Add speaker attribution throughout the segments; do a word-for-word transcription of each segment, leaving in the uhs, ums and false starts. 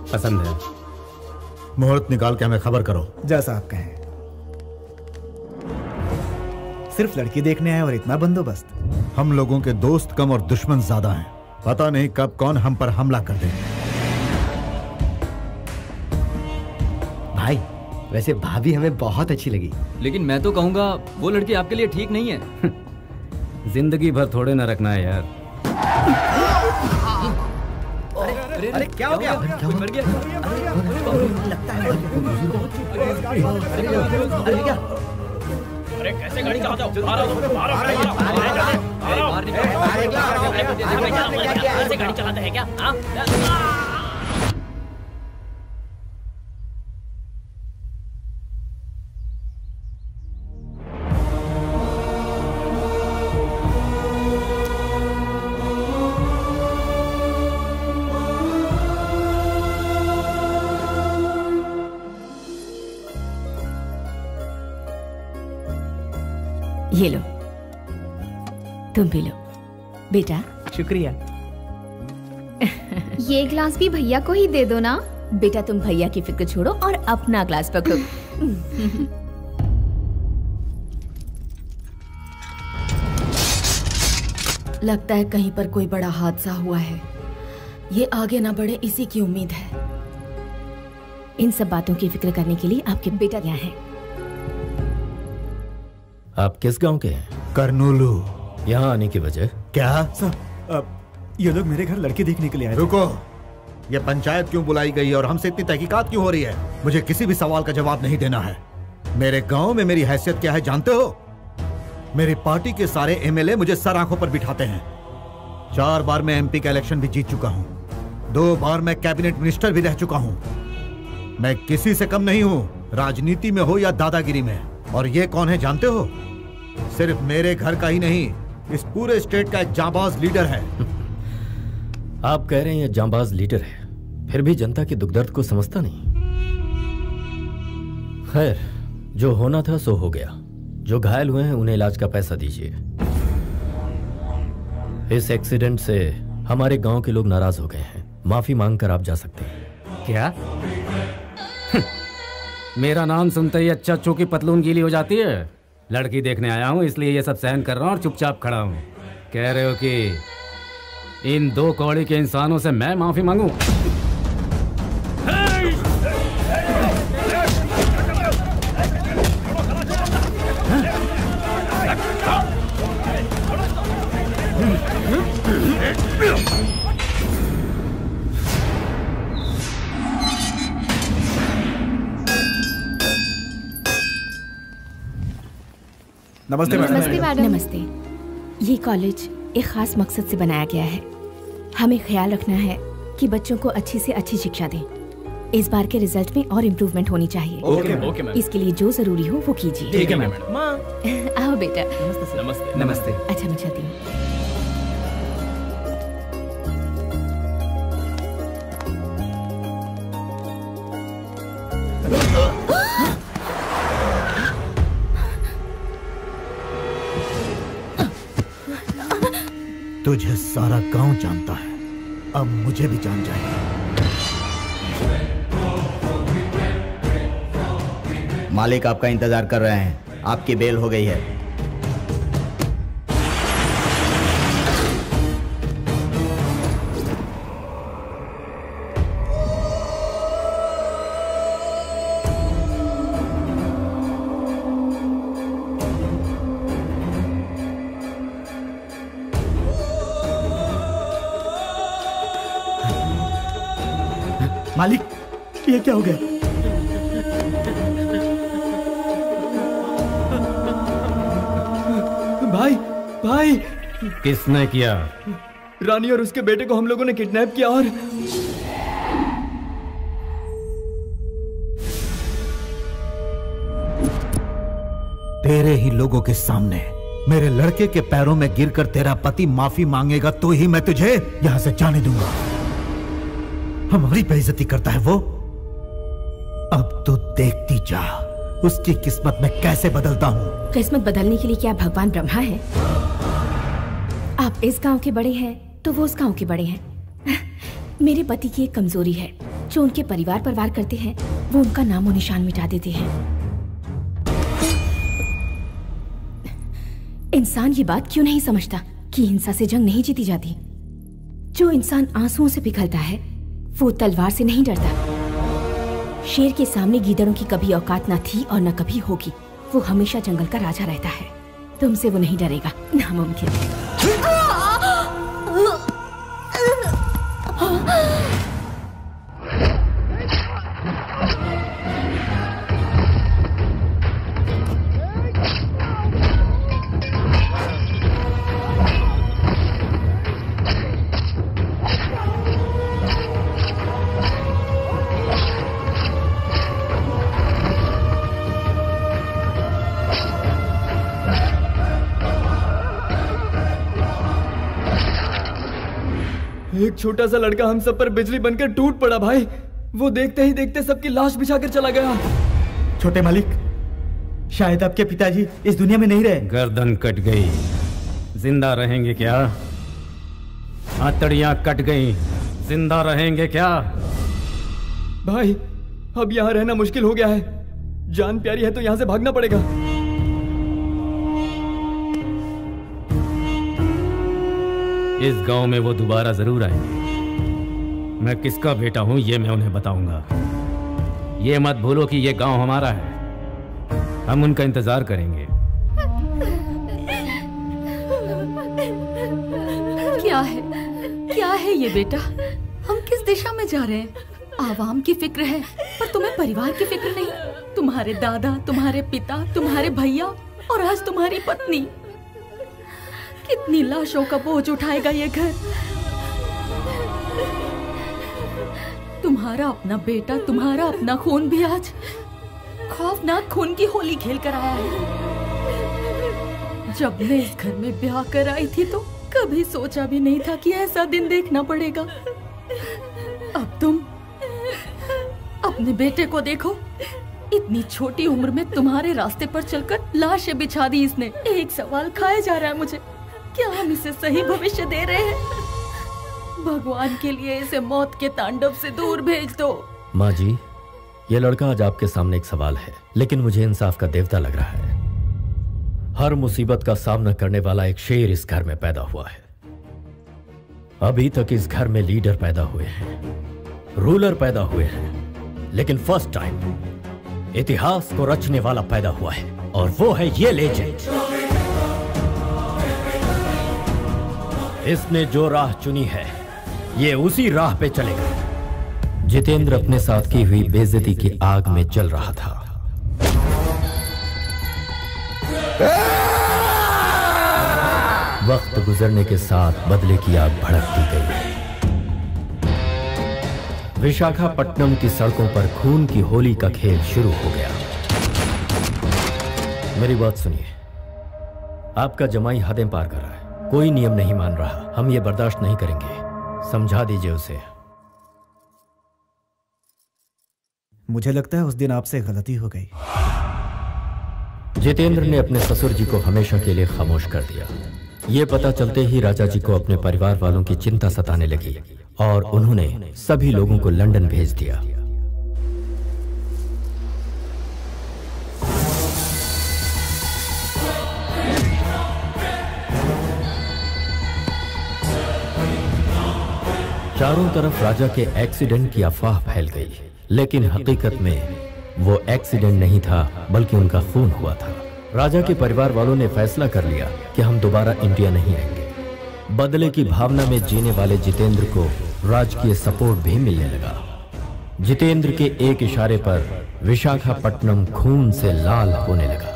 Speaker 1: पसंद है।
Speaker 2: मुहूर्त निकाल के हमें खबर करो।
Speaker 3: जैसा आप कहें। सिर्फ लड़की देखने आए और इतना बंदोबस्त?
Speaker 2: हम लोगों के दोस्त कम और दुश्मन ज्यादा हैं। पता नहीं कब कौन हम पर हमला कर दे।
Speaker 1: भाई वैसे भाभी हमें बहुत अच्छी लगी,
Speaker 4: लेकिन मैं तो कहूंगा वो लड़की आपके लिए ठीक नहीं है।
Speaker 1: जिंदगी भर थोड़े ना रखना है यार।
Speaker 4: अरे अरे, अरे क्या हो गया? कोई मर गया?
Speaker 3: लगता है
Speaker 5: अरे कैसे गाड़ी चलाते हो? आ रहा हूं, आ रहा हूं, आ रहा हूं। कैसे गाड़ी चलाते हैं क्या? हाँ?
Speaker 6: ये लो, तुम भी लो बेटा।
Speaker 3: शुक्रिया।
Speaker 7: ये ग्लास भी भैया को ही दे दो ना।
Speaker 6: बेटा तुम भैया की फिक्र छोड़ो और अपना ग्लास पकड़ो। लगता है कहीं पर कोई बड़ा हादसा हुआ है। ये आगे ना बढ़े इसी की उम्मीद है। इन सब बातों की फिक्र करने के लिए आपके बेटा यहाँ हैं।
Speaker 1: आप किस गांव के हैं?
Speaker 2: करनूलू।
Speaker 1: यहाँ आने की वजह?
Speaker 2: क्या
Speaker 3: सर, अब ये लोग मेरे घर लड़की देखने के लिए आए।
Speaker 2: रुको, ये पंचायत क्यों बुलाई गई है और हमसे इतनी तहकीकात क्यों हो रही है? मुझे किसी भी सवाल का जवाब नहीं देना है। मेरे गांव में मेरी हैसियत क्या है जानते हो? मेरी पार्टी के सारे एमएलए मुझे सर आंखों पर बिठाते हैं। चार बार मैं एमपी का इलेक्शन भी जीत चुका हूँ। दो बार मैं कैबिनेट मिनिस्टर भी रह चुका हूँ। मैं किसी से कम नहीं हूँ, राजनीति में हो या दादागिरी में। और ये कौन है जानते हो? सिर्फ मेरे घर का ही नहीं, इस पूरे स्टेट का एक जांबाज लीडर है।
Speaker 1: आप कह रहे हैं ये जांबाज लीडर है, फिर भी जनता के दुख दर्द को समझता नहीं। खैर, जो होना था सो हो गया। जो घायल हुए हैं उन्हें इलाज का पैसा दीजिए। इस एक्सीडेंट से हमारे गांव के लोग नाराज हो गए हैं। माफी मांगकर आप जा सकते हैं।
Speaker 8: क्या? मेरा नाम सुनते ही अच्छा चूकी पतलून गीली हो जाती है। लड़की देखने आया हूं इसलिए ये सब सहन कर रहा हूं और चुपचाप खड़ा हूं। कह रहे हो कि इन दो कौड़ी के इंसानों से मैं माफी मांगूं?
Speaker 3: नमस्ते मैडम।
Speaker 7: नमस्ते मैडम।
Speaker 6: नमस्ते। ये कॉलेज एक खास मकसद से बनाया गया है। हमें ख्याल रखना है कि बच्चों को अच्छी से अच्छी शिक्षा दें। इस बार के रिजल्ट में और इम्प्रूवमेंट होनी चाहिए।
Speaker 5: Okay okay ma'am.
Speaker 6: इसके लिए जो जरूरी हो वो कीजिए।
Speaker 5: ठीक है मैडम।
Speaker 6: आओ बेटा।
Speaker 5: नमस्ते
Speaker 3: नमस्ते।
Speaker 6: अच्छा मैं चलती हूँ।
Speaker 2: तुझे सारा गांव जानता है, अब मुझे भी जान जाएगा।
Speaker 9: मालिक आपका इंतजार कर रहे हैं। आपकी बेल हो गई है।
Speaker 3: मालिक, ये क्या हो गया?
Speaker 4: भाई भाई
Speaker 1: किसने किया?
Speaker 4: रानी और उसके बेटे को हम लोगों ने किडनैप किया और
Speaker 2: तेरे ही लोगों के सामने मेरे लड़के के पैरों में गिरकर तेरा पति माफी मांगेगा तो ही मैं तुझे यहां से जाने दूंगा। हमारी बेइज्जती करता है वो। अब तो देखती जा उसकी किस्मत में कैसे बदलता हूँ।
Speaker 6: किस्मत बदलने के लिए क्या भगवान ब्रह्मा है? आप इस गांव के बड़े हैं तो वो उस गांव के बड़े हैं। मेरे पति की एक कमजोरी है, जो उनके परिवार पर वार करते हैं वो उनका नामो निशान मिटा देते हैं। इंसान ये बात क्यों नहीं समझता कि हिंसा से जंग नहीं जीती जाती। जो इंसान आंसुओं से पिघलता है वो तलवार से नहीं डरता। शेर के सामने गीदड़ों की कभी औकात न थी और न कभी होगी। वो हमेशा जंगल का राजा रहता है। तुमसे वो नहीं डरेगा, नामुमकिन।
Speaker 4: एक छोटा सा लड़का हम सब पर बिजली बनकर टूट पड़ा भाई। वो देखते ही देखते सबकी लाश बिछाकर चला गया।
Speaker 3: छोटे मालिक, शायद आपके पिताजी इस दुनिया में नहीं रहे।
Speaker 8: गर्दन कट गई, जिंदा रहेंगे क्या? हथकड़ियां कट गई, जिंदा रहेंगे क्या?
Speaker 4: भाई अब यहाँ रहना मुश्किल हो गया है। जान प्यारी है तो यहाँ से भागना पड़ेगा।
Speaker 8: इस गांव में वो दोबारा जरूर आएंगे। मैं किसका बेटा हूं ये मैं उन्हें बताऊंगा। ये मत भूलो कि ये गांव हमारा है। हम उनका इंतजार करेंगे।
Speaker 10: क्या है क्या है ये बेटा? हम किस दिशा में जा रहे हैं? आवाम की फिक्र है पर तुम्हें परिवार की फिक्र नहीं। तुम्हारे दादा, तुम्हारे पिता, तुम्हारे भैया और आज तुम्हारी पत्नी। कितनी लाशों का बोझ उठाएगा ये घर? तुम्हारा अपना बेटा, तुम्हारा अपना खून भी आज खौफनाक खून की होली खेल कर आया है। जब मैं इस घर में ब्याह कर आई थी तो कभी सोचा भी नहीं था कि ऐसा दिन देखना पड़ेगा। अब तुम अपने बेटे को देखो, इतनी छोटी उम्र में तुम्हारे रास्ते पर चलकर लाशें बिछा दी इसने। एक सवाल खाया जा रहा है मुझे, क्या हम इसे सही भविष्य दे रहे हैं? भगवान के लिए इसे मौत के तांडव से दूर भेज दो।
Speaker 1: माँ जी, ये लड़का आज आपके सामने एक सवाल है, लेकिन मुझे इंसाफ का देवता लग रहा है। हर मुसीबत का सामना करने वाला एक शेर इस घर में पैदा हुआ है। अभी तक इस घर में लीडर पैदा हुए हैं, रूलर पैदा हुए हैं, लेकिन फर्स्ट टाइम इतिहास को रचने वाला पैदा हुआ है, और वो है ये लेजेंड। इसने जो राह चुनी है ये उसी राह पे चलेगा। जितेंद्र अपने साथ की हुई बेइज्जती की आग में जल रहा था। वक्त गुजरने के साथ बदले की आग भड़कती गई। विशाखापट्टनम की सड़कों पर खून की होली का खेल शुरू हो गया। मेरी बात सुनिए, आपका जमाई हदें पार कर रहा है, कोई नियम नहीं मान रहा। हम ये बर्दाश्त नहीं करेंगे, समझा दीजिए उसे।
Speaker 3: मुझे लगता है उस दिन आपसे गलती हो गई।
Speaker 1: जितेंद्र ने अपने ससुर जी को हमेशा के लिए खामोश कर दिया। ये पता चलते ही राजा जी को अपने परिवार वालों की चिंता सताने लगी और उन्होंने सभी लोगों को लंदन भेज दिया। चारों तरफ राजा के एक्सीडेंट की अफवाह फैल गई, लेकिन हकीकत में वो एक्सीडेंट नहीं था बल्कि उनका खून हुआ था। राजा के परिवार वालों ने फैसला कर लिया कि हम दोबारा इंडिया नहीं आएंगे। बदले की भावना में जीने वाले जितेंद्र को राजकीय सपोर्ट भी मिलने लगा। जितेंद्र के एक इशारे पर विशाखापट्टनम खून से लाल होने लगा।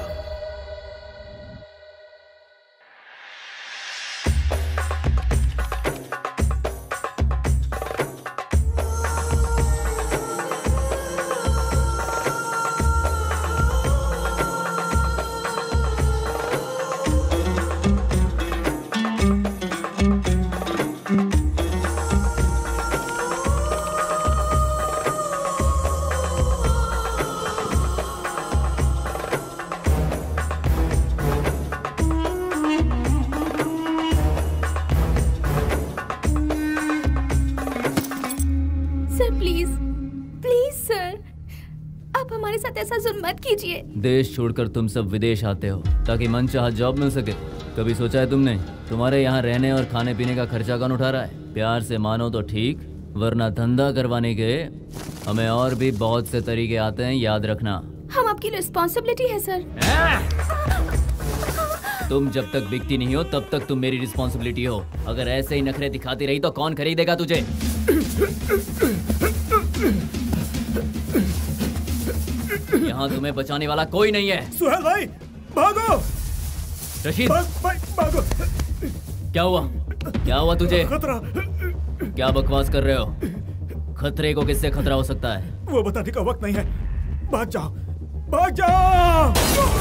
Speaker 7: सर प्लीज साथ ऐसा जुल्म मत कीजिए।
Speaker 11: देश छोड़कर तुम सब विदेश आते हो ताकि मनचाहा जॉब मिल सके। कभी सोचा है तुमने तुम्हारे यहाँ रहने और खाने पीने का खर्चा कौन उठा रहा है? प्यार से मानो तो ठीक, वरना धंधा करवाने के हमें और भी बहुत से तरीके आते हैं, याद रखना।
Speaker 7: हम आपकी रिस्पॉन्सिबिलिटी है सर।
Speaker 11: तुम जब तक बिकती नहीं हो तब तक तुम मेरी रिस्पॉन्सिबिलिटी हो। अगर ऐसे ही नखरे दिखाती रही तो कौन खरीदेगा तुझे? यहाँ तुम्हें बचाने वाला कोई नहीं है।
Speaker 2: सुहेल भाई भागो।
Speaker 11: रशीद
Speaker 2: भाग, भाई, भागो।
Speaker 11: क्या हुआ? क्या हुआ तुझे?
Speaker 2: खतरा।
Speaker 11: क्या बकवास कर रहे हो? खतरे को किससे खतरा हो सकता है?
Speaker 2: वो बताने का वक्त नहीं है। भाग जाओ, भाग जाओ।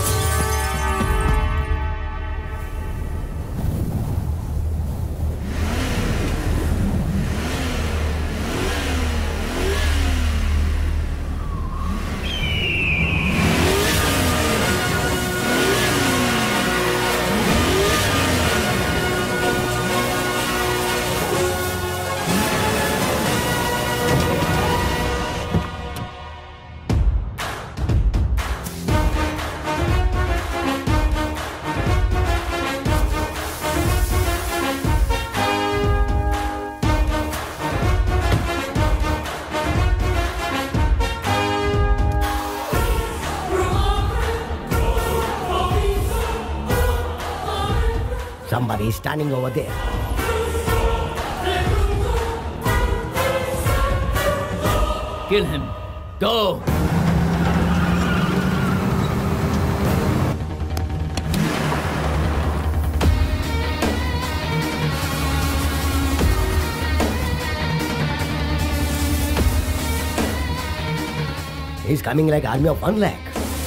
Speaker 12: Somebody is standing over there.
Speaker 11: Kill him. Go.
Speaker 12: He's coming like army of one lakh.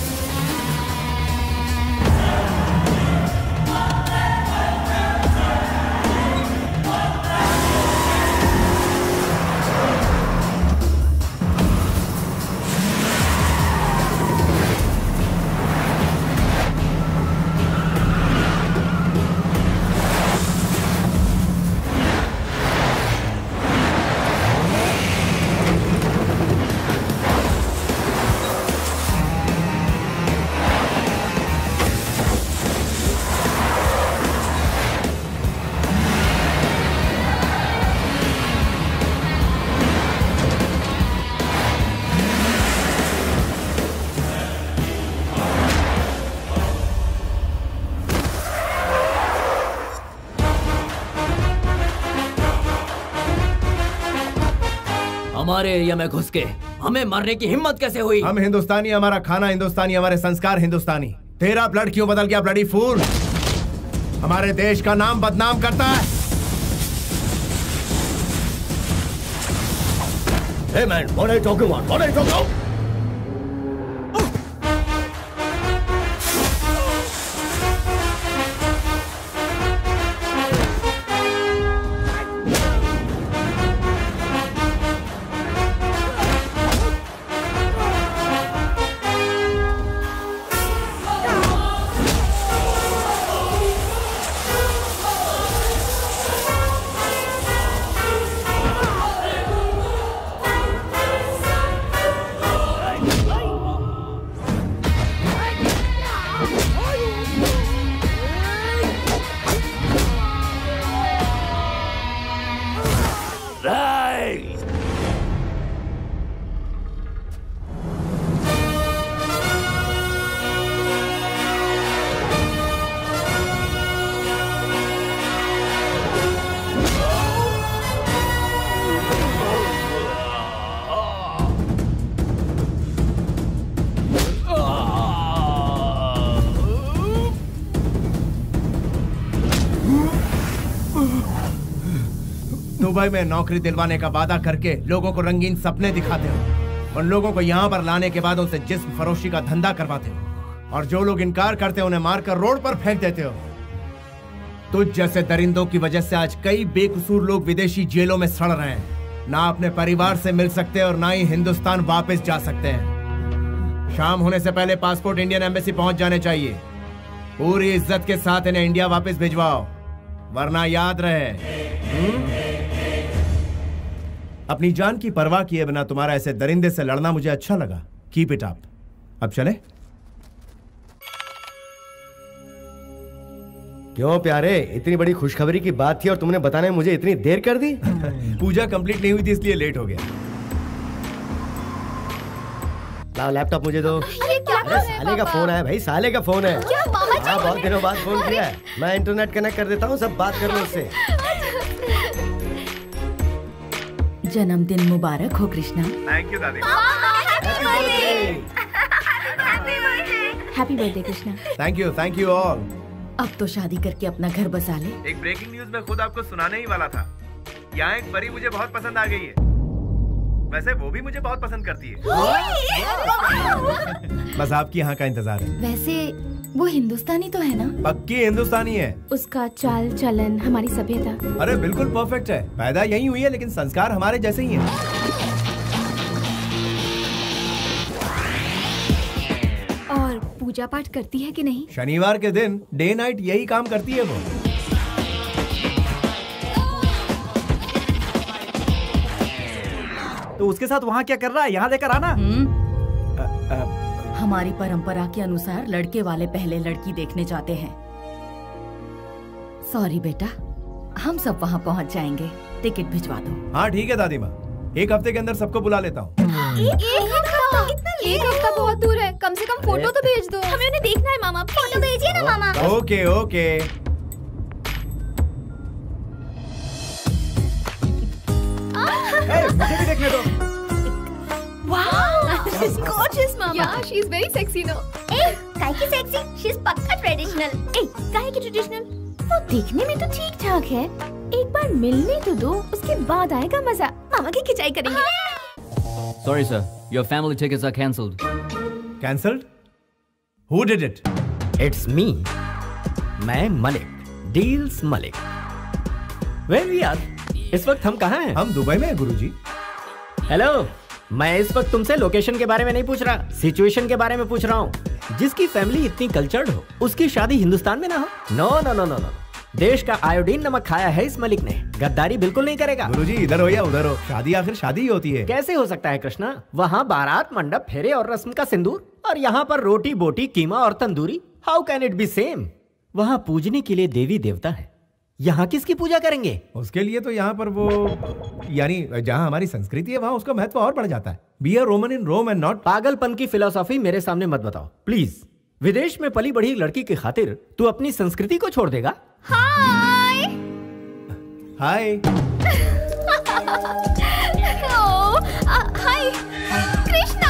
Speaker 11: हमारे एरिया में घुस के हमें मारने की हिम्मत कैसे हुई?
Speaker 13: हम हिंदुस्तानी, हमारा खाना हिंदुस्तानी, हमारे संस्कार हिंदुस्तानी। तेरा ब्लड क्यों बदल गया ब्लडी फूल? हमारे देश का नाम बदनाम करता है।
Speaker 12: Hey man, what are you talking about? What are you talking about?
Speaker 13: Dubai में नौकरी दिलवाने का वादा करके लोगों को रंगीन सपने दिखाते हो। उन लोगों को यहाँ पर लाने के बाद उनसे जिस्म फरोशी का धंधा करवाते हो, और जो लोग इनकार करते हैं उन्हें मारकर रोड पर फेंक देते हो। तुझ जैसे दरिंदों की वजह से आज कई बेकसूर लोग विदेशी जेलों में सड़ रहे हैं। ना अपने परिवार से मिल सकते और ना ही हिंदुस्तान वापस जा सकते हैं। शाम होने से पहले पासपोर्ट इंडियन एम्बेसी पहुंच जाने चाहिए। पूरी इज्जत के साथ इन्हें इंडिया वापस भिजवाओ, वरना याद रहे हुँ? अपनी जान की परवाह किए बिना तुम्हारा ऐसे दरिंदे से लड़ना मुझे अच्छा लगा। Keep it up. अब चले?
Speaker 12: क्यों प्यारे, इतनी बड़ी खुशखबरी की बात थी और तुमने बताने में मुझे इतनी देर कर दी?
Speaker 13: पूजा कंप्लीट नहीं हुई थी इसलिए लेट हो गया।
Speaker 12: लाओ लैपटॉप मुझे दो।
Speaker 7: अरे क्या कर रहे हैं
Speaker 12: साले का
Speaker 7: पापा?
Speaker 12: फोन है भाई, साले का फोन है।
Speaker 7: क्या मामा जी?
Speaker 12: हाँ, बहुत दिनों बाद फोन किया है। मैं इंटरनेट कनेक्ट कर देता हूँ, सब बात कर लो उससे।
Speaker 10: जन्मदिन मुबारक हो कृष्णा।
Speaker 13: थैंक यू दादी।
Speaker 6: Happy birthday Krishna.
Speaker 13: Thank you, thank you all.
Speaker 10: अब तो शादी करके अपना घर बसा ले।
Speaker 13: एक ब्रेकिंग न्यूज मैं खुद आपको सुनाने ही वाला था। यहाँ एक परी मुझे बहुत पसंद आ गई है। वैसे वो भी मुझे बहुत पसंद करती है। बस आपकी यहाँ का इंतजार है।
Speaker 6: वैसे वो हिंदुस्तानी तो है ना?
Speaker 13: पक्की हिंदुस्तानी है।
Speaker 6: उसका चाल चलन, हमारी सभ्यता।
Speaker 13: अरे बिल्कुल परफेक्ट है। पैदा यही हुई है लेकिन संस्कार हमारे जैसे ही हैं।
Speaker 7: और पूजा पाठ करती है कि नहीं?
Speaker 13: शनिवार के दिन डे नाइट यही काम करती है वो।
Speaker 3: तो उसके साथ वहाँ क्या कर रहा है? यहाँ लेकर आना।
Speaker 10: आ, आ, हमारी परंपरा के अनुसार लड़के वाले पहले लड़की देखने जाते हैं। सॉरी बेटा, हम सब वहाँ पहुँच जाएंगे। टिकट भिजवा दो।
Speaker 13: हाँ ठीक है दादी माँ, एक हफ्ते के अंदर सबको बुला लेता हूँ।
Speaker 7: एक हफ्ता? एक हफ्ता बहुत दूर है, कम से कम फोटो तो भेज दो। हमें उन्हें देखना है मामा, फोटो भेजिए ना मामा।
Speaker 13: Okay okay.
Speaker 3: मुझे भी देखने दो।
Speaker 7: Wow, she's gorgeous, mama. Yeah, she's very sexy, no?
Speaker 14: ए, काहे की सेक्सी? She's पक्का ट्रेडिशनल।
Speaker 6: ए, काहे की ट्रेडिशनल? वो देखने में तो ठीक ठाक है, एक बार मिलने तो दो, उसके बाद आएगा मजा। मामा की खिंचाई करेंगे।
Speaker 11: Sorry sir, your family tickets are cancelled.
Speaker 13: Cancelled? Who did it?
Speaker 1: It's me. मैं Malik, deals Malik. Where we are? इस वक्त हम कहाँ हैं?
Speaker 13: हम दुबई में हैं गुरुजी।
Speaker 1: हेलो, मैं इस वक्त तुमसे लोकेशन के बारे में नहीं पूछ रहा, सिचुएशन के बारे में पूछ रहा हूँ। जिसकी फैमिली इतनी कल्चर्ड हो, उसकी शादी हिंदुस्तान में ना हो। No no no no no, देश का आयोडीन नमक खाया है इस मलिक ने, गद्दारी बिल्कुल नहीं करेगा।
Speaker 13: गुरुजी इधर हो या उधर हो, शादी आखिर शादी ही होती है।
Speaker 1: कैसे हो सकता है कृष्णा? वहाँ बारात, मंडप, फेरे और रस्म का सिंदूर, और यहाँ पर रोटी बोटी, कीमा और tandoori. How can it be same? वहाँ पूजने के लिए देवी देवता है, यहाँ किसकी पूजा करेंगे?
Speaker 13: उसके लिए तो यहाँ पर वो, यानी जहाँ हमारी संस्कृति है वहाँ उसका महत्व और बढ़ जाता है। Be a Roman in Rome and not.
Speaker 1: पागलपन की फिलॉसफी मेरे सामने मत बताओ प्लीज। विदेश में पली बढ़ी लड़की की खातिर तू अपनी संस्कृति को छोड़ देगा?
Speaker 7: हाय
Speaker 13: हाय
Speaker 7: हाय Krishna.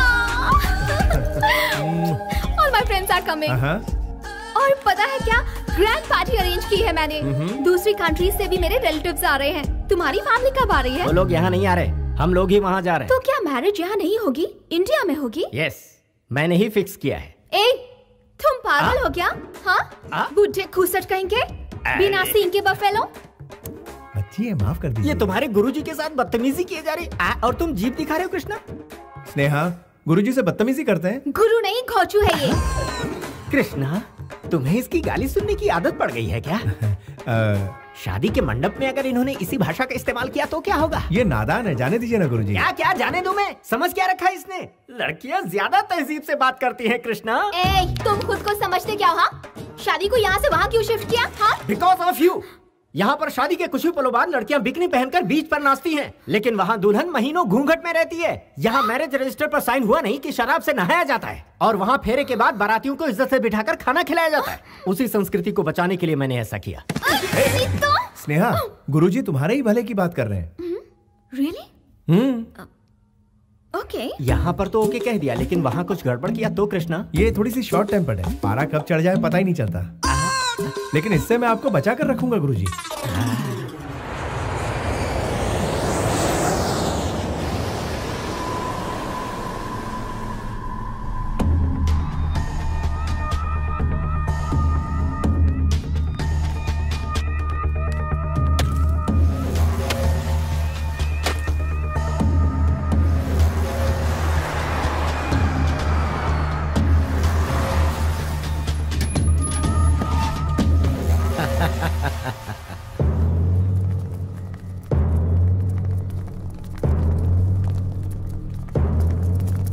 Speaker 7: All my friends are coming. और पता है क्या, ग्रैंड पार्टी अरेंज की है मैंने। दूसरी कंट्री से भी मेरे रिलेटिव्स आ रहे हैं। तुम्हारी फैमिली कब आ रही है?
Speaker 1: वो लोग यहाँ नहीं आ रहे, हम लोग ही वहाँ जा रहे हैं।
Speaker 7: तो क्या मैरिज यहाँ नहीं होगी, इंडिया में होगी?
Speaker 1: यस, मैंने ही फिक्स किया है।
Speaker 7: ए, तुम पागल हो क्या? हाँ, बुढ़े खूसट कहेंगे, बिना सींग के बफेलो।
Speaker 13: अच्छी है, माफ कर दीजिए।
Speaker 1: ये तुम्हारे गुरुजी के साथ बदतमीजी की जा रही आ, और तुम जीप दिखा रहे हो कृष्णा।
Speaker 13: स्नेहा, गुरुजी से बदतमीजी करते हैं?
Speaker 7: गुरु नहीं, घोचू है ये।
Speaker 1: कृष्णा, तुम्हें इसकी गाली सुनने की आदत पड़ गई है क्या?
Speaker 13: आ,
Speaker 1: शादी के मंडप में अगर इन्होंने इसी भाषा का इस्तेमाल किया तो क्या होगा?
Speaker 13: ये नादान है, जाने दीजिए ना गुरुजी।
Speaker 1: क्या क्या जाने दो, मैं समझ क्या रखा है इसने? लड़कियां ज्यादा तहजीब से बात करती हैं कृष्णा।
Speaker 7: ए, तुम खुद को समझते क्या हो? हाँ, शादी को यहाँ से वहाँ क्यों शिफ्ट किया? हाँ,
Speaker 1: बिकॉज ऑफ यू। यहाँ पर शादी के कुछ ही पलों बाद लड़कियां बिकनी पहनकर बीच पर नाचती हैं, लेकिन वहाँ दुल्हन महीनों घूंघट में रहती है। यहाँ मैरिज रजिस्टर पर साइन हुआ नहीं कि शराब से नहाया जाता है, और वहाँ फेरे के बाद बारातियों को इज्जत से बिठाकर खाना खिलाया जाता है। उसी संस्कृति को बचाने के लिए मैंने ऐसा किया।
Speaker 13: स्नेहा, गुरुजी तुम्हारे ही भले की बात कर रहे हैं।
Speaker 7: Really?
Speaker 13: हम्म।
Speaker 7: ओके।
Speaker 1: यहाँ पर तो ओके कह दिया, लेकिन वहाँ कुछ गड़बड़ किया तो कृष्णा।
Speaker 13: ये थोड़ी सी शॉर्ट टेम्पर्ड है, पारा कब चढ़ जाए पता ही नहीं चलता। लेकिन इससे मैं आपको बचा कर रखूंगा गुरुजी।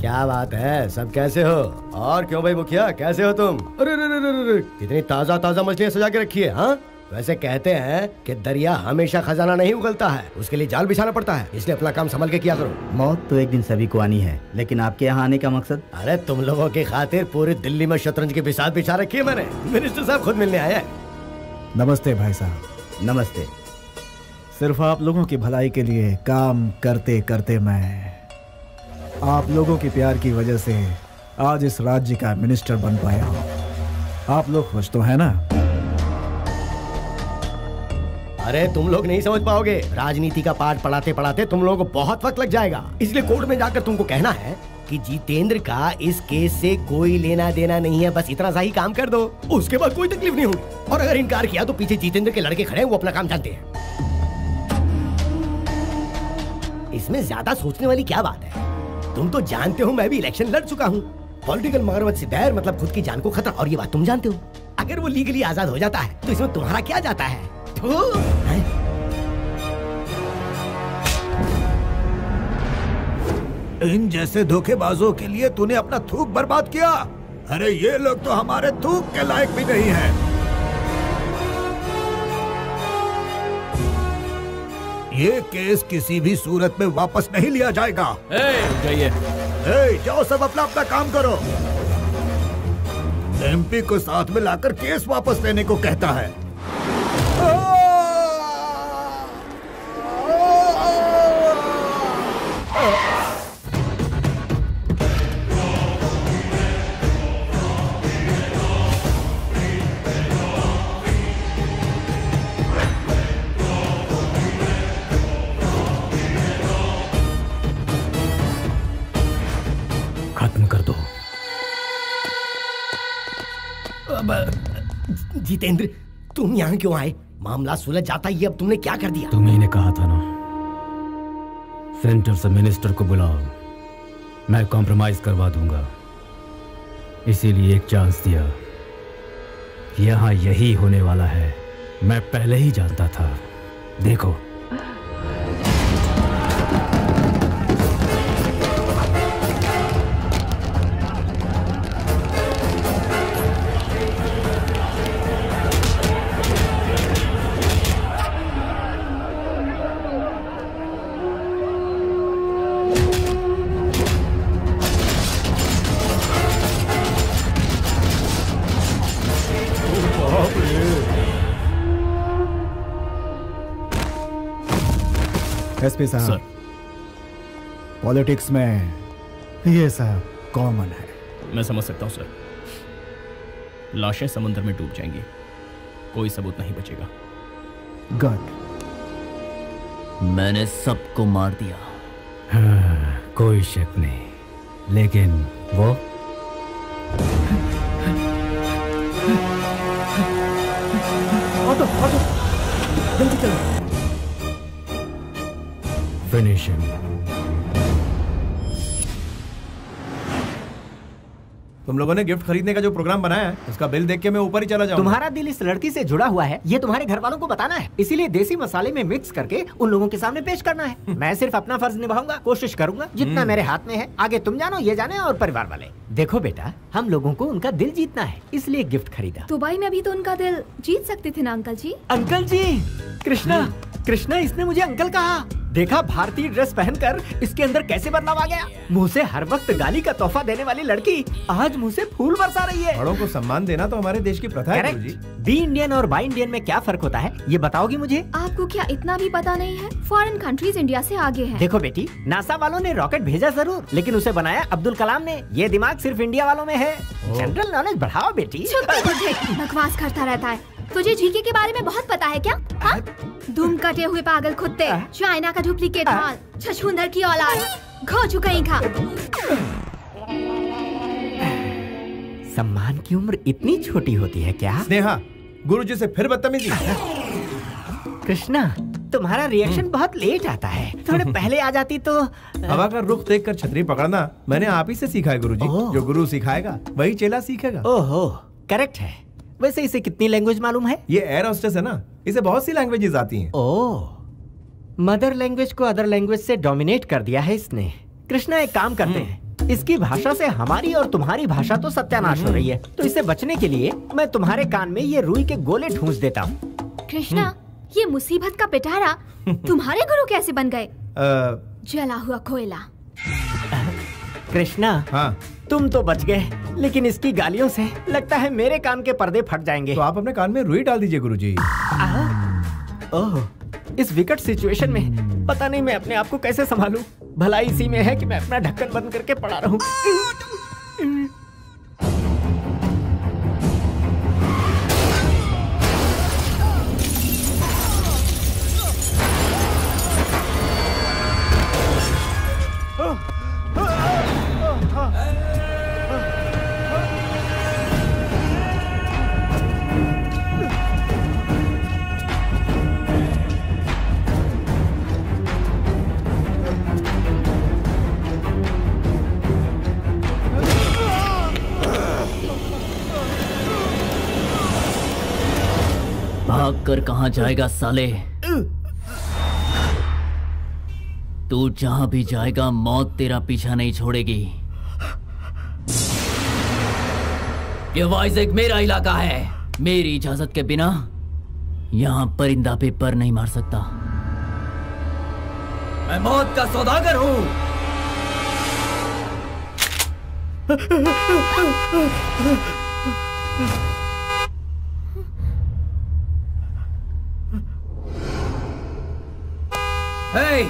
Speaker 12: क्या बात है, सब कैसे हो? और क्यों भाई मुखिया, कैसे हो तुम? अरे अरे अरे अरे कितनी ताजा ताजा मछलियाँ सजा के रखी है। हाँ वैसे कहते हैं कि दरिया हमेशा खजाना नहीं उगलता है, उसके लिए जाल बिछाना पड़ता है, इसलिए अपना काम संभल के किया करो।
Speaker 9: मौत तो एक दिन सभी को आनी है, लेकिन आपके यहाँ आने का मकसद?
Speaker 12: अरे तुम लोगों की खातिर पूरी दिल्ली में शतरंज की बिसात बिछा रखी है मैंने। मिनिस्टर साहब खुद मिलने आए हैं।
Speaker 15: नमस्ते भाई साहब।
Speaker 9: नमस्ते।
Speaker 15: सिर्फ आप लोगों की भलाई के लिए काम करते करते मैं आप लोगों के प्यार की वजह से आज इस राज्य का मिनिस्टर बन पाया हूँ। आप लोग खुश तो है ना?
Speaker 12: अरे तुम लोग नहीं समझ पाओगे, राजनीति का पाठ पढ़ाते पढ़ाते तुम लोगों को बहुत वक्त लग जाएगा, इसलिए कोर्ट में जाकर तुमको कहना है कि जितेंद्र का इस केस से कोई लेना देना नहीं है, बस इतना सा ही काम कर दो, उसके बाद कोई तकलीफ नहीं होगी। और अगर इनकार किया तो पीछे जितेंद्र के लड़के खड़े हैं, वो अपना काम जानते हैं। इसमें ज्यादा सोचने वाली क्या बात है? तुम तो जानते हो मैं भी इलेक्शन लड़ चुका हूँ। पॉलिटिकल मगरमच्छ से बैर मतलब खुद की जान को खतरा, और ये बात तुम जानते हो। अगर वो लीगली आजाद हो जाता है तो इसमें तुम्हारा क्या जाता है?
Speaker 2: इन जैसे धोखेबाजों के लिए तूने अपना थूक बर्बाद किया। अरे ये लोग तो हमारे थूक के लायक भी नहीं है। ये केस किसी भी सूरत में वापस नहीं लिया जाएगा।
Speaker 5: जाइए।
Speaker 2: जाओ सब अपना अपना काम करो। एमपी को साथ में लाकर केस वापस लेने को कहता है।
Speaker 1: खत्म कर दो।
Speaker 12: जितेंद्र तुम यहाँ क्यों आए? मामला सुलझ जाता ये अब तुमने क्या कर दिया?
Speaker 1: तुम्ही ने कहा था ना सेंटर से मिनिस्टर को बुलाओ, मैं कॉम्प्रोमाइज करवा दूंगा, इसीलिए एक चांस दिया। यहाँ यही होने वाला है, मैं पहले ही जानता था। देखो
Speaker 15: एसपी साहब, पॉलिटिक्स में ये सब कॉमन है।
Speaker 5: मैं समझ सकता हूँ सर। लाशें समुद्र में डूब जाएंगी, कोई सबूत नहीं बचेगा।
Speaker 15: गुड।
Speaker 11: मैंने सबको मार दिया।
Speaker 1: हाँ, कोई शक नहीं, लेकिन वो
Speaker 12: ऑटो ऑटो जल्दी चलो।
Speaker 1: Finish him.
Speaker 13: तुम लोगों ने गिफ्ट खरीदने का जो प्रोग्राम बनाया है उसका बिल देख के मैं ऊपर ही चला जाऊंगा।
Speaker 16: तुम्हारा दिल इस लड़की से जुड़ा हुआ है, ये तुम्हारे घर वालों को बताना है, इसीलिए देसी मसाले में मिक्स करके उन लोगों के सामने पेश करना है। मैं सिर्फ अपना फर्ज निभाऊंगा, कोशिश करूंगा जितना मेरे हाथ में है। आगे तुम जानो, ये जाने और परिवार वाले। देखो बेटा, हम लोगों को उनका दिल जीतना है, इसलिए गिफ्ट खरीदा।
Speaker 7: दुबई में भी तो उनका दिल जीत सकते थे ना अंकल जी।
Speaker 16: अंकल जी, कृष्णा कृष्णा इसने मुझे अंकल कहा। देखा भारतीय ड्रेस पहनकर इसके अंदर कैसे बदलाव आ गया। मुंह से हर वक्त गाली का तोहफा देने वाली लड़की आज मुंह से फूल बरसा रही है।
Speaker 13: बड़ों को सम्मान देना तो हमारे देश की प्रथा है गुरुजी।
Speaker 16: बी इंडियन और बाई इंडियन में क्या फर्क होता है, ये बताओगी मुझे?
Speaker 7: आपको क्या इतना भी पता नहीं है? फॉरेन कंट्रीज इंडिया से आगे हैं।
Speaker 16: देखो बेटी, नासा वालों ने रॉकेट भेजा जरूर, लेकिन उसे बनाया अब्दुल कलाम ने। ये दिमाग सिर्फ इंडिया वालों में है। जनरल नॉलेज बढ़ाओ बेटी।
Speaker 7: बकवास करता रहता है। तुझे जीके के बारे में बहुत पता है क्या? हाँ? दुम कटे हुए पागल कुत्ते, चाइना का डुप्लीकेट माल, छछूंदर की औलाद, घोचू कहीं खा।
Speaker 16: सम्मान की उम्र इतनी छोटी होती है क्या?
Speaker 13: स्नेहा, गुरुजी से फिर बदतमीजी।
Speaker 16: कृष्णा, तुम्हारा रिएक्शन बहुत लेट आता है, थोड़े पहले आ जाती तो।
Speaker 13: हवा का रुख देखकर छतरी पकड़ना मैंने आप ही से सीखा है गुरुजी। जो गुरु सिखाएगा वही चेला सीखेगा।
Speaker 16: ओहो, करेक्ट है। वैसे इसे कितनी लैंग्वेज मालूम है?
Speaker 13: ये एयर होस्टेस है ना, इसे बहुत सी लैंग्वेजेस आती हैं।
Speaker 16: ओह, मदर लैंग्वेज को अदर लैंग्वेज से डोमिनेट कर दिया है इसने। कृष्णा, एक काम करते हैं, इसकी भाषा से हमारी और तुम्हारी भाषा तो सत्यानाश हो रही है। तो इससे बचने के लिए मैं तुम्हारे कान में ये रुई के गोले ठूंस देता हूँ।
Speaker 7: कृष्णा, ये मुसीबत का पिटारा तुम्हारे गुरु कैसे बन गए? जला हुआ कोयला।
Speaker 16: कृष्णा,
Speaker 13: हाँ?
Speaker 16: तुम तो बच गए, लेकिन इसकी गालियों से लगता है मेरे कान के पर्दे फट जाएंगे।
Speaker 13: तो आप अपने कान में रुई डाल दीजिए गुरुजी।
Speaker 16: ओह, इस विकट सिचुएशन में पता नहीं मैं अपने आप को कैसे संभालूं। भलाई इसी में है कि मैं अपना ढक्कन बंद करके पड़ा रहूं।
Speaker 11: भाग कर कहां जाएगा साले? तू जहां भी जाएगा मौत तेरा पीछा नहीं छोड़ेगी। ये वाइज़ेक मेरा इलाका है। मेरी इजाजत के बिना यहां परिंदा पे पर नहीं मार सकता। मैं मौत का सौदागर हूं। Hey!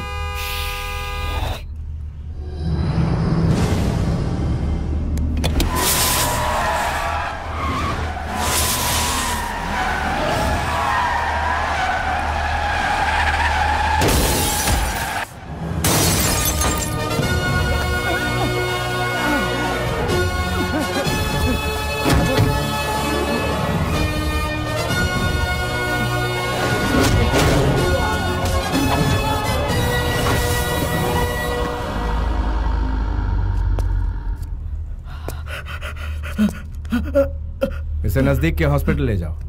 Speaker 13: इसे नजदीक के हॉस्पिटल ले जाओ।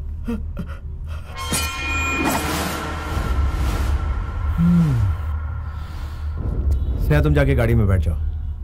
Speaker 13: स्नेहा, तुम जाके गाड़ी में बैठ जाओ।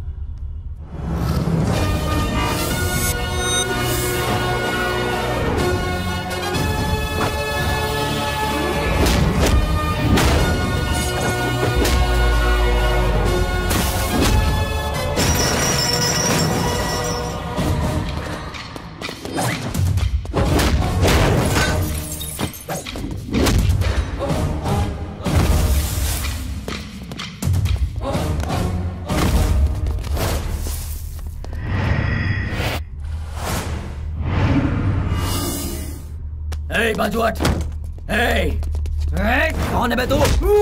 Speaker 11: बाजूट, ए, ए, कौन है बे तू?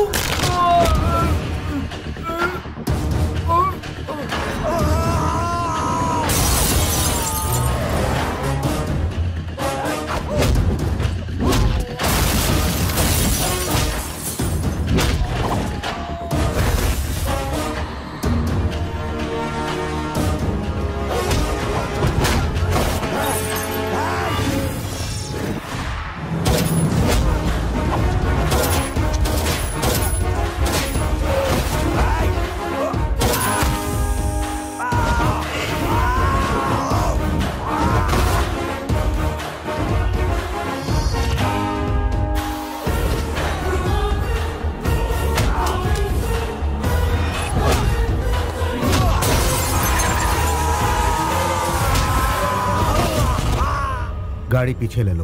Speaker 2: गाड़ी पीछे ले लो।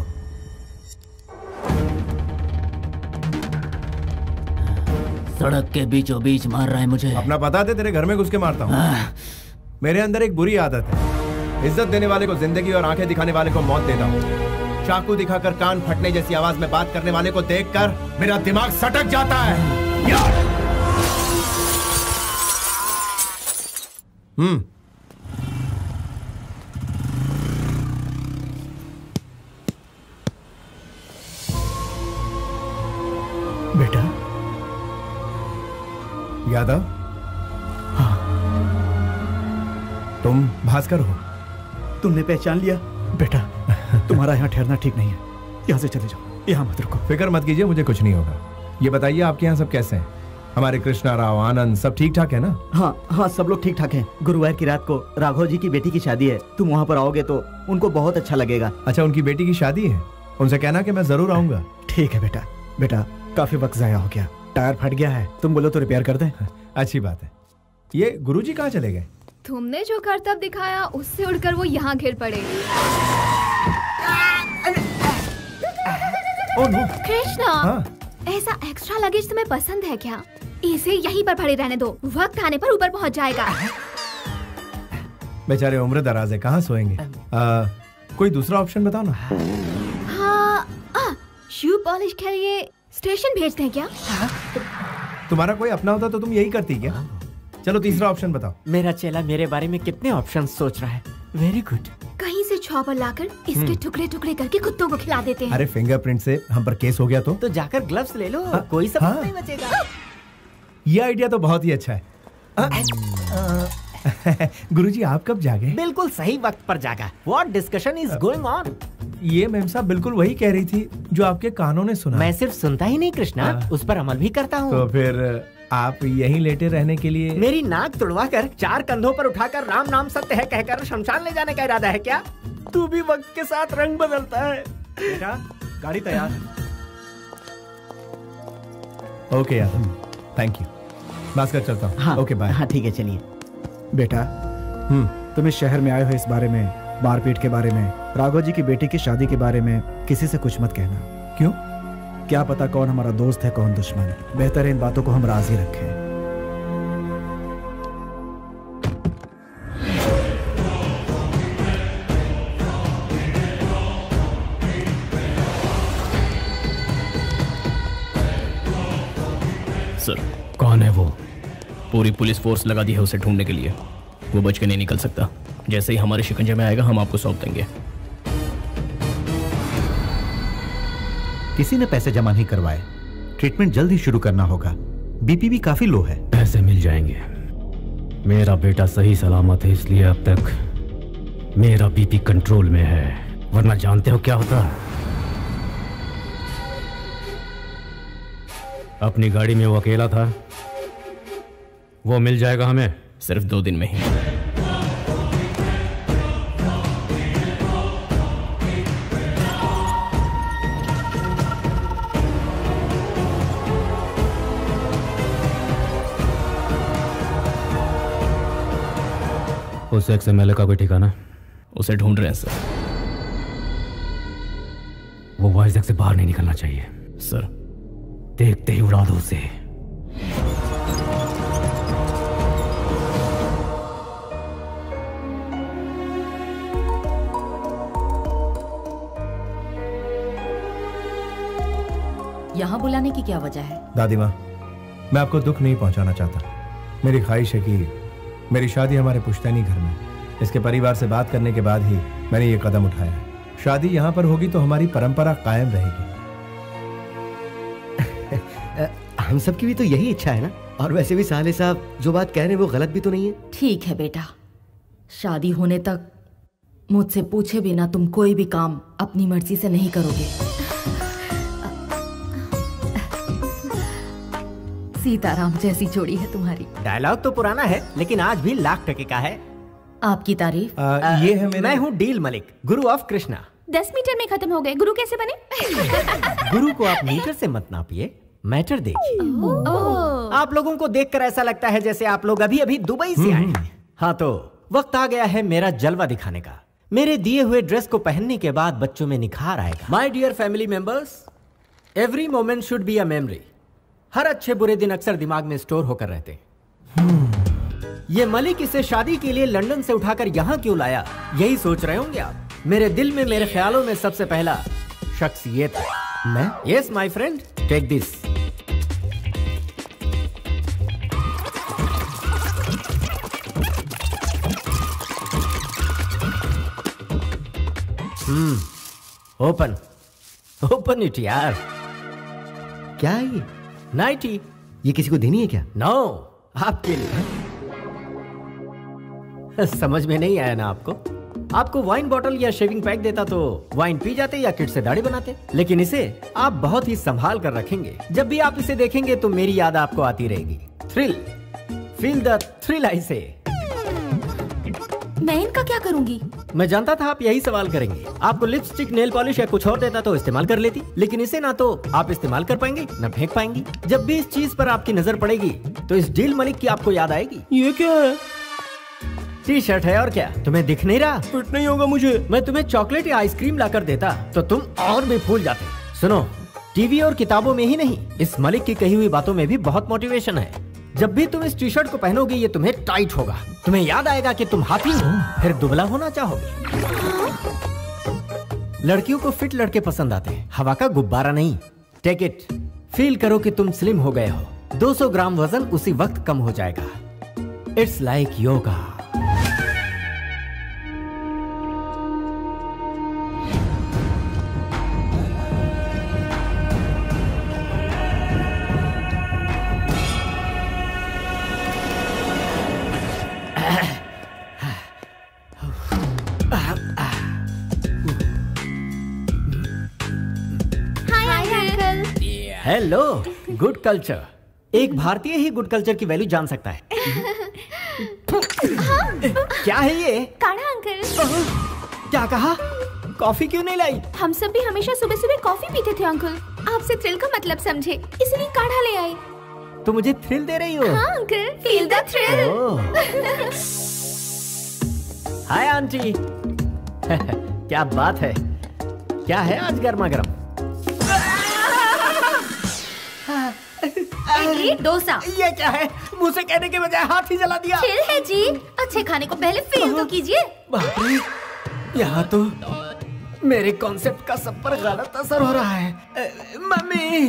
Speaker 11: सड़क के बीचों बीच मार रहा है मुझे।
Speaker 13: अपना बता दे, तेरे घर में घुस के मारता हूँ। मेरे अंदर एक बुरी आदत है, इज्जत देने वाले को जिंदगी और आंखें दिखाने वाले को मौत देता हूँ। चाकू दिखाकर कान फटने जैसी आवाज में बात करने वाले को देखकर मेरा दिमाग सटक जाता है। यार। हम्म
Speaker 15: बेटा।
Speaker 13: यादव? हाँ। तुम भास्कर हो?
Speaker 15: तुमने पहचान लिया? बेटा, तुम्हारा यहाँ ठहरना ठीक नहीं है, यहाँ से चले जाओ, यहाँ मत रुको।
Speaker 13: फिक्र मत कीजिए, मुझे कुछ नहीं होगा। ये बताइए आपके यहाँ सब कैसे हैं? हमारे कृष्णा राव, आनंद सब ठीक ठाक है ना?
Speaker 3: हाँ हाँ, सब लोग ठीक ठाक हैं। गुरुवार की रात को राघव जी की बेटी की शादी है, तुम वहाँ पर आओगे तो उनको बहुत अच्छा लगेगा।
Speaker 13: अच्छा, उनकी बेटी की शादी है? उनसे कहना कि मैं जरूर आऊंगा।
Speaker 15: ठीक है बेटा। बेटा काफी वक्त जाया हो गया, टायर फट गया है, तुम बोलो तो रिपेयर कर दे।
Speaker 13: अच्छी बात है। ये गुरुजी कहाँ चले गए?
Speaker 7: तुमने जो करतब दिखाया उससे उड़कर वो यहाँ गिर पड़े।
Speaker 13: Oh no.
Speaker 7: कृष्णा,
Speaker 13: हाँ।
Speaker 7: ऐसा एक्स्ट्रा लगेज तुम्हें पसंद है क्या? इसे यहीं पर पड़े रहने दो, वक्त आने पर ऊपर पहुँच जाएगा।
Speaker 13: बेचारे उम्र दराज है, कहाँ सोएंगे? आ, कोई दूसरा ऑप्शन बताओ ना।
Speaker 7: हाँ, शू पॉलिश के लिए स्टेशन भेजते हैं क्या?
Speaker 13: तुम्हारा कोई अपना होता तो तुम यही करती क्या? चलो तीसरा ऑप्शन बताओ।
Speaker 16: मेरा चेला मेरे बारे में कितने ऑप्शन सोच रहा है। Very good.
Speaker 7: कहीं से चॉपर लाकर इसके टुकड़े टुकड़े करके कुत्तों को खिला देते हैं।
Speaker 13: अरे फिंगरप्रिंट से हम पर केस हो गया तो
Speaker 16: तो जाकर ग्लव्स ले लो।
Speaker 13: हाँ,
Speaker 16: कोई सबूत
Speaker 13: हाँ,
Speaker 16: नहीं बचेगा।
Speaker 13: ये आइडिया तो बहुत ही अच्छा है। गुरुजी आप कब जागे?
Speaker 16: बिल्कुल सही वक्त पर जागा। What discussion is going on?
Speaker 13: ये मैम साहब बिल्कुल वही कह रही थी जो आपके कानों ने सुना।
Speaker 16: मैं सिर्फ सुनता ही नहीं कृष्णा, उस पर अमल भी करता हूँ।
Speaker 13: तो फिर आप यहीं लेटे रहने के लिए?
Speaker 16: मेरी नाक तुड़वा कर चार कंधों पर उठाकर राम नाम सत्य है कहकर शमशान ले जाने का इरादा है क्या? तू भी वक्त के साथ रंग बदलता है।
Speaker 3: बेटा गाड़ी तैयार।
Speaker 13: ओके यार, थैंक यू। भास्कर चलता हूँ।
Speaker 3: हाँ,
Speaker 13: ओके बाय।
Speaker 16: हाँ ठीक है, चलिए।
Speaker 15: बेटा तुम इस शहर में आए हो, इस बारे में, मारपीट के बारे में, राघव जी की बेटी की शादी के बारे में किसी से कुछ मत कहना।
Speaker 13: क्यों?
Speaker 15: क्या पता कौन हमारा दोस्त है कौन दुश्मन। बेहतर है इन बातों को हम राजी रखें।
Speaker 5: सर, कौन है वो? पूरी पुलिस फोर्स लगा दी है उसे ढूंढने के लिए। वो बच के नहीं निकल सकता। जैसे ही हमारे शिकंजे में आएगा हम आपको सौंप देंगे।
Speaker 2: किसी ने पैसे जमा नहीं करवाए, ट्रीटमेंट जल्द ही शुरू करना होगा। बीपी भी काफी लो है।
Speaker 1: पैसे मिल जाएंगे। मेरा बेटा सही सलामत है, इसलिए अब तक मेरा बीपी कंट्रोल में है, वरना जानते हो क्या होता? अपनी गाड़ी में वो अकेला था। वो मिल जाएगा हमें
Speaker 5: सिर्फ दो दिन में ही।
Speaker 1: उस एक्स एम एल ए का कोई ठिकाना?
Speaker 5: उसे ढूंढ रहे हैं सर।
Speaker 1: वो वाइजैक से बाहर नहीं निकलना चाहिए
Speaker 5: सर।
Speaker 1: देखते ही उड़ा दो उसे।
Speaker 10: यहाँ बुलाने की क्या वजह है?
Speaker 13: दादी माँ, मैं आपको दुख नहीं पहुंचाना चाहता। मेरी ख्वाहिश है कि मेरी शादी हमारे पुश्तैनी घर में। इसके परिवार से बात करने के बाद ही मैंने ये कदम उठाया है। शादी यहाँ पर होगी तो हमारी परंपरा कायम रहेगी।
Speaker 12: हम सबकी भी तो यही इच्छा है ना। और वैसे भी साले साहब जो बात कह रहे हैं वो गलत भी तो नहीं है।
Speaker 10: ठीक है बेटा, शादी होने तक मुझसे पूछे बिना तुम कोई भी काम अपनी मर्जी से नहीं करोगे। सीताराम जैसी जोड़ी है तुम्हारी।
Speaker 16: डायलॉग तो पुराना है लेकिन आज भी लाख टके का है।
Speaker 10: आपकी तारीफ।
Speaker 13: आ, ये है मेरे...
Speaker 16: मैं हूँ deal Malik, Guru of Krishna.
Speaker 7: दस मीटर में खत्म हो गए, गुरु कैसे बने?
Speaker 16: गुरु को आप मीटर से मत नापिए, मैटर देखिए। आप लोगों को देखकर ऐसा लगता है जैसे आप लोग अभी अभी दुबई से आए हैं। हाँ तो वक्त आ गया है मेरा जलवा दिखाने का। मेरे दिए हुए ड्रेस को पहनने के बाद बच्चों में निखार आएगा। My dear family members, every moment should be a memory. हर अच्छे बुरे दिन अक्सर दिमाग में स्टोर होकर रहते। ये मलिक इसे शादी के लिए लंदन से उठाकर यहाँ क्यों लाया, यही सोच रहे होंगे आप। मेरे दिल में, मेरे ख्यालों में सबसे पहला शख्स ये था। मैं? Yes my friend, take this. Hmm, open open it यार।
Speaker 12: क्या है ये?
Speaker 16: नाइटी।
Speaker 12: ये किसी को देनी है क्या?
Speaker 16: नो, आपके लिए। समझ में नहीं आया ना आपको? आपको वाइन बॉटल या शेविंग पैक देता तो वाइन पी जाते या किट से दाढ़ी बनाते, लेकिन इसे आप बहुत ही संभाल कर रखेंगे। जब भी आप इसे देखेंगे तो मेरी याद आपको आती रहेगी। Thrill, feel the thrill I say.
Speaker 6: मैं इनका क्या करूंगी?
Speaker 16: मैं जानता था आप यही सवाल करेंगे। आपको लिपस्टिक, नेल पॉलिश या कुछ और देता तो इस्तेमाल कर लेती, लेकिन इसे ना तो आप इस्तेमाल कर पाएंगे न फेंक पाएंगी। जब भी इस चीज पर आपकी नजर पड़ेगी तो इस डील मलिक की आपको याद आएगी।
Speaker 5: ये क्या है?
Speaker 16: टी शर्ट है और क्या, तुम्हें दिख नहीं रहा?
Speaker 5: फिट नहीं होगा मुझे।
Speaker 16: मैं तुम्हें चॉकलेट या आइसक्रीम लाकर देता तो तुम और भी फूल जाते। सुनो, टीवी और किताबों में ही नहीं, इस मलिक की कही हुई बातों में भी बहुत मोटिवेशन है। जब भी तुम इस टी शर्ट को पहनोगे ये तुम्हें टाइट होगा, तुम्हें याद आएगा कि तुम हाथी हो, फिर दुबला होना चाहोगे। लड़कियों को फिट लड़के पसंद आते हैं, हवा का गुब्बारा नहीं। टेक इट, फील करो कि तुम स्लिम हो गए हो। दो सौ ग्राम वजन उसी वक्त कम हो जाएगा। It's like yoga. Hello, good culture. एक भारतीय ही गुड कल्चर की वैल्यू जान सकता है। क्या है ये?
Speaker 6: काढ़ा अंकल।
Speaker 16: क्या कहा? कॉफी क्यों नहीं लाई?
Speaker 6: हम सब भी हमेशा सुबह सुबह कॉफी पीते थे अंकल। आपसे थ्रिल का मतलब समझे, इसलिए काढ़ा ले आए।
Speaker 16: तो मुझे थ्रिल दे रही हो?
Speaker 6: हाँ uncle, feel the thrill.
Speaker 16: Hi auntie. क्या बात है, क्या है आज गर्मा गर्म?
Speaker 7: इडली डोसा।
Speaker 16: ये क्या है? मुंह से कहने के बजाय हाथ ही जला दिया।
Speaker 7: चिल है जी, अच्छे खाने को पहले फील तो कीजिए।
Speaker 16: बाप रे, यहाँ तो मेरे कॉन्सेप्ट का सब पर गलत असर हो रहा है। मम्मी।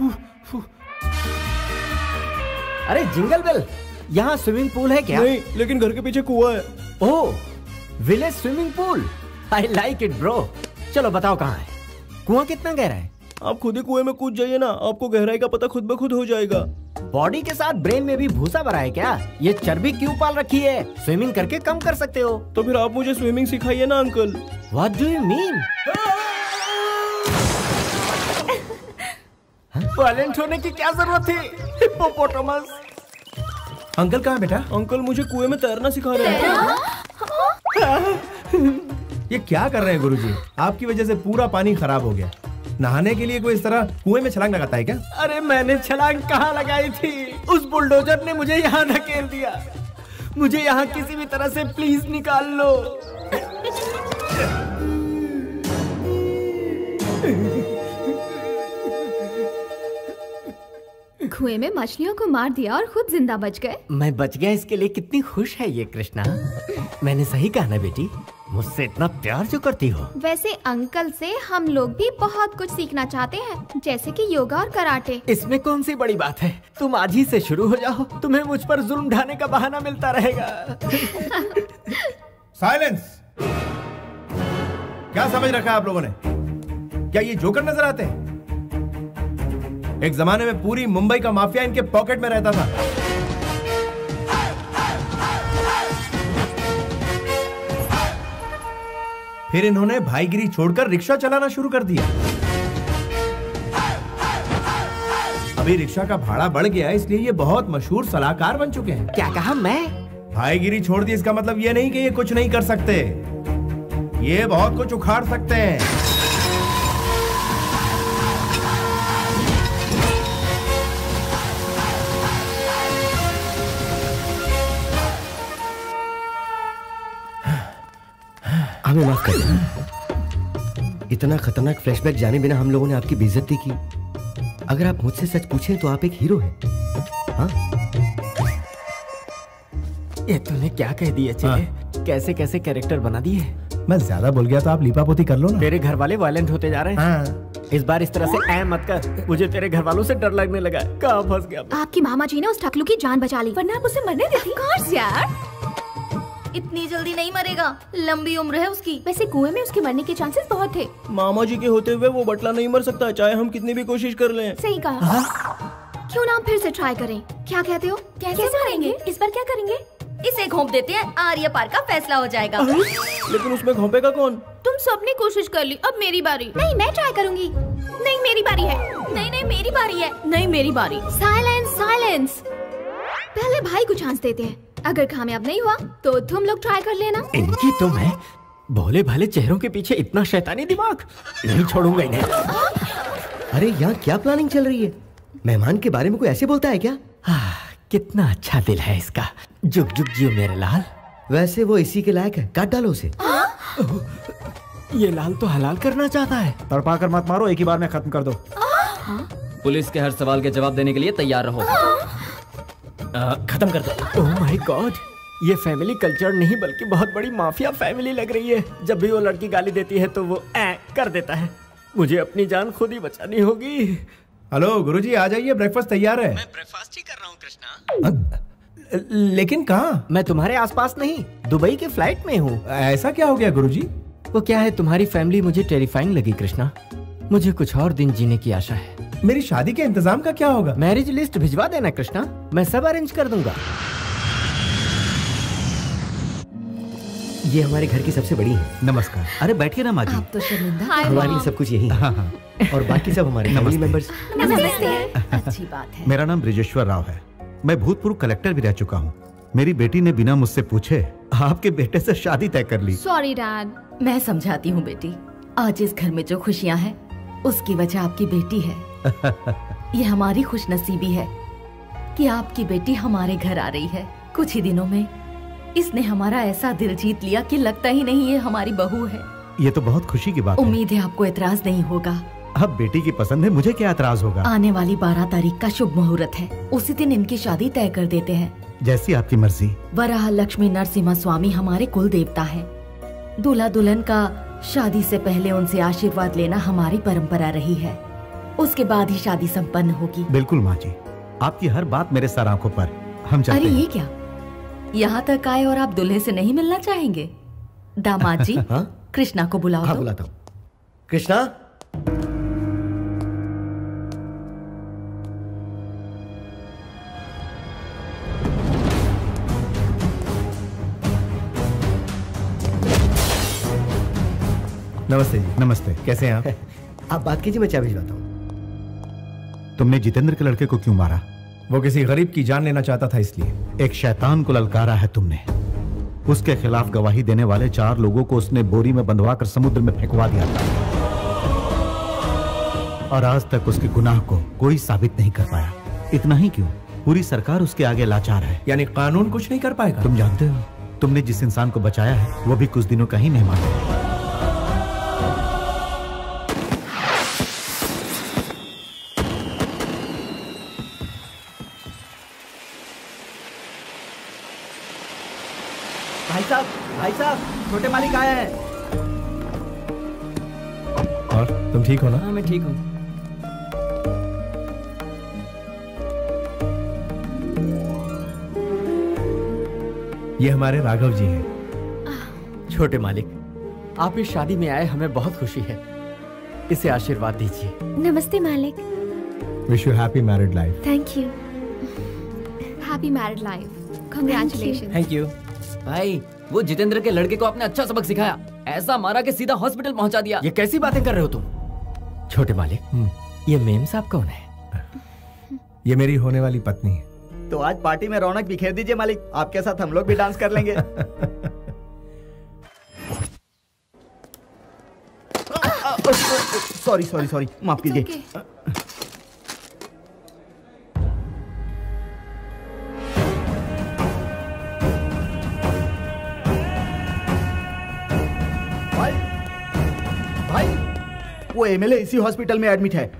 Speaker 16: अरे जिंगल बेल, यहाँ स्विमिंग पूल है क्या?
Speaker 5: नहीं, लेकिन घर के पीछे कुआं है।
Speaker 16: Oh, village swimming pool. I like it bro. चलो बताओ कहाँ है? कुआं कितना गहरा है?
Speaker 5: आप खुद ही कुएं में कूद जाइए ना, आपको गहराई का पता खुद ब खुद हो जाएगा।
Speaker 16: बॉडी के साथ ब्रेन में भी भूसा भरा है क्या? ये चर्बी क्यों पाल रखी है? स्विमिंग करके कम कर सकते हो।
Speaker 5: तो फिर आप मुझे स्विमिंग सिखाइए ना uncle.
Speaker 16: What do you mean? Violent होने की क्या जरूरत थी? हिप्पोपोटामस।
Speaker 13: अंकल कहाँ बेटा?
Speaker 5: अंकल मुझे कुएं में तैरना सिखा रहे हैं।
Speaker 13: ये क्या कर रहे हैं गुरुजी? आपकी वजह से पूरा पानी खराब हो गया। नहाने के लिए कोई इस तरह कुएं में छलांग लगाता है क्या?
Speaker 16: अरे मैंने छलांग कहाँ लगाई थी? उस बुलडोजर ने मुझे यहाँ धकेल दिया। मुझे यहाँ किसी भी तरह से प्लीज निकाल लो।
Speaker 7: कुएं में मछलियों को मार दिया और खुद जिंदा बच गए।
Speaker 16: मैं बच गया, इसके लिए कितनी खुश है ये कृष्णा। मैंने सही कहा ना बेटी? मुझसे इतना प्यार जो करती हो।
Speaker 7: वैसे अंकल से हम लोग भी बहुत कुछ सीखना चाहते हैं, जैसे कि योगा और कराटे।
Speaker 16: इसमें कौन सी बड़ी बात है? तुम आज ही से शुरू हो जाओ, तुम्हें मुझ पर जुल्म ढाने का बहाना मिलता रहेगा।
Speaker 13: साइलेंस। क्या समझ रखा है आप लोगों ने? क्या ये जोकर नजर आते हैं? एक जमाने में पूरी मुंबई का माफिया इनके पॉकेट में रहता था। फिर इन्होंने भाईगिरी छोड़कर रिक्शा चलाना शुरू कर दिया। अभी रिक्शा का भाड़ा बढ़ गया, इसलिए ये बहुत मशहूर सलाहकार बन चुके हैं।
Speaker 16: क्या कहा? मैं
Speaker 13: भाईगिरी छोड़ दी, इसका मतलब ये नहीं कि ये कुछ नहीं कर सकते। ये बहुत कुछ उखाड़ सकते हैं।
Speaker 12: हमें माफ कर दो। इतना खतरनाक फ्लैशबैक जाने बिना हम लोगों ने आपकी बेइज्जती की। अगर आप मुझसे सच पूछें तो आप एक हीरो हैं। हाँ?
Speaker 16: ये तूने क्या कह दिया चले? हाँ। कैसे कैसे कैरेक्टर बना दिए।
Speaker 13: मैं ज्यादा बोल गया तो आप लीपापोती कर लो ना।
Speaker 16: तेरे घर वाले वायलेंट होते जा रहे हैं।
Speaker 13: हाँ।
Speaker 16: इस बार इस तरह से ऐ मत कर, मुझे तेरे घर वालों से डर लगने लगा। कहाँ फंस गया मैं?
Speaker 7: आपकी मामा जी ने उस टकलू की जान बचा ली, वरना आप उसे मरने देती। यार इतनी जल्दी नहीं मरेगा, लंबी उम्र है उसकी। वैसे कुएं में उसके मरने के चांसेस बहुत थे।
Speaker 5: मामा जी के होते हुए वो बटला नहीं मर सकता, चाहे हम कितनी भी कोशिश कर लें।
Speaker 7: सही कहा। क्यों ना हम फिर से ट्राई करें? क्या कहते हो? कैसे, कैसे मरेंगे? इस बार क्या करेंगे?
Speaker 10: इसे घोंप देते हैं, आर्य पार का फैसला हो जाएगा।
Speaker 13: लेकिन उसमें घोंपेगा कौन?
Speaker 6: तुम सबने कोशिश कर ली, अब मेरी बारी।
Speaker 7: नहीं, मैं ट्राई करूंगी।
Speaker 6: नहीं मेरी बारी है। नहीं नहीं मेरी बारी है। नहीं मेरी बारी।
Speaker 7: Silence silence. पहले भाई को चांस देते हैं, अगर कामयाब नहीं हुआ तो तुम लोग ट्राई कर लेना।
Speaker 16: इनकी तो मैं भोले भाले चेहरों के पीछे इतना शैतानी दिमाग, नहीं छोड़ूंगा इन्हें।
Speaker 12: अरे यहाँ क्या प्लानिंग चल रही है? मेहमान के बारे में कोई ऐसे बोलता है क्या?
Speaker 16: कितना अच्छा दिल है इसका। जुग जुग जियो मेरे लाल।
Speaker 12: वैसे वो इसी के लायक है, काट डालो उसे।
Speaker 16: ये लाल तो हलाल करना चाहता है।
Speaker 15: तड़पा कर मत मारो, एक ही बार में खत्म कर दो।
Speaker 11: पुलिस के हर सवाल के जवाब देने के लिए तैयार रहो।
Speaker 16: आ, खत्म कर दो। ओह माय गॉड, ये फैमिली कल्चर नहीं बल्कि बहुत बड़ी माफिया फैमिली लग रही है। जब भी वो लड़की गाली देती है तो वो ऐ कर देता है। मुझे अपनी जान खुद ही बचानी होगी।
Speaker 13: हेलो गुरुजी, आ जाइए, ब्रेकफास्ट तैयार है।
Speaker 16: मैं ब्रेकफास्ट ही कर रहा हूँ कृष्णा।
Speaker 13: लेकिन कहाँ?
Speaker 16: मैं तुम्हारे आसपास नहीं, दुबई के फ्लाइट में हूँ।
Speaker 13: ऐसा क्या हो गया गुरुजी?
Speaker 16: वो क्या है, तुम्हारी फैमिली मुझे टेरिफाइंग लगी कृष्णा। मुझे कुछ और दिन जीने की आशा है।
Speaker 13: मेरी शादी के इंतजाम का क्या होगा?
Speaker 16: मैरिज लिस्ट भिजवा देना कृष्णा, मैं सब अरेंज कर दूंगा।
Speaker 12: ये हमारे घर की सबसे बड़ी है।
Speaker 2: नमस्कार। अरे बैठिए ना माँ जी।
Speaker 10: आप तो शर्मिंदा।
Speaker 12: हमारे लिए सब कुछ यही है। हाँ, हाँ। और बाकी सब हमारे फैमिली मेंबर्स।
Speaker 10: अच्छी बात है।
Speaker 2: मेरा नाम ब्रिजेश्वर राव है। मैं भूतपूर्व कलेक्टर भी रह चुका हूँ। मेरी बेटी ने बिना मुझसे पूछे आपके बेटे से शादी तय कर ली।
Speaker 7: Sorry dad.
Speaker 10: मैं समझाती हूँ बेटी, आज इस घर में जो खुशियाँ हैं उसकी वजह आपकी बेटी है। ये हमारी खुशनसीबी है कि आपकी बेटी हमारे घर आ रही है। कुछ ही दिनों में इसने हमारा ऐसा दिल जीत लिया कि लगता ही नहीं ये हमारी बहू है।
Speaker 2: ये तो बहुत खुशी की बात है।
Speaker 10: उम्मीद है आपको एतराज नहीं होगा।
Speaker 2: अब बेटी की पसंद है, मुझे क्या एतराज होगा।
Speaker 10: आने वाली बारह तारीख का शुभ मुहूर्त है, उसी दिन इनकी शादी तय कर देते हैं।
Speaker 2: जैसी आपकी मर्जी।
Speaker 10: वराह लक्ष्मी नरसिम्हा स्वामी हमारे कुल देवता है। दूल्हा दुल्हन का शादी से पहले उनसे आशीर्वाद लेना हमारी परंपरा रही है। उसके बाद ही शादी संपन्न होगी।
Speaker 2: बिल्कुल माँ जी, आपकी हर बात मेरे सर आंखों पर। हम चलते
Speaker 10: अरे
Speaker 2: हैं।
Speaker 10: ये क्या, यहाँ तक आए और आप दूल्हे से नहीं मिलना चाहेंगे? दामाद जी,
Speaker 12: हाँ?
Speaker 10: कृष्णा को बुलाओ।
Speaker 12: हाँ,
Speaker 10: तो।
Speaker 12: बुलाता हूँ। कृष्णा,
Speaker 13: नमस्ते जी।
Speaker 2: नमस्ते।
Speaker 13: कैसे हैं आप?
Speaker 12: आप बात कीजिए, मैं चाय भिजवाता हूँ।
Speaker 2: तुमने जितेंद्र के लड़के को क्यों मारा?
Speaker 13: वो किसी गरीब की जान लेना चाहता था इसलिए।
Speaker 2: एक शैतान को ललकारा है तुमने। उसके खिलाफ गवाही देने वाले चार लोगों को उसने बोरी में बंधवा कर समुद्र में फेंकवा दिया था, और आज तक उसके गुनाह को कोई साबित नहीं कर पाया। इतना ही क्यों, पूरी सरकार उसके आगे लाचार है।
Speaker 13: यानी कानून कुछ नहीं कर पाएगा?
Speaker 2: तुम जानते हो, तुमने जिस इंसान को बचाया है वो भी कुछ दिनों का ही मेहमान है।
Speaker 3: भाई साहब, भाई साहब, छोटे मालिक आए हैं।
Speaker 13: और तुम ठीक हो ना?
Speaker 11: हाँ मैं ठीक हूँ।
Speaker 13: ये हमारे राघव जी हैं।
Speaker 16: छोटे मालिक, आप इस शादी में आए, हमें बहुत खुशी है। इसे आशीर्वाद दीजिए।
Speaker 7: नमस्ते मालिक।
Speaker 13: Wish you happy married life.
Speaker 7: Thank you. Happy married life. Congratulation.
Speaker 11: Thank you. भाई, वो जितेंद्र के लड़के को आपने अच्छा सबक सिखाया। ऐसा मारा कि सीधा हॉस्पिटल पहुंचा दिया।
Speaker 16: ये कैसी बातें कर रहे हो तुम? छोटे मालिक, ये मेम साहब कौन है?
Speaker 13: ये मेरी होने वाली पत्नी है।
Speaker 3: तो आज पार्टी में रौनक बिखेर दीजिए मालिक, आपके साथ हम लोग भी डांस कर लेंगे। सॉरी सॉरी सॉरी, माफ कीजिए। भाई, भाई, वो एमएलए इसी हॉस्पिटल में एडमिट है।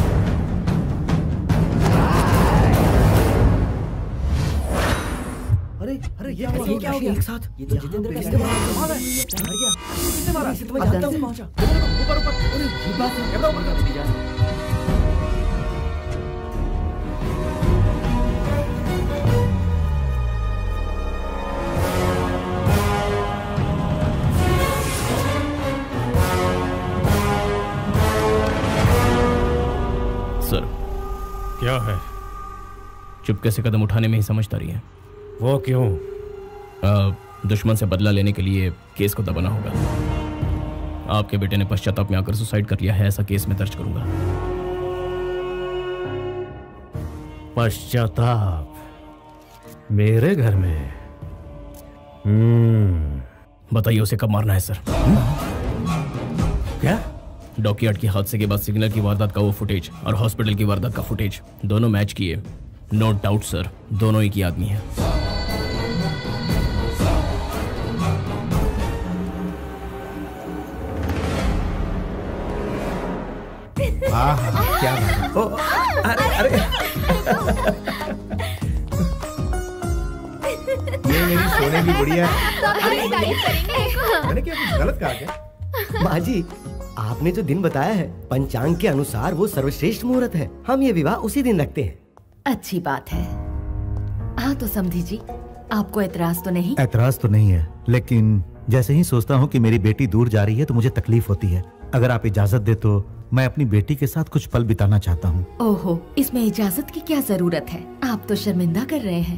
Speaker 3: अरे अरे ये
Speaker 16: ये क्या हो गया? एक साथ ये तो जितेंद्र का इसके मारा मारा है। मर गया। किसने मारा? इसे तो मैं जानता हूँ। पहुंचा ऊपर ऊपर। अरे ये बात है, कैमरा ऊपर कर दीजिए।
Speaker 5: सर, क्या है? चुपके से कदम उठाने में ही समझदारी है।
Speaker 8: वो क्यों?
Speaker 5: आ, दुश्मन से बदला लेने के लिए केस को दबाना होगा। आपके बेटे ने पश्चाताप में आकर सुसाइड कर लिया है, ऐसा केस में दर्ज करूंगा।
Speaker 8: पश्चाताप मेरे घर में? हम्म
Speaker 5: बताइए उसे कब मारना है सर?
Speaker 8: क्या?
Speaker 5: डॉकयार्ड के हादसे के बाद सिग्नल की वारदात का वो फुटेज और हॉस्पिटल की वारदात का फुटेज दोनों मैच किए। नो डाउट सर, दोनों एक ही आदमी है।
Speaker 13: हाँ हाँ क्या बात? ओ, अरे अरे ये मेरी सोने की गुड़िया है। मैंने क्या कुछ गलत कहा क्या?
Speaker 12: माँ जी, आपने जो दिन बताया है पंचांग के अनुसार वो सर्वश्रेष्ठ मुहूर्त है। हम ये विवाह उसी दिन रखते हैं।
Speaker 10: अच्छी बात है। हाँ तो समझी जी, आपको एतराज तो नहीं?
Speaker 2: एतराज तो नहीं है, लेकिन जैसे ही सोचता हूँ कि मेरी बेटी दूर जा रही है तो मुझे तकलीफ होती है। अगर आप इजाजत दे तो मैं अपनी बेटी के साथ कुछ पल बिताना चाहता हूँ।
Speaker 10: ओहो, इसमें इजाजत की क्या जरूरत है? आप तो शर्मिंदा कर रहे हैं।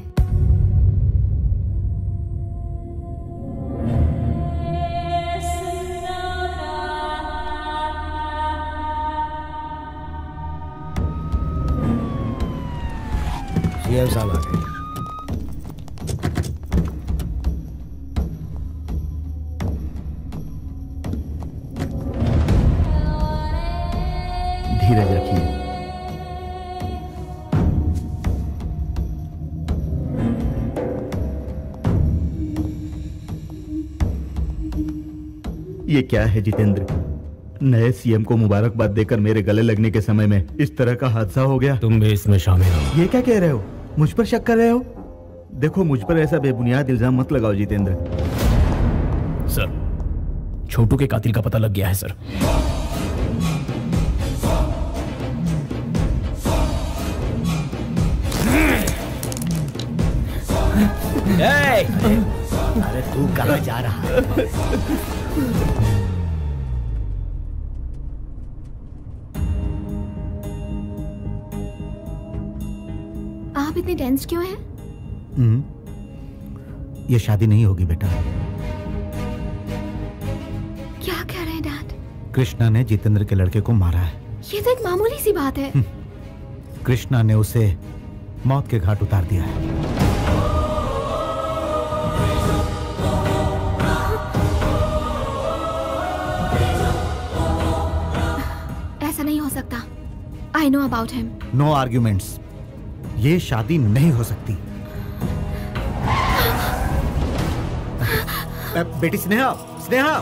Speaker 12: सीएम साहब आ गए।
Speaker 2: धीरज रखिए। ये क्या है जितेंद्र? नए सीएम को मुबारकबाद देकर मेरे गले लगने के समय में इस तरह का हादसा हो गया।
Speaker 8: तुम भी इसमें शामिल हो?
Speaker 2: ये क्या कह रहे हो? मुझ पर शक कर रहे हो? देखो, मुझ पर ऐसा बेबुनियाद इल्जाम मत लगाओ जितेंद्र।
Speaker 5: सर, छोटू के कातिल का पता लग गया है सर।
Speaker 12: अरे तू कहाँ जा रहा है?
Speaker 7: आप इतने टेंस क्यों हैं?
Speaker 2: हम्म, ये शादी नहीं होगी बेटा।
Speaker 7: क्या कह रहे हैं डैड?
Speaker 2: कृष्णा ने जितेंद्र के लड़के को मारा है।
Speaker 7: ये तो एक मामूली सी बात है।
Speaker 2: कृष्णा ने उसे मौत के घाट उतार दिया है।
Speaker 7: ऐसा नहीं हो सकता। I know about him.
Speaker 2: No arguments. ये शादी नहीं हो सकती। बेटी स्नेहा, स्नेहा,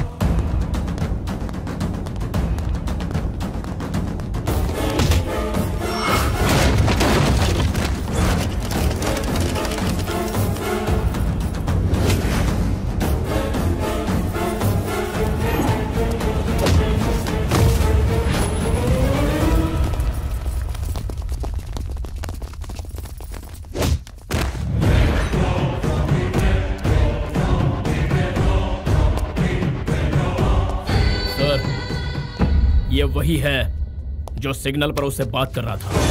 Speaker 5: ये वही है जो सिग्नल पर उससे बात कर रहा था।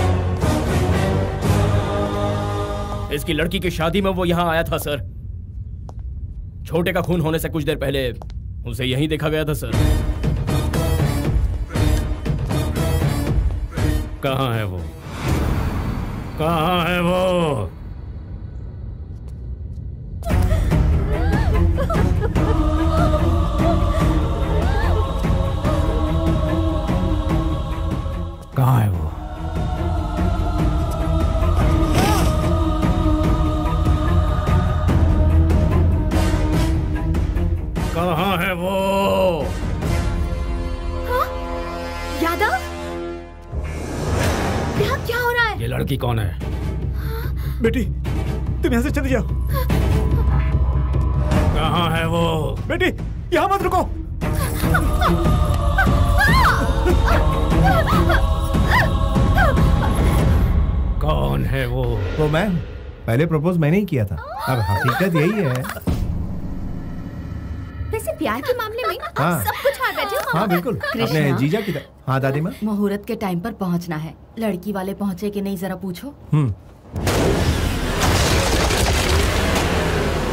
Speaker 5: इसकी लड़की की शादी में वो यहां आया था सर। छोटे का खून होने से कुछ देर पहले उसे यहीं देखा गया था सर।
Speaker 8: कहाँ है वो? कहाँ है वो? कहाँ है वो? कहाँ है वो?
Speaker 7: हाँ? यादव? यहाँ क्या हो रहा है?
Speaker 8: ये लड़की कौन है?
Speaker 15: बेटी, तुम यहाँ से चली जाओ।
Speaker 8: कहाँ है वो?
Speaker 15: बेटी, यहाँ मत रुको।
Speaker 8: कौन है वो?
Speaker 13: वो मैं। पहले प्रपोज मैंने ही किया था। अब हकीकत यही है।
Speaker 7: वैसे प्यार के मामले में आप
Speaker 13: हाँ।
Speaker 7: सब कुछ हार बैठे हो।
Speaker 13: हाँ बिल्कुल। अपने जीजा की तरह। हाँ दादी माँ।
Speaker 10: मुहूर्त के टाइम पर पहुंचना है। लड़की वाले पहुंचे कि नहीं जरा पूछो।
Speaker 13: हम्म।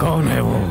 Speaker 8: कौन है वो?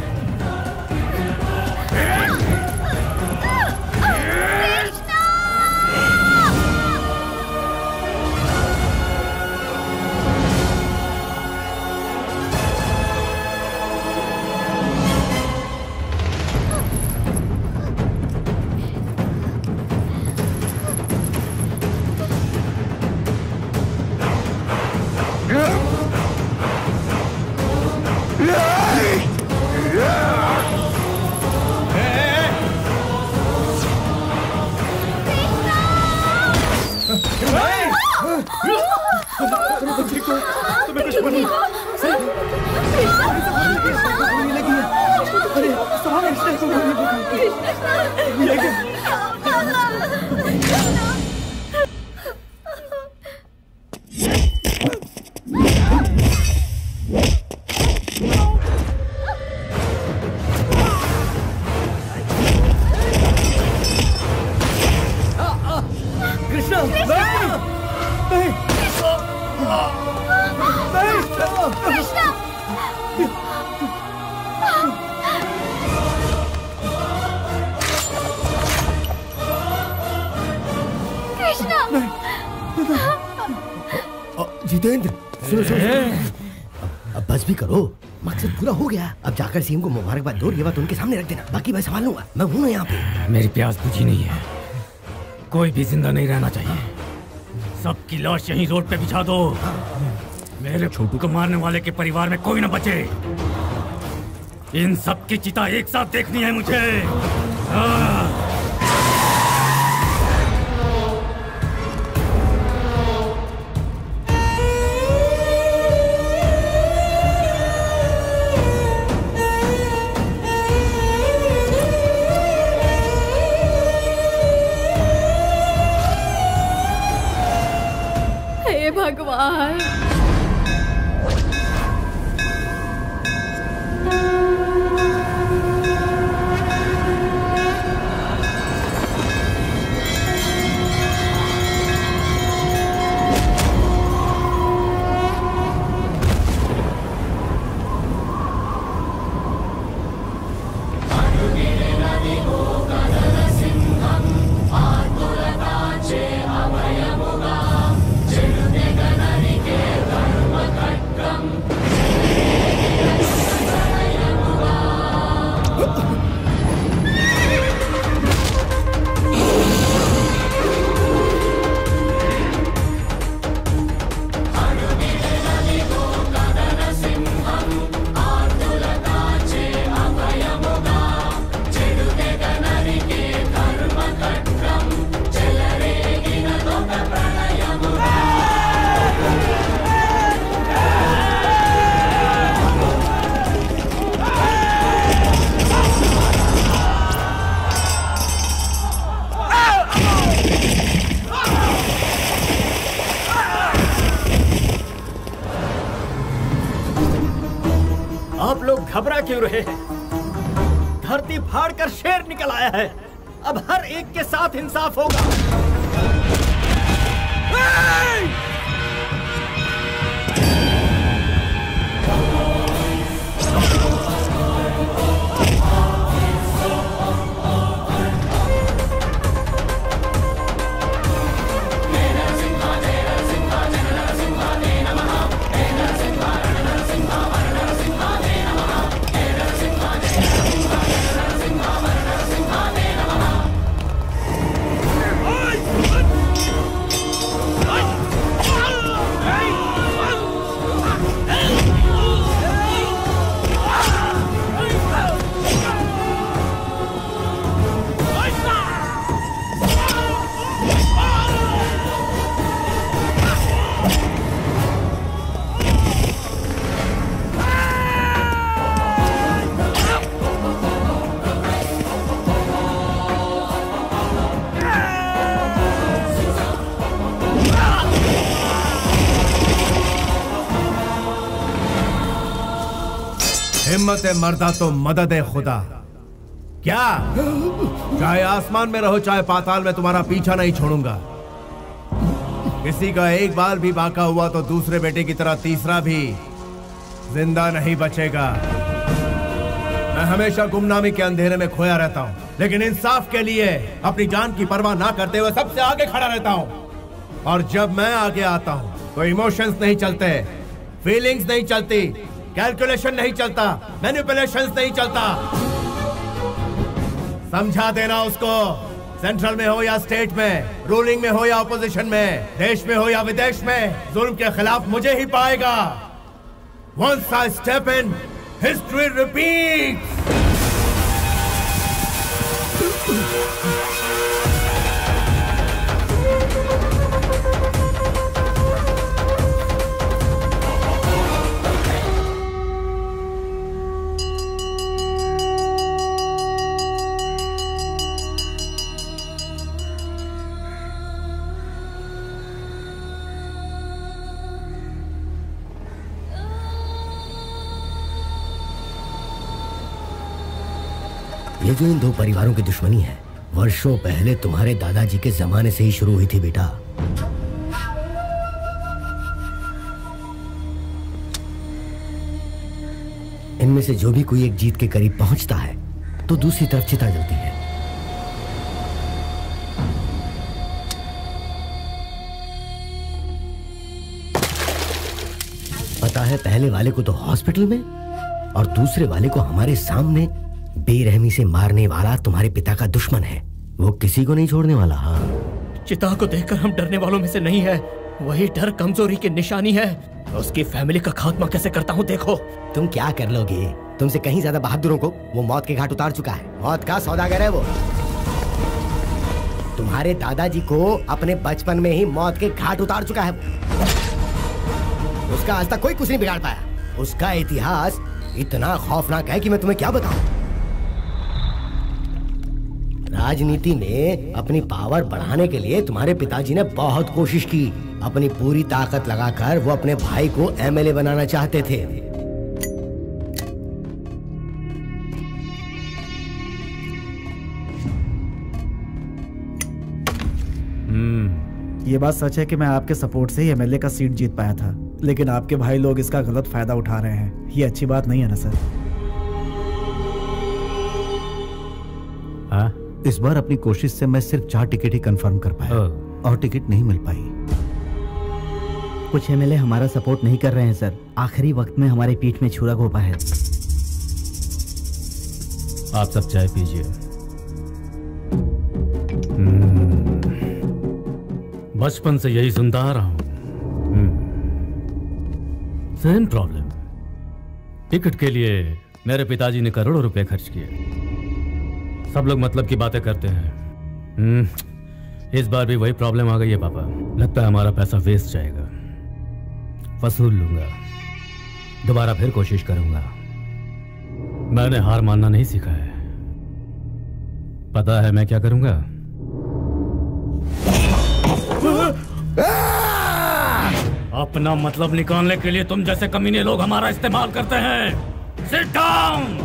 Speaker 12: जितेंद्र सुनो सुनो अब बस भी करो, मकसद पूरा हो गया। अब जाकर सीएम को मुबारकबाद दो, ये बात उनके सामने रख देना, बाकी मैं संभाल लूंगा, मैं हूं ना यहाँ पे।
Speaker 8: मेरी प्यास बुझी नहीं है, कोई भी जिंदा नहीं रहना चाहिए, सबकी लाश यहीं रोड पे बिछा दो। मेरे छोटू को मारने वाले के परिवार में कोई न बचे, इन सब की चिता एक साथ देखनी है मुझे। हाँ।
Speaker 10: भगवान,
Speaker 16: घबरा क्यों रहे हैं? धरती फाड़ कर शेर निकल आया है, अब हर एक के साथ इंसाफ होगा।
Speaker 13: हिम्मत मर्दा तो मदद है खुदा। क्या चाहे आसमान में रहो चाहे पाताल में, तुम्हारा पीछा नहीं छोड़ूंगा। किसी का एक बाल भी बाका हुआ तो दूसरे बेटे की तरह तीसरा भी जिंदा नहीं बचेगा। मैं हमेशा गुमनामी के अंधेरे में खोया रहता हूँ, लेकिन इंसाफ के लिए अपनी जान की परवाह ना करते हुए सबसे आगे खड़ा रहता हूँ। और जब मैं आगे आता हूँ तो इमोशंस नहीं चलते, फीलिंग्स नहीं चलती, कैलकुलेशन नहीं चलता, मैनिपुलेशंस नहीं चलता। समझा देना उसको, सेंट्रल में हो या स्टेट में, रूलिंग में हो या ऑपोजिशन में, देश में हो या विदेश में, जुल्म के खिलाफ मुझे ही पाएगा। Once I step in, history repeats.
Speaker 12: ये जो इन दो परिवारों की दुश्मनी है, वर्षों पहले तुम्हारे दादाजी के जमाने से ही शुरू हुई थी बेटा। इनमें से जो भी कोई एक जीत के करीब पहुंचता है तो दूसरी तरफ चिता जलती है। पता है, पहले वाले को तो हॉस्पिटल में और दूसरे वाले को हमारे सामने बेरहमी से मारने वाला तुम्हारे पिता का दुश्मन है। वो किसी को नहीं छोड़ने वाला। हाँ,
Speaker 5: चिता को देखकर हम डरने वालों में से नहीं है। वही डर कमजोरी की निशानी है। उसकी फैमिली का खात्मा कैसे करता हूँ देखो।
Speaker 12: तुम क्या कर लोगे? तुमसे कहीं ज्यादा बहादुरों को वो मौत के घाट उतार चुका है। मौत का सौदागर है वो। तुम्हारे दादाजी को अपने बचपन में ही मौत के घाट उतार चुका है। उसका आज तक कोई कुछ नहीं बिगाड़ पाया। उसका इतिहास इतना खौफनाक है कि मैं तुम्हें क्या बताऊं। राजनीति में अपनी पावर बढ़ाने के लिए तुम्हारे पिताजी ने बहुत कोशिश की। अपनी पूरी ताकत लगाकर वो अपने भाई को एमएलए बनाना चाहते थे।
Speaker 15: ये बात सच है कि मैं आपके सपोर्ट से ही एमएलए का सीट जीत पाया था, लेकिन आपके भाई लोग इसका गलत फायदा उठा रहे हैं। ये अच्छी बात नहीं है ना सर?
Speaker 2: हाँ? इस बार अपनी कोशिश से मैं सिर्फ चार टिकट ही कंफर्म कर पाया और टिकट नहीं मिल पाई।
Speaker 3: कुछ एमएलए हमारा सपोर्ट नहीं कर रहे हैं सर। आखिरी वक्त में हमारे पीठ में छुरा घोंपा है।
Speaker 8: आप सब चाय पीजिए। बचपन से यही सुनता आ रहा हूं। Same problem. टिकट के लिए मेरे पिताजी ने करोड़ों रुपए खर्च किए। सब लोग मतलब की बातें करते हैं। इस बार भी वही प्रॉब्लम आ गई है पापा। लगता है हमारा पैसा वेस्ट जाएगा। वसूल लूंगा, दोबारा फिर कोशिश करूंगा। मैंने हार मानना नहीं सीखा है। पता है मैं क्या करूंगा? अपना मतलब निकालने के लिए तुम जैसे कमीने लोग हमारा इस्तेमाल करते हैं। Sit down.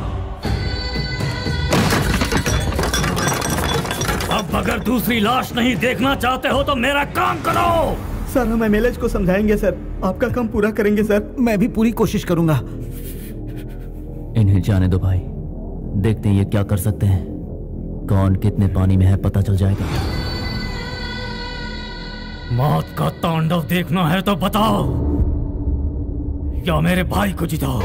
Speaker 8: अब अगर दूसरी लाश नहीं देखना चाहते हो तो मेरा काम करो।
Speaker 3: सर हम एमएलए को समझाएंगे सर। आपका काम पूरा करेंगे सर।
Speaker 2: मैं भी पूरी कोशिश करूंगा।
Speaker 11: इन्हें जाने दो भाई, देखते हैं ये क्या कर सकते हैं। कौन कितने पानी में है पता चल जाएगा।
Speaker 8: मौत का तांडव देखना है तो बताओ, या मेरे भाई को जिताओ।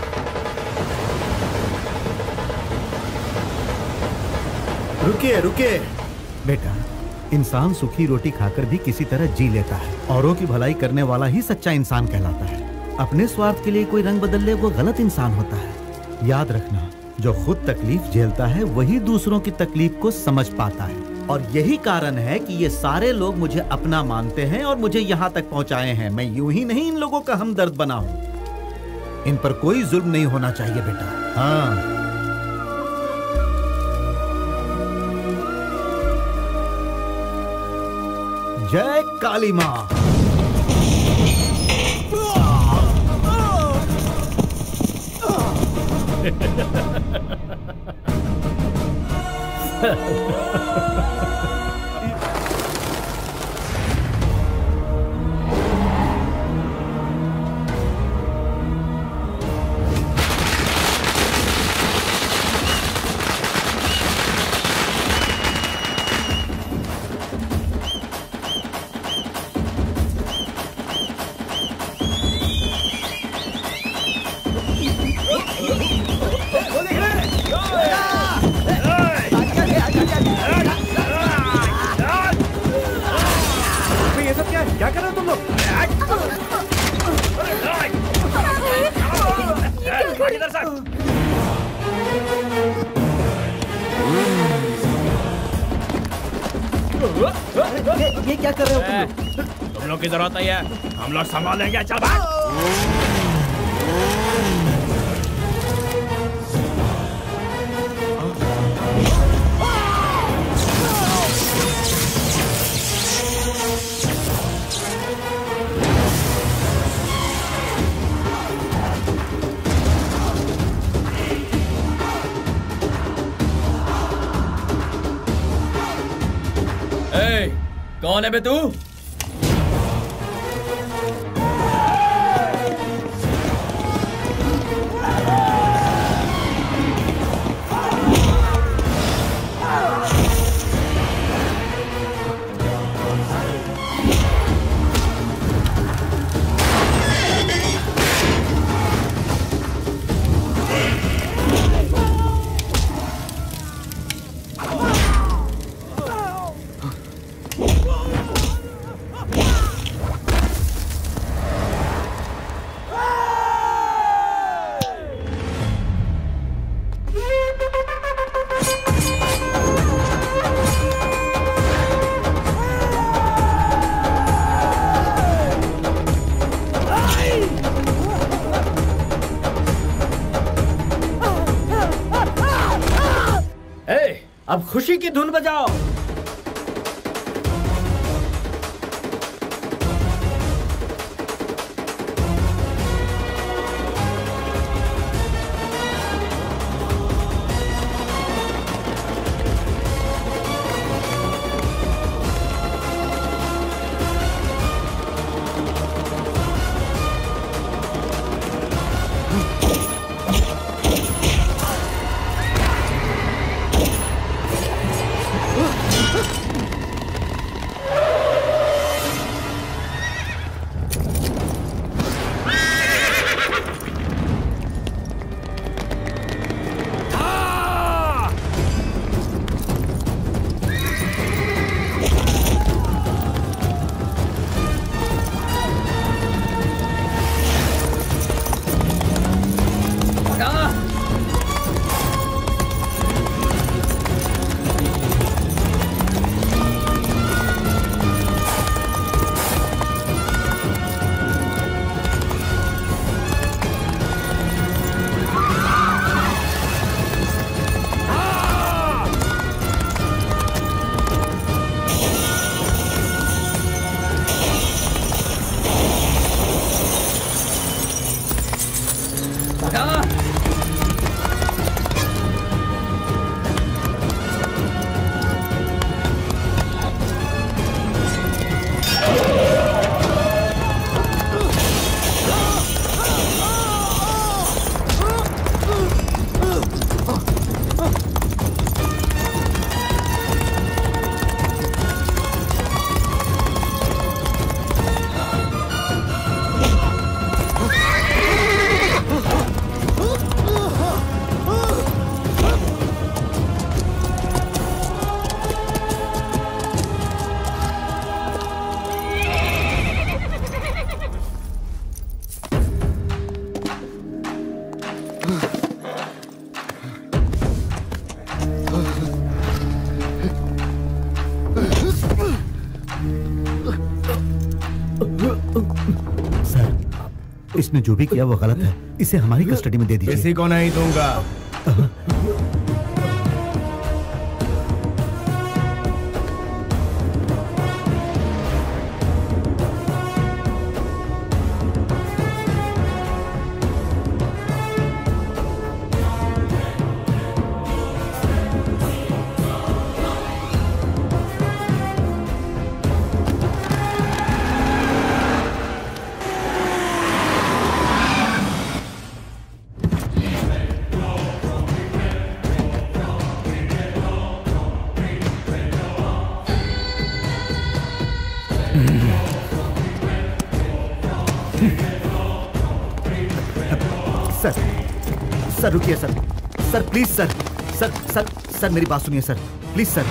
Speaker 2: रुकिए रुकिए बेटा, इंसान सूखी रोटी खाकर भी किसी तरह जी लेता है। औरों की भलाई करने वाला ही सच्चा इंसान कहलाता है। अपने स्वार्थ के लिए कोई रंग बदल ले वो गलत इंसान होता है। याद रखना, जो खुद तकलीफ झेलता है वही दूसरों की तकलीफ को समझ पाता है। और यही कारण है कि ये सारे लोग मुझे अपना मानते हैं और मुझे यहाँ तक पहुँचाए हैं। मैं यूं ही नहीं इन लोगों का हमदर्द बना हूँ। इन पर कोई जुल्म नहीं होना चाहिए बेटा। हाँ, जय काली माँ।
Speaker 5: इधर से।
Speaker 3: ये, ये क्या कर रहे हो तुम लोग?
Speaker 5: तुम लोग की जरूरत नहीं है, हम लोग संभालेंगे। चल भाग। ए, कौन है बे तू?
Speaker 16: अब खुशी की धुन बजाओ।
Speaker 2: इसने जो भी किया वो गलत है, इसे हमारी कस्टडी में दे दीजिए।
Speaker 13: किसी को नहीं दूंगा।
Speaker 2: सर सर रुकिए sir sir please sir sir sir sir मेरी बात सुनिए सर प्लीज सर।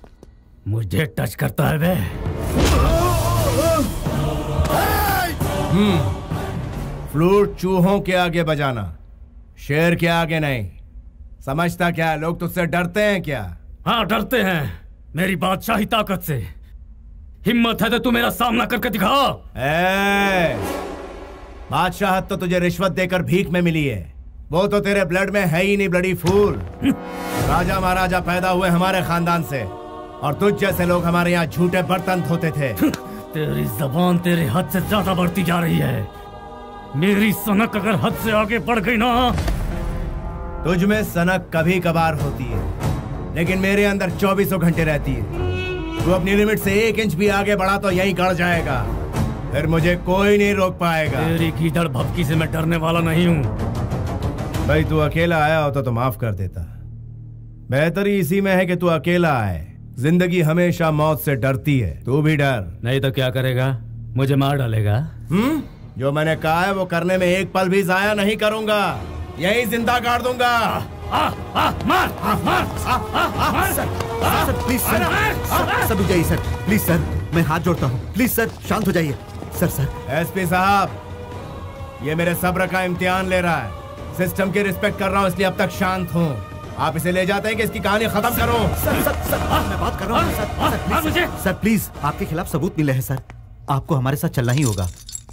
Speaker 8: मुझे टच करता है बे।
Speaker 13: हम्म फ्लूट चूहों के आगे बजाना, शेर के आगे नहीं। समझता क्या लोग तुझसे डरते हैं क्या?
Speaker 8: हाँ डरते हैं मेरी बादशाही ताकत से। हिम्मत है तो तू मेरा सामना करके दिखा।
Speaker 13: ए, बादशाहत तो तुझे रिश्वत देकर भीख में मिली है, वो तो तेरे ब्लड में है ही नहीं ब्लडी फूल। राजा महाराजा पैदा हुए हमारे खानदान से, और तुझ जैसे लोग हमारे यहाँ झूठे बर्तन धोते थे।
Speaker 8: तेरी जबान तेरे हद से ज्यादा बढ़ती जा रही है। मेरी सनक अगर हद से आगे बढ़ गई ना।
Speaker 13: तुझ में सनक कभी कभार होती है, लेकिन मेरे अंदर चौबीसों घंटे रहती है। तू अपनी लिमिट से एक इंच भी आगे बढ़ा तो यही गड़ जाएगा, फिर मुझे कोई नहीं रोक पाएगा।
Speaker 8: तेरी गीदड़ भभकी से मैं डरने वाला नहीं हूँ।
Speaker 13: भाई तू अकेला आया होता तो माफ कर देता। बेहतरी इसी में है कि तू अकेला आए। जिंदगी हमेशा मौत से डरती है, तू भी डर।
Speaker 8: नहीं तो क्या करेगा? मुझे मार डालेगा।
Speaker 13: हम्म जो मैंने कहा है वो करने में एक पल भी जाया नहीं करूंगा, यही जिंदा गाड़ दूंगा।
Speaker 2: आ, आ, मार, आ, मार, आ, आ, आ, मार। Sir, sir, please sir, sir, sir रुक जाइए सर, प्लीज सर, मैं हाथ जोड़ता हूँ, प्लीज सर शांत हो जाइए। सर सर
Speaker 13: एसपी साहब, ये मेरे सब्र का इम्तिहान ले रहा है। सिस्टम की रिस्पेक्ट कर रहा हूँ इसलिए अब तक शांत हूँ। आप इसे ले जाते हैं कि इसकी कहानी खत्म करो।
Speaker 2: सर सर सर मैं बात कर रहा हूँ सर, सर, सर, मुझे सर प्लीज, आपके खिलाफ सबूत मिले हैं सर, आपको हमारे साथ चलना ही होगा।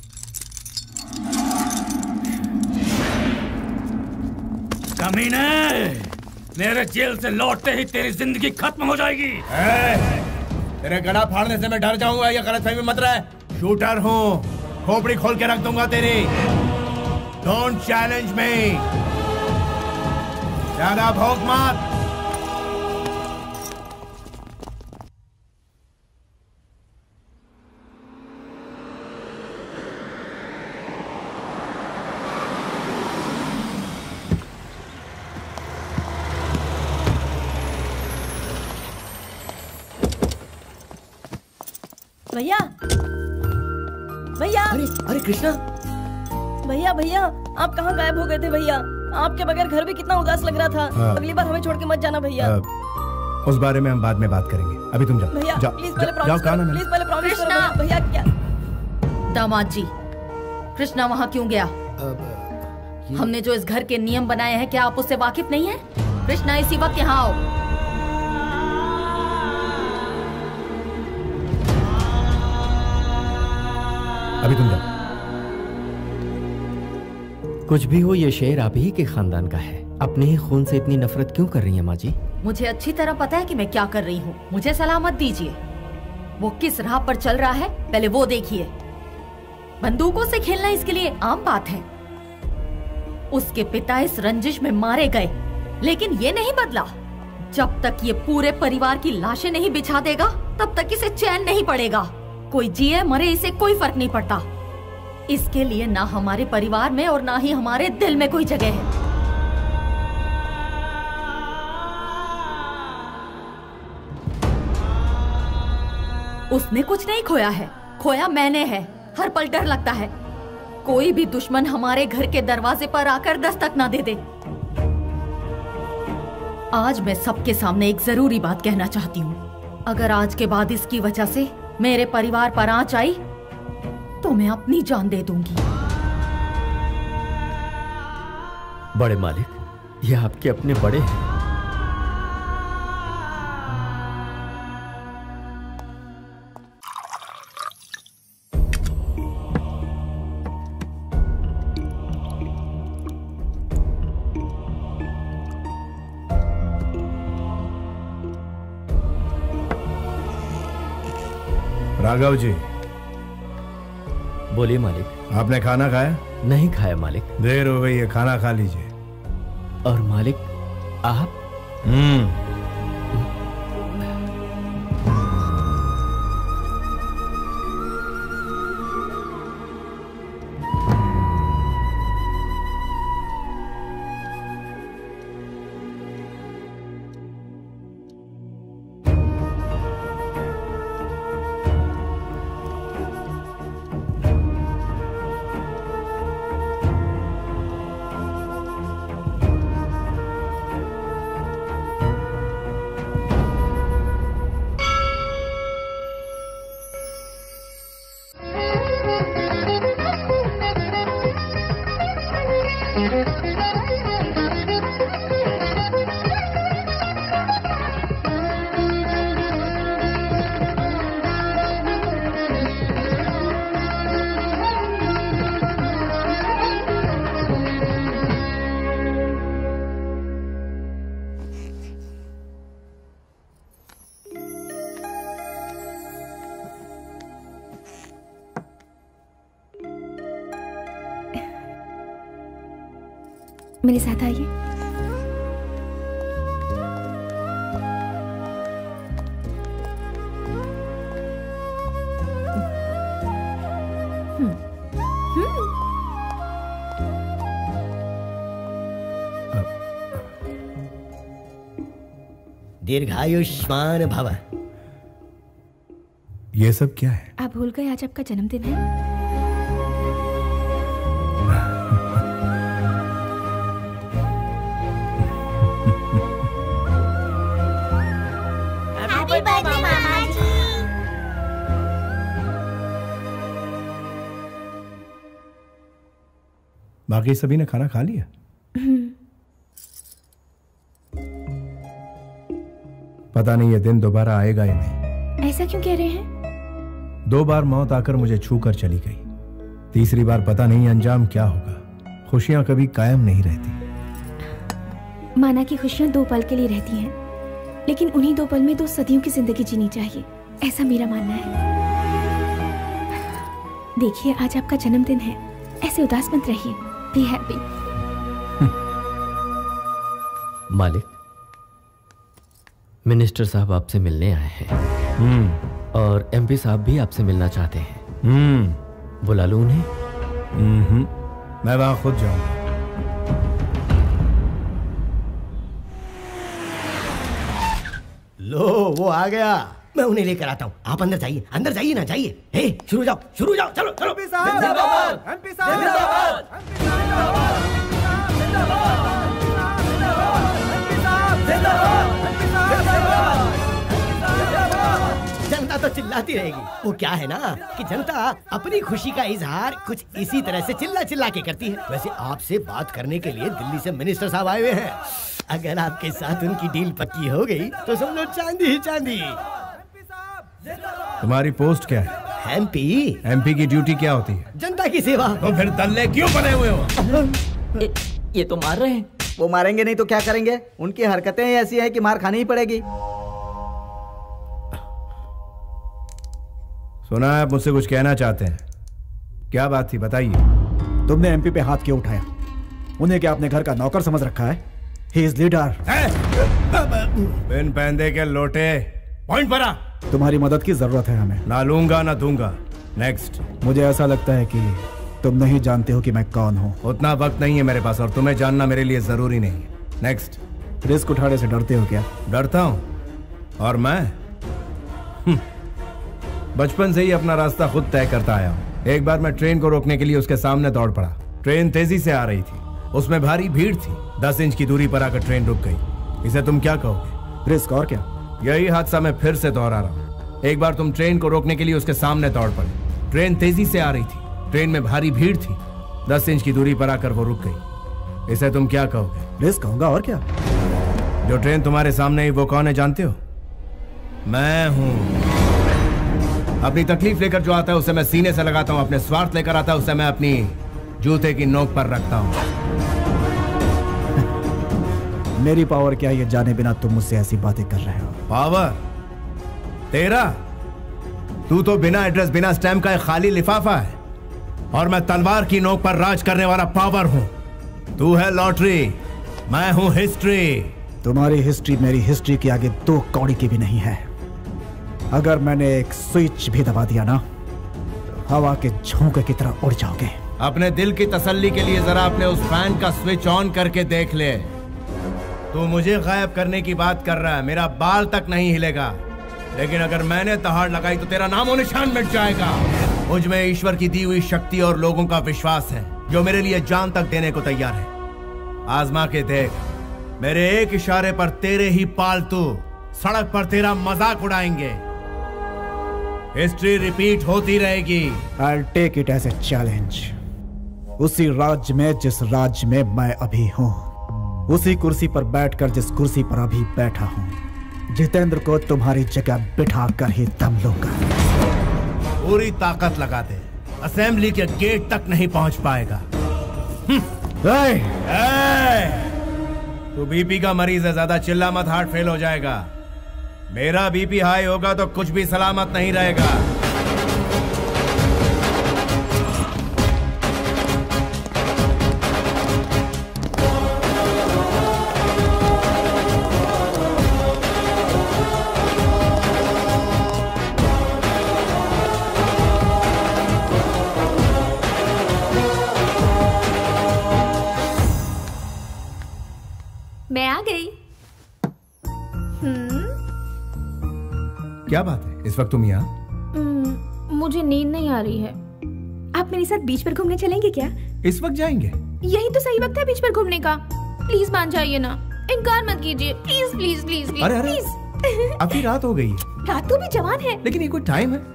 Speaker 8: कमीने, मेरे जेल से लौटते ही तेरी जिंदगी खत्म हो जाएगी।
Speaker 13: ए, तेरे गला फाड़ने से मैं डर जाऊंगा, ये गलतफहमी मत रहे। शूटर हूँ, खोपड़ी खोल के रख दूंगा तेरी। डोंट चैलेंज मी, ज्यादा भौंक मत।
Speaker 10: भैया भैया
Speaker 12: अरे अरे कृष्णा,
Speaker 10: भैया भैया आप कहाँ गायब हो गए थे भैया? आपके बगैर घर भी कितना उदास लग रहा था।
Speaker 13: हाँ।
Speaker 10: अगली बार हमें छोड़ के मत जाना भैया।
Speaker 13: आ, उस बारे में हम बाद में बात करेंगे, अभी तुम जाओ।
Speaker 10: भैया
Speaker 13: जाओ,
Speaker 10: प्लीज पहले
Speaker 13: जाओ,
Speaker 10: प्रॉमिस
Speaker 13: कहा
Speaker 10: करो,
Speaker 13: ना
Speaker 10: प्लीज पहले प्रॉमिस करो भैया। क्या
Speaker 17: दामाद जी, कृष्णा वहाँ क्यों गया? हमने जो इस घर के नियम बनाए हैं, क्या आप उससे वाकिफ नहीं है? कृष्णा इसी वक्त यहाँ आओ।
Speaker 13: अभी तुम जाओ।
Speaker 1: कुछ भी हो, ये शेर आप ही के खानदान का है। अपने ही खून से इतनी नफरत क्यों कर रही है माँ जी?
Speaker 17: मुझे अच्छी तरह पता है कि मैं क्या कर रही हूँ। मुझे सलाह मत दीजिए। वो किस राह पर चल रहा है पहले वो देखिए। बंदूकों से खेलना इसके लिए आम बात है। उसके पिता इस रंजिश में मारे गए, लेकिन ये नहीं बदला। जब तक ये पूरे परिवार की लाशें नहीं बिछा देगा, तब तक इसे चैन नहीं पड़ेगा। कोई जिए मरे इसे कोई फर्क नहीं पड़ता। इसके लिए ना हमारे परिवार में और ना ही हमारे दिल में कोई जगह है। उसने कुछ नहीं खोया है, खोया मैंने है। हर पल डर लगता है कोई भी दुश्मन हमारे घर के दरवाजे पर आकर दस्तक ना दे दे। आज मैं सबके सामने एक जरूरी बात कहना चाहती हूँ। अगर आज के बाद इसकी वजह से मेरे परिवार पर आंच आई तो मैं अपनी जान दे दूंगी।
Speaker 1: बड़े मालिक, ये आपके अपने बड़े हैं।
Speaker 13: राघव जी।
Speaker 1: बोलिए मालिक।
Speaker 13: आपने खाना खाया?
Speaker 1: नहीं खाया मालिक।
Speaker 13: देर हो गई है, खाना खा लीजिए।
Speaker 1: और मालिक आप?
Speaker 13: हम्म
Speaker 6: मेरे साथ आइए। हम्म, हम्म।
Speaker 12: दीर्घायुष्मान भव।
Speaker 13: ये सब क्या है?
Speaker 6: आप भूल गए आज आपका जन्मदिन है।
Speaker 14: हैप्पी बर्थडे मामा जी।
Speaker 13: बाकी सभी ने खाना खा लिया? पता नहीं ये दिन दोबारा आएगा या नहीं।
Speaker 6: ऐसा क्यों कह रहे हैं?
Speaker 13: दो बार मौत आकर मुझे छू कर चली गई, तीसरी बार पता नहीं अंजाम क्या होगा। खुशियां कभी कायम नहीं रहती।
Speaker 6: माना कि खुशियां दो पल के लिए रहती हैं, लेकिन उन्हीं दो पल में दो सदियों की जिंदगी जीनी चाहिए, ऐसा मेरा मानना है। देखिए आज आपका जन्मदिन है, ऐसे उदास मत रहिए। Be happy.
Speaker 1: मालिक, मिनिस्टर साहब आपसे मिलने आए हैं और एमपी साहब भी आपसे मिलना चाहते हैं।
Speaker 13: हम्म
Speaker 1: बुला लूं उन्हें?
Speaker 13: हम्म मैं वहां खुद जाऊंगा।
Speaker 12: लो वो आ गया, मैं उन्हें लेकर आता हूँ। आप अंदर जाइए, अंदर जाइए ना, जाइए। हे शुरू जाओ, शुरू जाओ, चलो चलो।
Speaker 14: एमपी साहब जिंदाबाद, एमपी साहब जिंदाबाद, एमपी साहब जिंदाबाद, एमपी साहब जिंदाबाद, एमपी साहब जिंदाबाद।
Speaker 12: जनता तो चिल्लाती रहेगी। वो क्या है ना कि जनता अपनी खुशी का इजहार कुछ इसी तरह से चिल्ला चिल्ला के करती है। वैसे आपसे बात करने के लिए दिल्ली से मिनिस्टर साहब आए हुए हैं। अगर आपके साथ उनकी डील पक्की हो गई तो समझो चांदी ही चांदी।
Speaker 13: तुम्हारी पोस्ट क्या है?
Speaker 12: एमपी।
Speaker 13: एमपी की ड्यूटी क्या होती है?
Speaker 12: जनता की सेवा।
Speaker 13: तो फिर दल्ले क्यों बने हुए हो?
Speaker 3: ये, ये तो मार रहे हैं। वो मारेंगे नहीं तो क्या करेंगे? उनकी हरकतें ऐसी हैं कि मार खानी ही पड़ेगी।
Speaker 13: सुना है आप मुझसे कुछ कहना चाहते हैं, क्या बात थी बताइए।
Speaker 15: तुमने एमपी पे हाथ क्यों उठाया? उन्हें क्या अपने घर का नौकर समझ रखा है? He is leader.
Speaker 13: बिन पैंदे के लोटे, पॉइंट पर आ।
Speaker 15: तुम्हारी मदद की जरूरत है हमें।
Speaker 13: ना लूंगा ना दूंगा। नेक्स्ट।
Speaker 15: मुझे ऐसा लगता है कि तुम नहीं जानते हो कि मैं कौन हूँ।
Speaker 13: उतना वक्त नहीं है मेरे पास और तुम्हें जानना मेरे लिए जरूरी नहीं है। नेक्स्ट।
Speaker 15: रिस्क उठाने से डरते हो क्या?
Speaker 13: डरता हूँ? और मैं बचपन से ही अपना रास्ता खुद तय करता आया हूँ। एक बार मैं ट्रेन को रोकने के लिए उसके सामने दौड़ पड़ा। ट्रेन तेजी से आ रही थी, उसमें भारी भीड़ थी। दस इंच की दूरी पर आकर ट्रेन रुक गई। इसे तुम क्या कहोगे?
Speaker 15: रिस्क और क्या?
Speaker 13: यही हादसा मैं फिर से दोहरा रहा हूँ। एक बार तुम ट्रेन को रोकने के लिए उसके सामने दौड़ पड़े। ट्रेन तेजी से आ रही थी, ट्रेन में भारी भीड़ थी। दस इंच की दूरी पर आकर वो रुक गई। इसे तुम क्या कहोगे?
Speaker 15: रिस्क कहूंगा और क्या।
Speaker 13: जो ट्रेन तुम्हारे सामने ही वो कौन है जानते हो? मैं हूँ। अपनी तकलीफ लेकर जो आता है उसे मैं सीने से लगाता हूँ, अपने स्वार्थ लेकर आता है उसे मैं अपनी जूते की नोक पर रखता हूँ।
Speaker 15: मेरी पावर क्या ये जाने बिना तुम मुझसे ऐसी बातें कर रहे हो?
Speaker 13: पावर तेरा? तू तो बिना एड्रेस बिना स्टैम्प का एक खाली लिफाफा है और मैं तलवार की नोक पर राज करने वाला पावर हूँ। तू है लॉटरी, मैं हूँ हिस्ट्री।
Speaker 15: तुम्हारी हिस्ट्री मेरी हिस्ट्री के आगे दो कौड़ी की भी नहीं है। अगर मैंने एक स्विच भी दबा दिया ना तो हवा के झोंके की तरह उड़ जाओगे।
Speaker 13: अपने दिल की तसल्ली के लिए जरा अपने उस फैन का स्विच ऑन करके देख ले। तू मुझे गायब करने की बात कर रहा है, मेरा बाल तक नहीं हिलेगा, लेकिन अगर मैंने दहाड़ लगाई तो तेरा नामो निशान मिट जाएगा। मुझ में ईश्वर की दी हुई शक्ति और लोगों का विश्वास है जो मेरे लिए जान तक देने को तैयार है। आजमा के देख, मेरे एक इशारे पर तेरे ही पालतू सड़क पर तेरा मजाक उड़ाएंगे। हिस्ट्री रिपीट होती रहेगी।
Speaker 15: I'll take it as a challenge। उसी राज्य में जिस राज्य में मैं अभी हूँ, उसी कुर्सी पर बैठकर जिस कुर्सी पर अभी बैठा हूँ, जितेंद्र को तुम्हारी जगह बिठा कर ही दम लूंगा।
Speaker 13: पूरी ताकत लगा दे, असेंबली के गेट तक नहीं पहुंच पाएगा। तू बीपी का मरीज है, ज्यादा चिल्ला मत, हार्ट फेल हो जाएगा। मेरा बीपी हाई होगा तो कुछ भी सलामत नहीं रहेगा।
Speaker 7: मैं आ गई। हम्म,
Speaker 13: क्या बात है, इस वक्त तुम यहाँ?
Speaker 6: हम्म, मुझे नींद नहीं आ रही है। आप मेरे साथ बीच पर घूमने चलेंगे क्या?
Speaker 13: इस वक्त जाएंगे?
Speaker 6: यही तो सही वक्त है बीच पर घूमने का। प्लीज मान जाइए ना, इनकार मत कीजिए। प्लीज प्लीज प्लीज प्लीज
Speaker 13: अरे, अरे।
Speaker 6: प्लीज।
Speaker 13: अभी रात हो गई है।
Speaker 6: रात तो भी जवान है।
Speaker 13: लेकिन ये कोई टाइम है?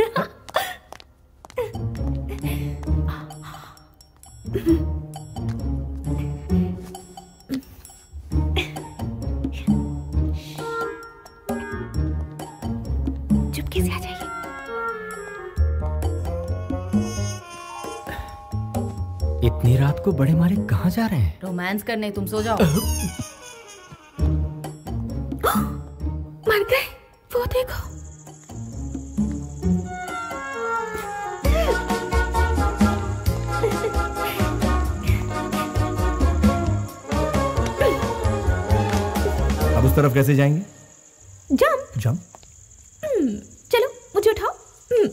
Speaker 6: चुपके से आ जाइए।
Speaker 1: इतनी रात को बड़े मालिक कहाँ जा रहे हैं?
Speaker 17: रोमांस करने, तुम सो जाओ।
Speaker 6: मर गए, वो देखो।
Speaker 13: अब उस तरफ कैसे जाएंगे?
Speaker 6: Jump
Speaker 13: jump?
Speaker 6: हम्म, चलो मुझे उठाओ। हम्म।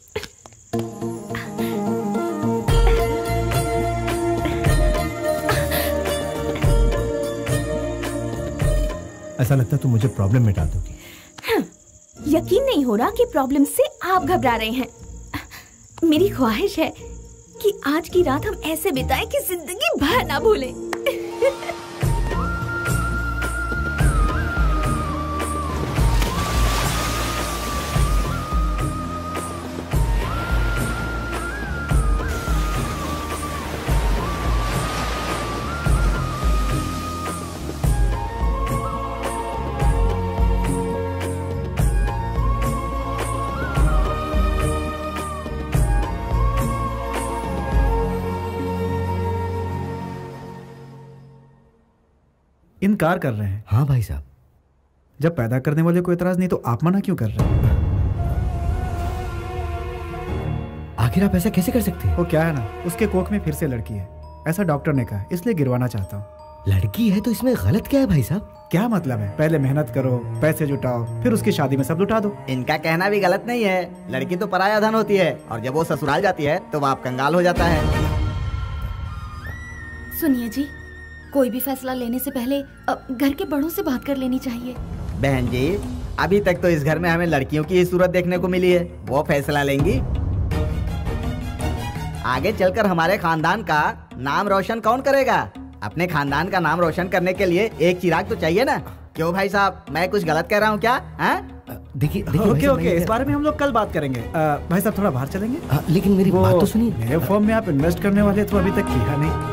Speaker 13: ऐसा लगता है तुम मुझे प्रॉब्लम में डाल दोगी।
Speaker 6: हाँ, यकीन नहीं हो रहा कि प्रॉब्लम से आप घबरा रहे हैं। मेरी ख्वाहिश है कि आज की रात हम ऐसे बिताएं कि जिंदगी भर ना भूलें।
Speaker 15: इनकार कर रहे हैं?
Speaker 9: हाँ भाई साहब।
Speaker 15: जब पैदा करने वाले को इतराज नहीं तो आप मना क्यों कर रहे हैं?
Speaker 9: आखिर आप ऐसा कैसे कर सकते हैं?
Speaker 15: वो क्या है ना, उसके कोख में फिर से लड़की है, ऐसा डॉक्टर ने कहा, इसलिए गिरवाना चाहता हूँ।
Speaker 9: लड़की है तो इसमें गलत क्या है भाई साहब?
Speaker 15: क्या मतलब है? पहले मेहनत करो, पैसे जुटाओ, फिर उसकी शादी में सब लुटा दो।
Speaker 3: इनका कहना भी गलत नहीं है। लड़की तो पराया धन होती है और जब वो ससुराल जाती है तो बाप कंगाल हो जाता है।
Speaker 17: सुनिए जी, कोई भी फैसला लेने से पहले अब घर के बड़ों से बात कर लेनी चाहिए।
Speaker 3: बहन जी, अभी तक तो इस घर में हमें लड़कियों की ही सूरत देखने को मिली है। वो फैसला लेंगी। आगे चलकर हमारे खानदान का नाम रोशन कौन करेगा? अपने खानदान का नाम रोशन करने के लिए एक चिराग तो चाहिए ना। क्यों भाई साहब, मैं कुछ गलत कह रहा हूँ क्या?
Speaker 9: देखिए
Speaker 15: ओके ओके, इस बारे में हम लोग कल बात करेंगे। आ, भाई साहब थोड़ा बाहर चलेंगे?
Speaker 9: आ, लेकिन मेरी बात तो सुनिए।
Speaker 15: मेरे फॉर्म में आप इन्वेस्ट करने वाले तो अभी तक किया नहीं।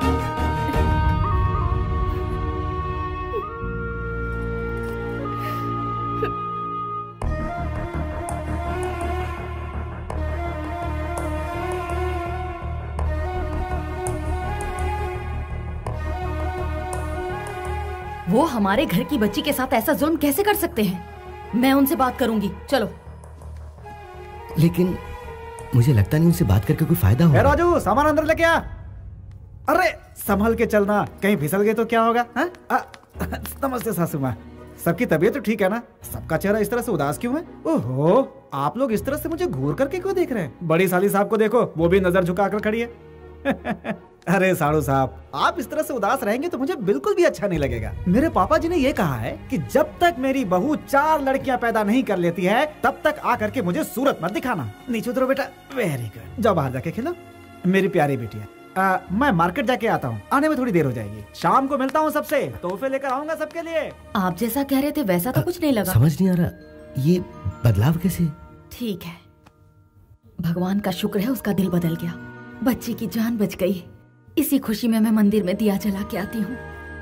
Speaker 17: वो हमारे घर की बच्ची के साथ ऐसा जुल्म कैसे कर सकते हैं? मैं उनसे बात करूंगी, चलो।
Speaker 9: लेकिन मुझे लगता नहीं उनसे बात करके कोई फायदा होगा।
Speaker 15: राजू, सामान अंदर लेके आ। अरे संभल के चलना, कहीं फिसल गए तो क्या होगा? नमस्ते सासू माँ, सबकी तबीयत तो ठीक है ना? सबका चेहरा इस तरह से उदास क्यों है? ओहो, आप लोग इस तरह से मुझे घूर करके क्यों देख रहे हैं? बड़ी साली साहब को देखो, वो भी नजर झुकाकर खड़ी है। अरे साड़ू साहब, आप इस तरह से उदास रहेंगे तो मुझे बिल्कुल भी अच्छा नहीं लगेगा। मेरे पापा जी ने ये कहा है कि जब तक मेरी बहू चार लड़कियां पैदा नहीं कर लेती है तब तक आकर के मुझे सूरत मत दिखाना। नीचे उतरो बेटा। वेरी गुड, जाओ बाहर जाके खेलो मेरी प्यारी बेटिया। आ, मैं मार्केट जाके आता हूँ, आने में थोड़ी देर हो जाएगी। शाम को मिलता हूँ सबसे, तोहफे लेकर आऊंगा सबके लिए।
Speaker 17: आप जैसा कह रहे थे वैसा तो कुछ नहीं लगा।
Speaker 9: समझ नहीं आ रहा, ये बदलाव कैसे?
Speaker 17: ठीक है, भगवान का शुक्र है उसका दिल बदल गया, बच्ची की जान बच गई। इसी खुशी में मैं मंदिर में दिया जला के आती हूँ।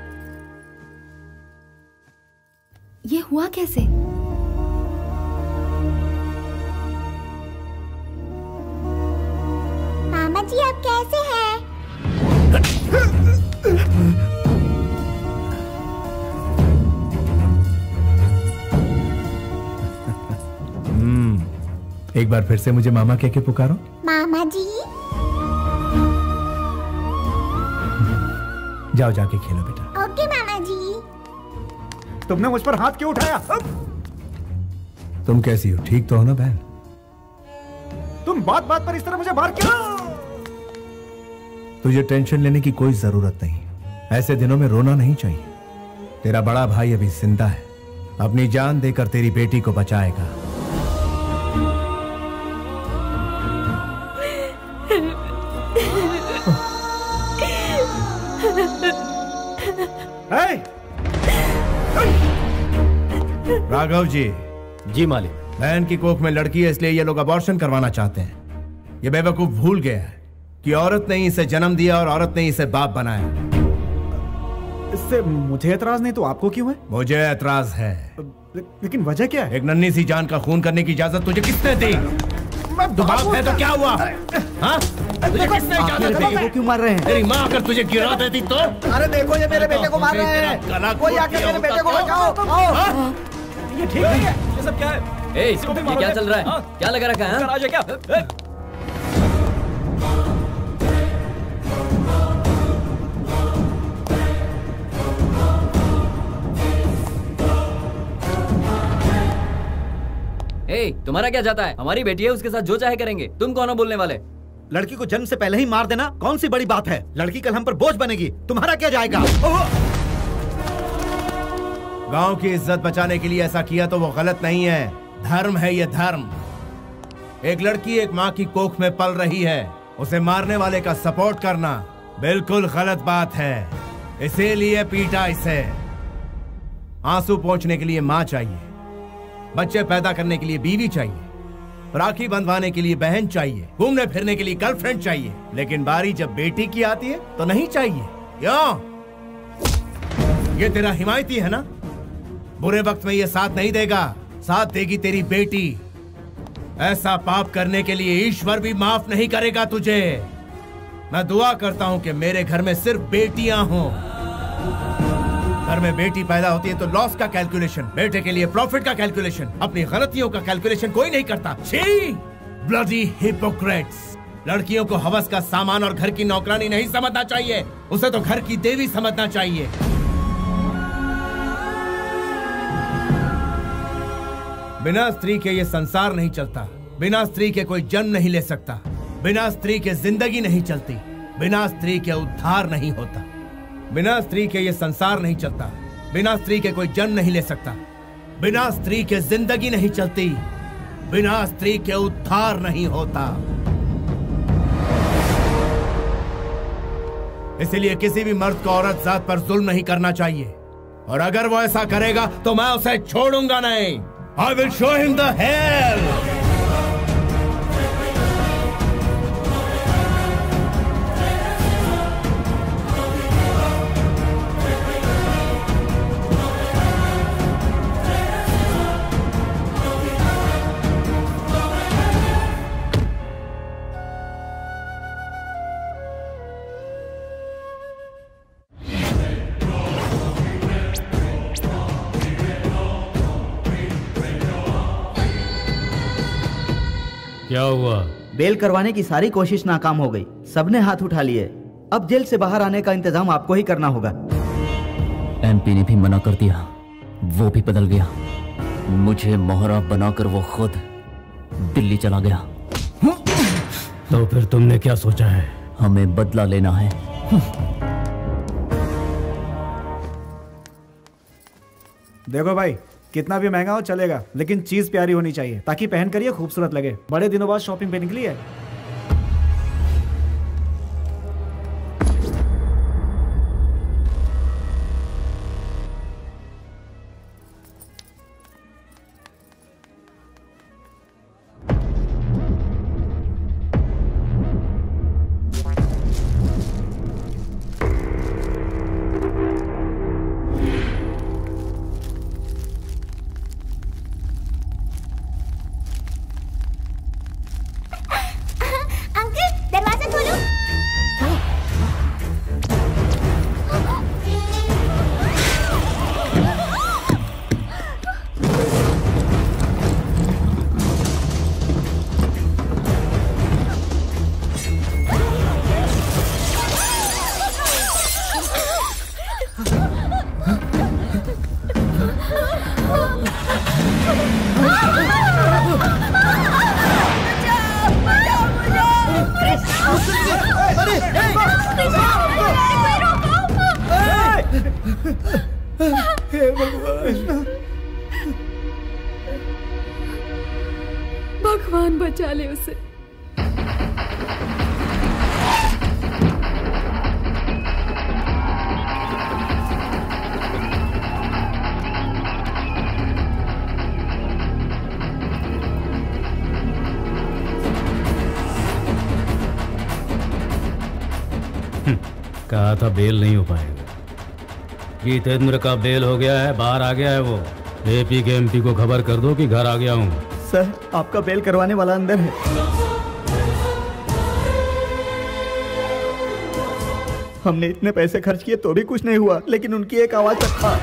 Speaker 17: ये हुआ कैसे?
Speaker 18: मामा जी आप कैसे हैं?
Speaker 13: हम्म, एक बार फिर से मुझे मामा कह के पुकारो।
Speaker 18: मामा जी।
Speaker 13: जाओ जाके खेलो बेटा।
Speaker 18: ओके मामा जी।
Speaker 15: तुमने मुझ पर हाथ क्यों उठाया?
Speaker 13: तुम कैसी हो, ठीक तो हो ना बहन?
Speaker 15: तुम बात बात पर इस तरह मुझे मार क्यों?
Speaker 13: तुझे टेंशन लेने की कोई जरूरत नहीं, ऐसे दिनों में रोना नहीं चाहिए। तेरा बड़ा भाई अभी जिंदा है, अपनी जान देकर तेरी बेटी को बचाएगा। राघव जी।
Speaker 1: जी मालिक।
Speaker 13: बहन की कोख में लड़की है, इसलिए ये लोग अबॉर्शन करवाना चाहते हैं। ये बेवकूफ भूल गया है कि औरत ने इसे जन्म दिया और औरत ने इसे बाप बनाया।
Speaker 15: इससे मुझे एतराज नहीं तो आपको क्यों है?
Speaker 13: मुझे एतराज है।
Speaker 15: ले, लेकिन वजह क्या है?
Speaker 13: एक नन्ही सी जान का खून करने की इजाजत तुझे किसने दी? तू बाप है तो क्या हुआ? हाँ? तुझे किसने इजाजत दी?
Speaker 3: वो क्यों मार रहे हैं?
Speaker 13: तेरी माँ अगर तुझे गिरा देती तो?
Speaker 3: अरे देखो ये मेरे बेटे को मार रहे हैं। कोई आकर मेरे बेटे को बचाओ। आओ।
Speaker 15: ये ठीक नहीं है। ये सब क्या है?
Speaker 11: ए, ये क्या चल रहा है? क्या लगा रखा है?
Speaker 4: राजा क्या?
Speaker 11: ए, तुम्हारा क्या जाता है? हमारी बेटी है, उसके साथ जो चाहे करेंगे। तुम कौन हो बोलने वाले?
Speaker 2: लड़की को जन्म से पहले ही मार देना कौन सी बड़ी बात है? लड़की कल हम पर बोझ बनेगी, तुम्हारा क्या जाएगा?
Speaker 13: गांव की इज्जत बचाने के लिए ऐसा किया तो वो गलत नहीं है, धर्म है ये धर्म। एक लड़की एक माँ की कोख में पल रही है, उसे मारने वाले का सपोर्ट करना बिल्कुल गलत बात है। इसीलिए पीटा इसे। आंसू पोंछने के लिए माँ चाहिए, बच्चे पैदा करने के लिए बीवी चाहिए, राखी बंधवाने के लिए बहन चाहिए, घूमने फिरने के लिए गर्लफ्रेंड चाहिए, लेकिन बारी जब बेटी की आती है तो नहीं चाहिए। क्यों? ये तेरा हिमायती है ना? बुरे वक्त में ये साथ नहीं देगा, साथ देगी तेरी बेटी। ऐसा पाप करने के लिए ईश्वर भी माफ नहीं करेगा तुझे। मैं दुआ करता हूं कि मेरे घर में सिर्फ बेटियां हों। घर में बेटी पैदा होती है तो लॉस का कैलकुलेशन, बेटे के लिए प्रॉफिट का कैलकुलेशन, अपनी गलतियों का कैलकुलेशन कोई नहीं करता। छी! Bloody hypocrites! लड़कियों को हवस का सामान और घर की नौकरानी नहीं समझना चाहिए, उसे तो घर की देवी समझना चाहिए। बिना स्त्री के ये संसार नहीं चलता, बिना स्त्री के कोई जन्म नहीं ले सकता, बिना स्त्री के जिंदगी नहीं चलती, बिना स्त्री के उद्धार नहीं होता। बिना स्त्री के ये संसार नहीं चलता, बिना स्त्री के कोई जन्म नहीं ले सकता, बिना स्त्री के जिंदगी नहीं चलती, बिना स्त्री के उद्धार नहीं होता। इसीलिए किसी भी मर्द को औरत जात पर जुल्म नहीं करना चाहिए, और अगर वो ऐसा करेगा तो मैं उसे छोड़ूंगा नहीं। I will show him the hell!
Speaker 1: क्या हुआ?
Speaker 3: बेल करवाने की सारी कोशिश नाकाम हो गई, सबने हाथ उठा लिए। अब जेल से बाहर आने का इंतजाम आपको ही करना होगा।
Speaker 11: एमपी ने भी मना कर दिया, वो भी बदल गया। मुझे मोहरा बनाकर वो खुद दिल्ली चला गया।
Speaker 1: तो फिर तुमने क्या सोचा है?
Speaker 11: हमें बदला लेना है।
Speaker 15: देखो भाई, कितना भी महंगा हो चलेगा, लेकिन चीज प्यारी होनी चाहिए ताकि पहन कर ये खूबसूरत लगे। बड़े दिनों बाद शॉपिंग पे निकली है। हे भगवान,
Speaker 10: भगवान बचा ले उसे।
Speaker 8: कहा था बेल नहीं हो पाएगा। जितेंद्र का बेल हो गया है, बाहर आ गया है वो। एपी के एमपी को खबर कर दो कि घर आ गया हूँ।
Speaker 15: सर, आपका बेल करवाने वाला अंदर है। हमने इतने पैसे खर्च किए तो भी कुछ नहीं हुआ, लेकिन उनकी एक आवाज तक था।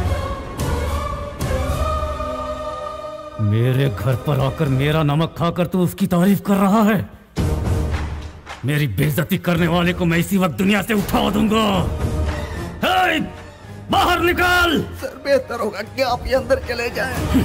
Speaker 8: मेरे घर पर आकर मेरा नमक खाकर तू उसकी तारीफ कर रहा है। मेरी बेइज्जती करने वाले को मैं इसी वक्त दुनिया से उठा दूंगा। हे, बाहर निकाल।
Speaker 15: सर, बेहतर होगा कि आप ये अंदर चले जाएं।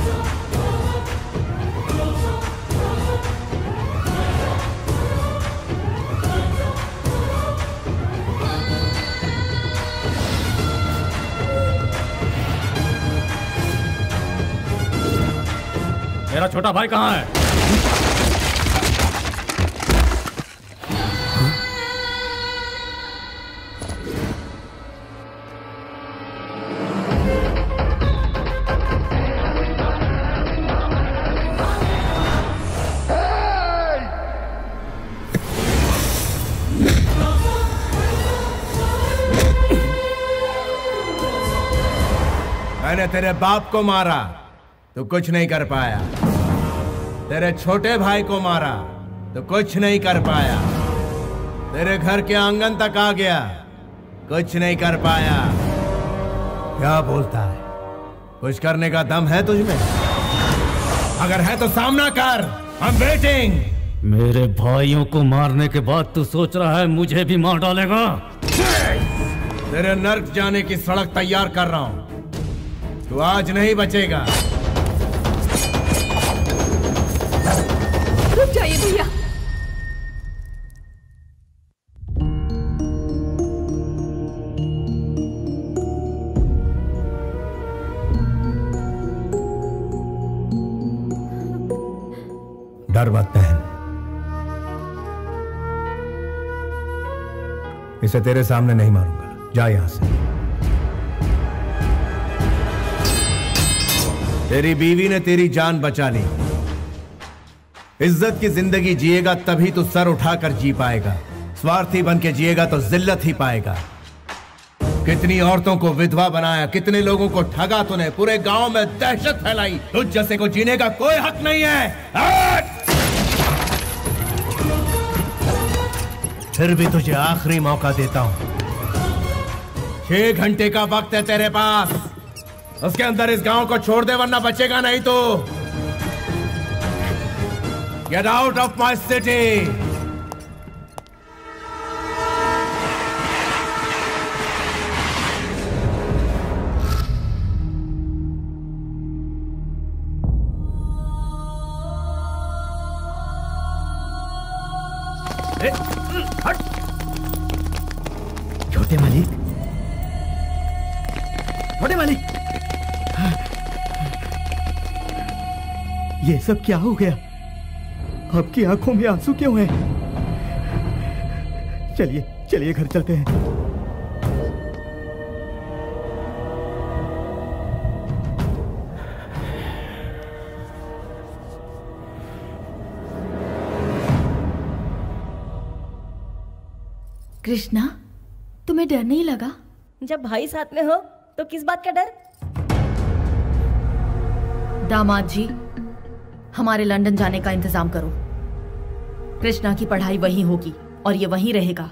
Speaker 8: मेरा छोटा भाई कहाँ है?
Speaker 13: मैंने तेरे बाप को मारा तो कुछ नहीं कर पाया, तेरे छोटे भाई को मारा तो कुछ नहीं कर पाया, तेरे घर के आंगन तक आ गया, कुछ नहीं कर पाया। क्या बोलता है? कुछ करने का दम है तुझ में? अगर है तो सामना कर। I am waiting.
Speaker 8: मेरे भाइयों को मारने के बाद तू सोच रहा है मुझे भी मार डालेगा?
Speaker 13: तेरे नर्क जाने की सड़क तैयार कर रहा हूं, तू आज नहीं बचेगा।
Speaker 10: रुक जाइए भैया।
Speaker 13: डर मत बहन, इसे तेरे सामने नहीं मारूंगा। जा यहां से। तेरी बीवी ने तेरी जान बचा ली। इज्जत की जिंदगी जिएगा तभी तो सर उठाकर जी पाएगा। स्वार्थी बन के जिएगा तो जिल्लत ही पाएगा। कितनी औरतों को विधवा बनाया, कितने लोगों को ठगा तूने, पूरे गांव में दहशत फैलाई। तुझ जैसे को जीने का कोई हक नहीं है। फिर भी तुझे आखिरी मौका देता हूं। छह घंटे का वक्त है तेरे पास, उसके अंदर इस गांव को छोड़ दे वरना बचेगा नहीं तो। Get out of my city.
Speaker 15: छोटे मालिक, छोटे मालिक, ये सब क्या हो गया? आपकी आंखों में आंसू क्यों हैं? चलिए चलिए घर चलते हैं।
Speaker 10: कृष्णा, तुम्हें डर नहीं लगा?
Speaker 19: जब भाई साथ में हो तो किस बात का डर?
Speaker 17: दामाद जी, हमारे लंदन जाने का इंतजाम करो। कृष्णा की पढ़ाई वहीं होगी और ये वहीं रहेगा।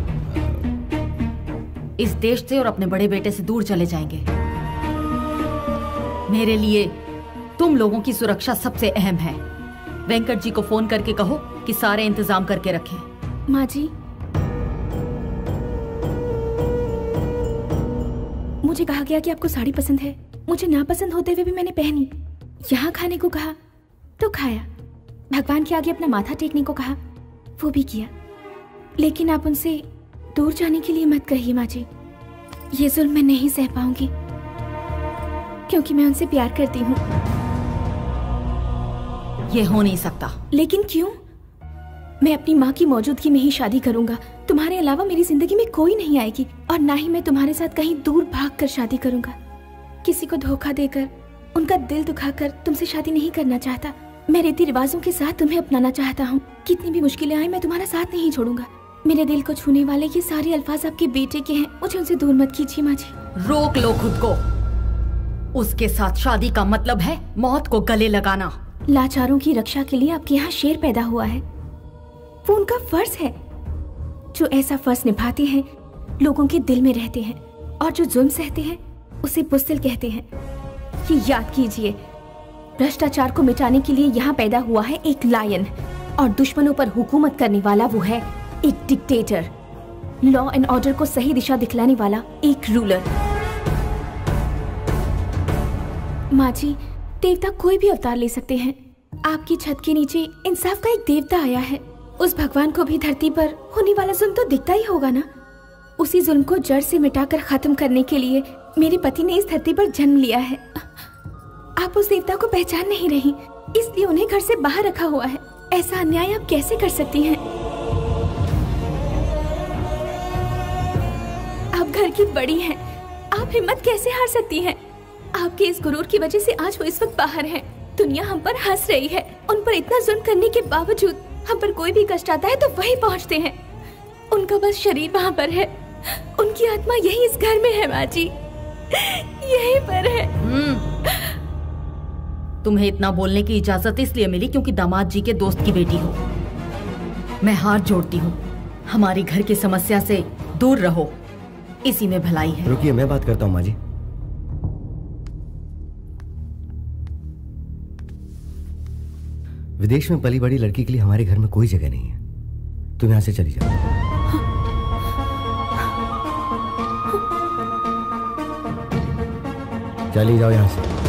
Speaker 17: इस देश से और अपने बड़े बेटे से दूर चले जाएंगे। मेरे लिए तुम लोगों की सुरक्षा सबसे अहम है। वेंकट जी को फोन करके कहो कि सारे इंतजाम करके रखें।
Speaker 6: माँ जी, मुझे कहा गया कि आपको साड़ी पसंद है। मुझे ना पसंद होते हुए भी मैंने पहनी। यहाँ खाने को कहा तो खाया। भगवान के आगे अपना माथा टेकने को कहा, वो भी किया। लेकिन आप उनसे दूर जाने के लिए मत कहिए माँ जी। ये जुल्म मैं नहीं सह पाऊंगी। क्योंकि मैं उनसे प्यार करती हूँ।
Speaker 17: ये हो नहीं सकता।
Speaker 6: लेकिन क्यों? मैं अपनी माँ की मौजूदगी में ही शादी करूंगा। तुम्हारे अलावा मेरी जिंदगी में कोई नहीं आएगी, और ना ही मैं तुम्हारे साथ कहीं दूर भागकर शादी करूंगा। किसी को धोखा देकर, उनका दिल दुखाकर तुमसे शादी नहीं करना चाहता। मैं रीति रिवाजों के साथ तुम्हें अपनाना चाहता हूँ। कितनी भी मुश्किलें आए, मैं तुम्हारा साथ नहीं छोड़ूंगा। मेरे दिल को छूने वाले ये सारे अल्फाज आपके बेटे के हैं, मुझे उनसे दूर मत कीजिए माँ जी।
Speaker 17: रोक लो खुद को। उसके साथ शादी का मतलब है मौत को गले लगाना।
Speaker 6: लाचारों की रक्षा के लिए आपके यहाँ शेर पैदा हुआ है, वो उनका फर्ज है। जो ऐसा फर्ज निभाते हैं लोगों के दिल में रहते हैं, और जो जुल्म सहते हैं उसे बुज़दिल कहते हैं। ये याद कीजिए, भ्रष्टाचार को मिटाने के लिए यहाँ पैदा हुआ है एक लायन, और दुश्मनों पर हुकूमत करने वाला वो है एक डिक्टेटर। लॉ एंड ऑर्डर को सही दिशा दिखलाने वाला एक रूलर। माँ जी, देवता कोई भी अवतार ले सकते हैं। आपकी छत के नीचे इंसाफ का एक देवता आया है। उस भगवान को भी धरती पर होने वाला जुल्म तो दिखता ही होगा ना। उसी जुल्म को जड़ से मिटाकर खत्म करने के लिए मेरे पति ने इस धरती पर जन्म लिया है। आप उस देवता को पहचान नहीं रही, इसलिए उन्हें घर से बाहर रखा हुआ है। ऐसा अन्याय आप कैसे कर सकती हैं? आप घर की बड़ी हैं, आप हिम्मत कैसे हार सकती हैं? आपके इस गुरूर की वजह से आज वो इस वक्त बाहर हैं। दुनिया हम पर हंस रही है। उन पर इतना जुल्म करने के बावजूद हम पर कोई भी कष्ट आता है तो वही पहुंचते हैं। उनका बस शरीर वहाँ पर है, उनकी आत्मा यही इस घर में है माँ जी, यहीं पर है।
Speaker 17: तुम्हें इतना बोलने की इजाजत इसलिए मिली क्योंकि दामाद जी के दोस्त की बेटी हो। मैं हाथ जोड़ती हूँ, हमारी घर की समस्या से दूर रहो, इसी में भलाई है।
Speaker 12: रुकिए, मैं बात करता हूँ माँ जी। विदेश में पली बड़ी लड़की के लिए हमारे घर में कोई जगह नहीं है। तुम यहाँ से चली जाओ। चली जाओ यहाँ से।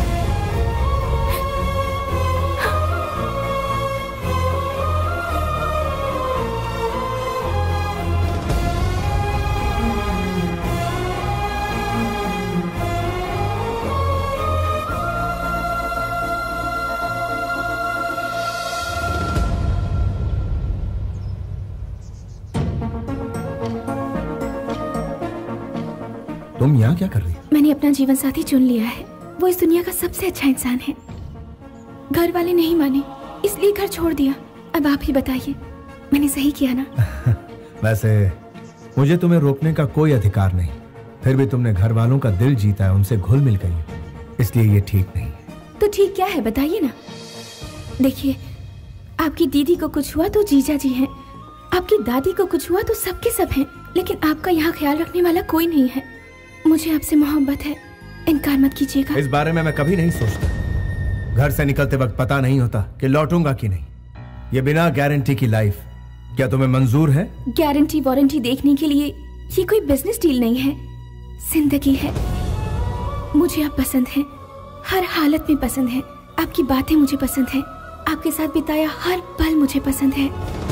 Speaker 2: तुम यहाँ क्या कर रही हो?
Speaker 6: मैंने अपना जीवन साथी चुन लिया है। वो इस दुनिया का सबसे अच्छा इंसान है। घर वाले नहीं माने, इसलिए घर छोड़ दिया। अब आप ही बताइए, मैंने सही किया ना?
Speaker 2: वैसे मुझे तुम्हें रोकने का कोई अधिकार नहीं, फिर भी तुमने घर वालों का दिल जीता है, उनसे घुल मिल गई, इसलिए ये ठीक नहीं।
Speaker 6: तो ठीक क्या है बताइए ना। देखिए, आपकी दीदी को कुछ हुआ तो जीजा जी हैं, आपकी दादी को कुछ हुआ तो सबके सब हैं, लेकिन आपका यहाँ ख्याल रखने वाला कोई नहीं है। मुझे आपसे मोहब्बत है, इनकार मत कीजिएगा।
Speaker 2: इस बारे में मैं कभी नहीं सोचता। घर से निकलते वक्त पता नहीं होता कि लौटूंगा कि नहीं। ये बिना गारंटी की लाइफ क्या तुम्हें मंजूर है?
Speaker 6: गारंटी वारंटी देखने के लिए ये कोई बिजनेस डील नहीं है, जिंदगी है। मुझे आप पसंद हैं, हर हालत में पसंद है। आपकी बातें मुझे पसंद है, आपके साथ बिताया हर पल मुझे पसंद है।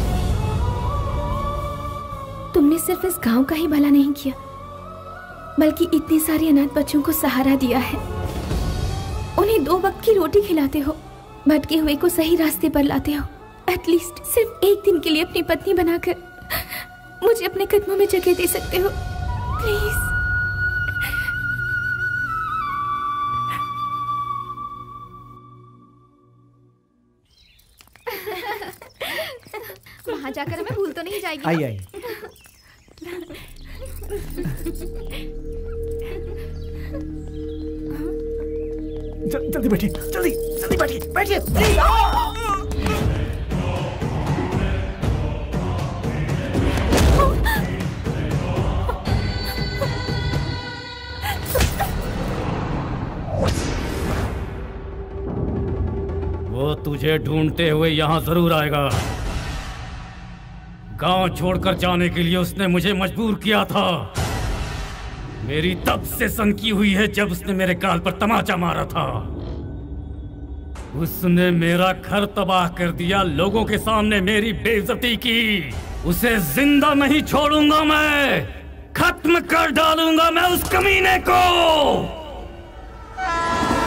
Speaker 6: तुमने सिर्फ इस गांव का ही भला नहीं किया, बल्कि इतने सारे अनाथ बच्चों को सहारा दिया है। उन्हें दो वक्त की रोटी खिलाते हो, भटके हुए को सही रास्ते पर लाते हो। एटलीस्ट सिर्फ एक दिन के लिए अपनी पत्नी बनाकर मुझे अपने कदमों में जगह दे सकते हो, प्लीज।
Speaker 7: वहाँ जाकर हमें भूल तो नहीं जाएगी?
Speaker 12: आई आई।
Speaker 15: जल्दी बैठिए, जल्दी जल्दी बैठिए, बैठिए।
Speaker 8: वो तुझे ढूंढते हुए यहाँ जरूर आएगा। गांव छोड़कर जाने के लिए उसने मुझे मजबूर किया था। मेरी तब से सनकी हुई है जब उसने मेरे गाल पर तमाचा मारा था। उसने मेरा घर तबाह कर दिया, लोगों के सामने मेरी बेइज्जती की। उसे जिंदा नहीं छोड़ूंगा मैं, खत्म कर डालूंगा मैं उस कमीने को।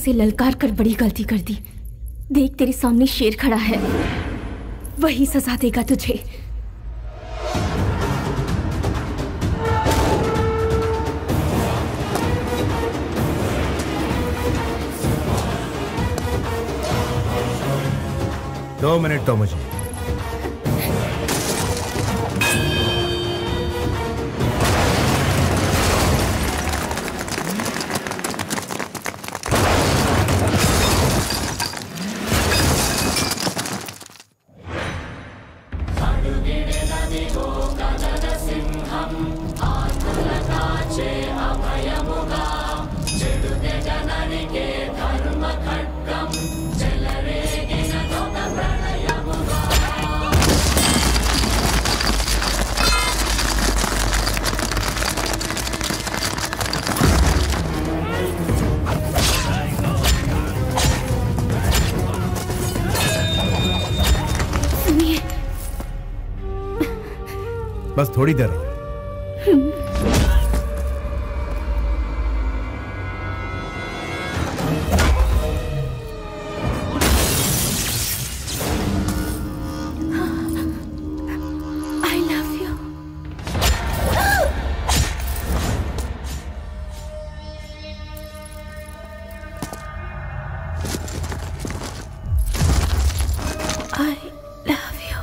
Speaker 6: उसे ललकार कर बड़ी गलती कर दी। देख तेरे सामने शेर खड़ा है, वही सजा देगा तुझे।
Speaker 13: दो मिनट दो मुझे। बस थोड़ी देर और।
Speaker 6: I love you. I love you.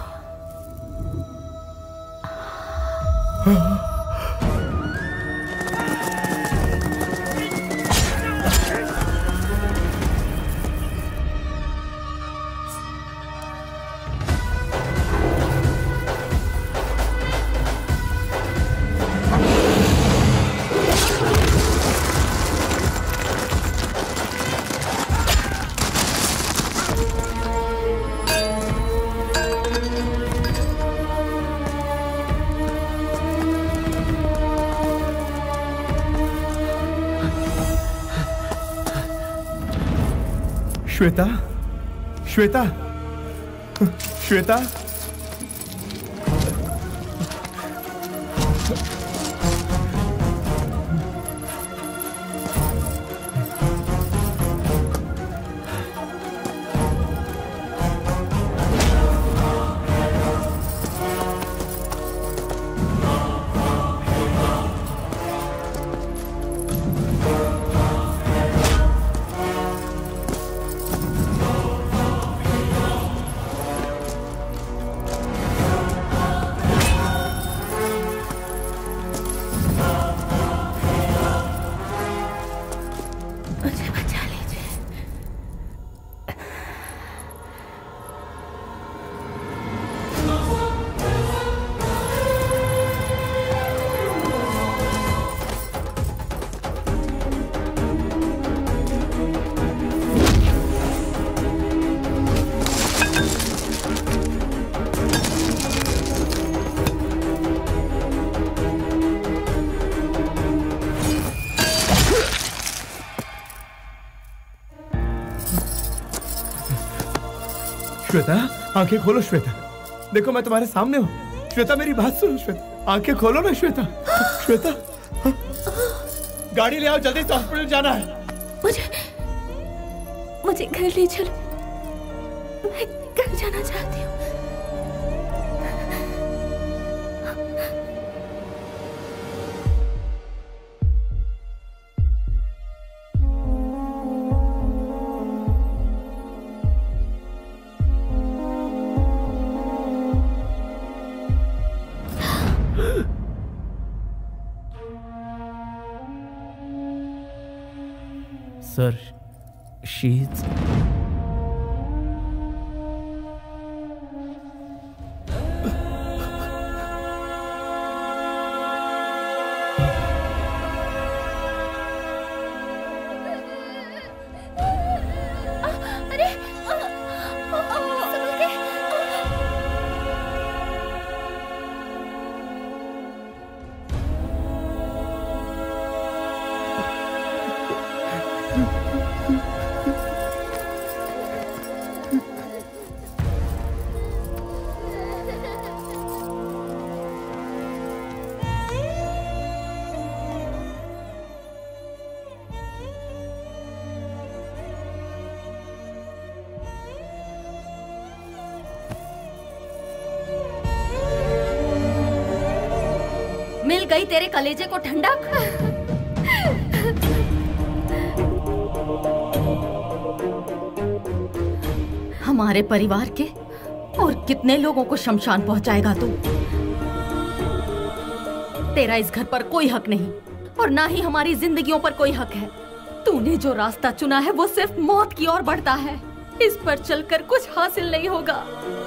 Speaker 13: Shweta, Shweta, Shweta, Shweta, आंखें खोलो श्वेता। देखो मैं तुम्हारे सामने हूँ। श्वेता मेरी बात सुनो श्वेता, आंखें खोलो ना श्वेता। श्वेता, गाड़ी ले आओ, जल्दी से हॉस्पिटल जाना है।
Speaker 6: मुझे मुझे घर ले चलो, मैं घर जाना चाहती हूँ।
Speaker 5: Sir, she's...
Speaker 17: मिल गई तेरे कलेजे को ठंडक। हमारे परिवार के और कितने लोगों को शमशान पहुंचाएगा तू? तेरा इस घर पर कोई हक नहीं और ना ही हमारी जिंदगियों पर कोई हक है। तूने जो रास्ता चुना है वो सिर्फ मौत की ओर बढ़ता है। इस पर चलकर कुछ हासिल नहीं होगा।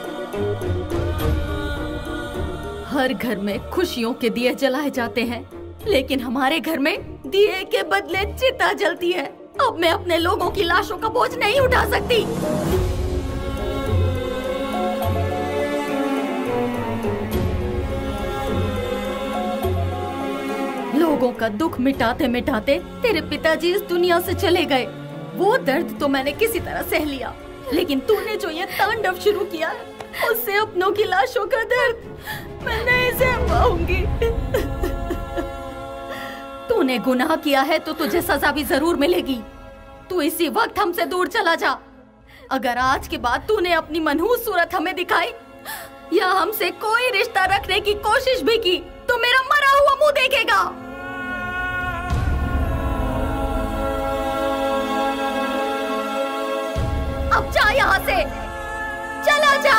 Speaker 17: हर घर में खुशियों के दिए जलाए जाते हैं, लेकिन हमारे घर में दिए के बदले चिता जलती है। अब मैं अपने लोगों की लाशों का बोझ नहीं उठा सकती। लोगों का दुख मिटाते मिटाते तेरे पिताजी इस दुनिया से चले गए। वो दर्द तो मैंने किसी तरह सह लिया, लेकिन तूने जो ये तांडव शुरू किया, उससे अपनों की लाशों का दर्द मैं नहीं सह पाऊंगी। तूने गुनाह किया है तो तुझे सजा भी जरूर मिलेगी। तू इसी वक्त हमसे दूर चला जा। अगर आज के बाद तूने अपनी मनहूस सूरत हमें दिखाई या हमसे कोई रिश्ता रखने की कोशिश भी की तो मेरा मरा हुआ मुंह देखेगा। अब जा यहाँ से, चला जा।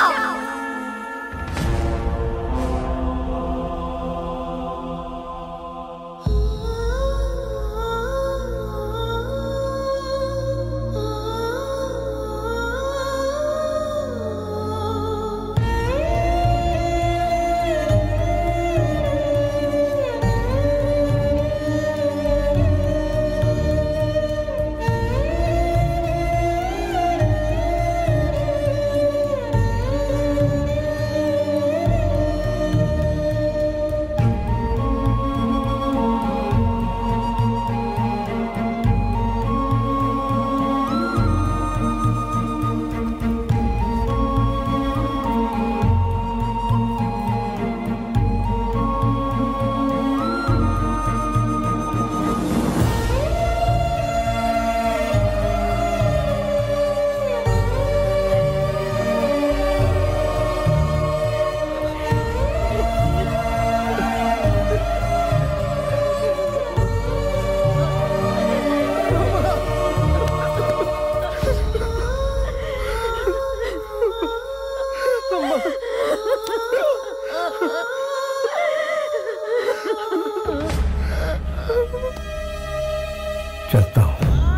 Speaker 15: चलता हूं।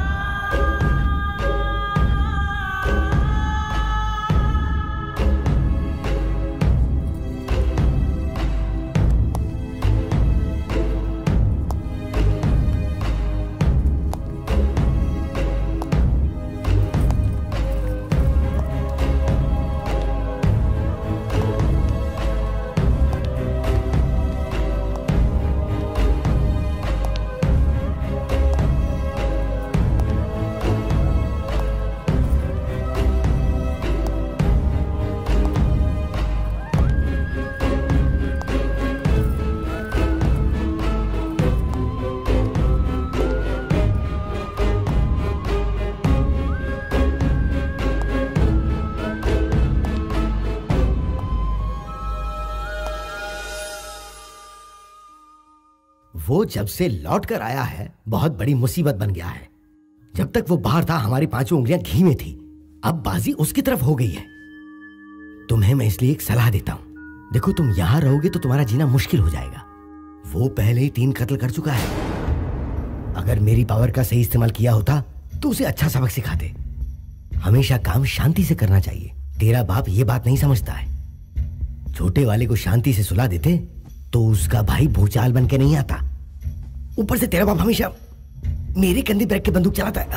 Speaker 12: वो जब से लौट कर आया है बहुत बड़ी मुसीबत बन गया है। जब तक वो बाहर था हमारी पांचों उंगलियां घी में थी, अब बाजी उसकी तरफ हो गई है। तुम्हें मैं इसलिए एक सलाह देता हूं। देखो, तुम यहां रहोगे तो तुम्हारा जीना मुश्किल हो जाएगा। वो पहले ही तीन कत्ल कर चुका है। अगर मेरी पावर का सही इस्तेमाल किया होता तो उसे अच्छा सबक सिखाते। हमेशा काम शांति से करना चाहिए। तेरा बाप ये बात नहीं समझता है। छोटे वाले को शांति से सुला देते तो उसका भाई भूचाल बन के नहीं आता। ऊपर से तेरा बाप हमेशा मेरे कंधे पर रख के बंदूक चलाता है।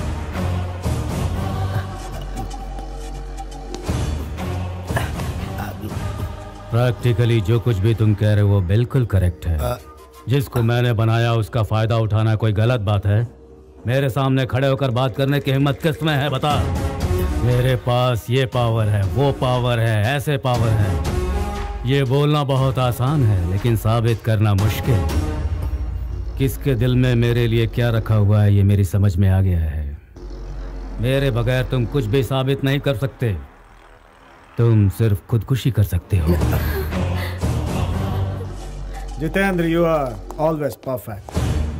Speaker 8: प्रैक्टिकली जो कुछ भी तुम कह रहे हो वो बिल्कुल करेक्ट है। जिसको मैंने बनाया उसका फायदा उठाना कोई गलत बात है? मेरे सामने खड़े होकर बात करने की हिम्मत किसमें है, बता। मेरे पास ये पावर है, वो पावर है, ऐसे पावर है। ये बोलना बहुत आसान है लेकिन साबित करना मुश्किल। किसके दिल में मेरे लिए क्या रखा हुआ है ये मेरी समझ में आ गया है। मेरे बगैर तुम कुछ भी साबित नहीं कर सकते। तुम सिर्फ खुदकुशी कर सकते हो।
Speaker 15: Jitendra, you are always perfect.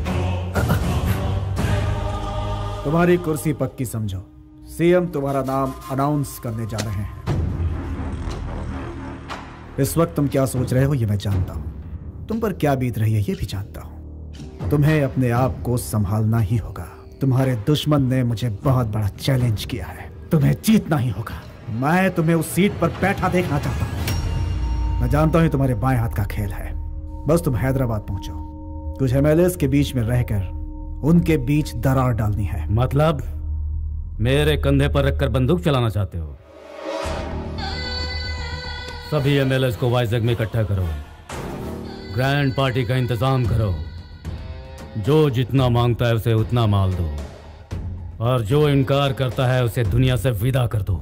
Speaker 15: तुम्हारी कुर्सी पक्की समझो। सीएम तुम्हारा नाम अनाउंस करने जा रहे हैं। इस वक्त तुम क्या सोच रहे हो ये मैं जानता हूं। तुम पर क्या बीत रही है ये भी जानता हूं। तुम्हें अपने आप को संभालना ही होगा। तुम्हारे दुश्मन ने मुझे बहुत बड़ा चैलेंज किया है। तुम्हें जीतना ही होगा। मैं तुम्हें उस सीट पर बैठा देखना चाहता हूं। मैं जानता हूं तुम्हारे बाएं हाथ का खेल है। बस तुम हैदराबाद पहुंचो। कुछ एमएलएस के बीच में रहकर उनके बीच दरार डालनी है।
Speaker 8: मतलब मेरे कंधे पर रखकर बंदूक चलाना चाहते हो? सभी एमएलएस को वाइजैग में इकट्ठा करो। ग्रैंड पार्टी का इंतजाम करो। जो जितना मांगता है उसे उतना माल दो, और जो इनकार करता है उसे दुनिया से विदा कर दो।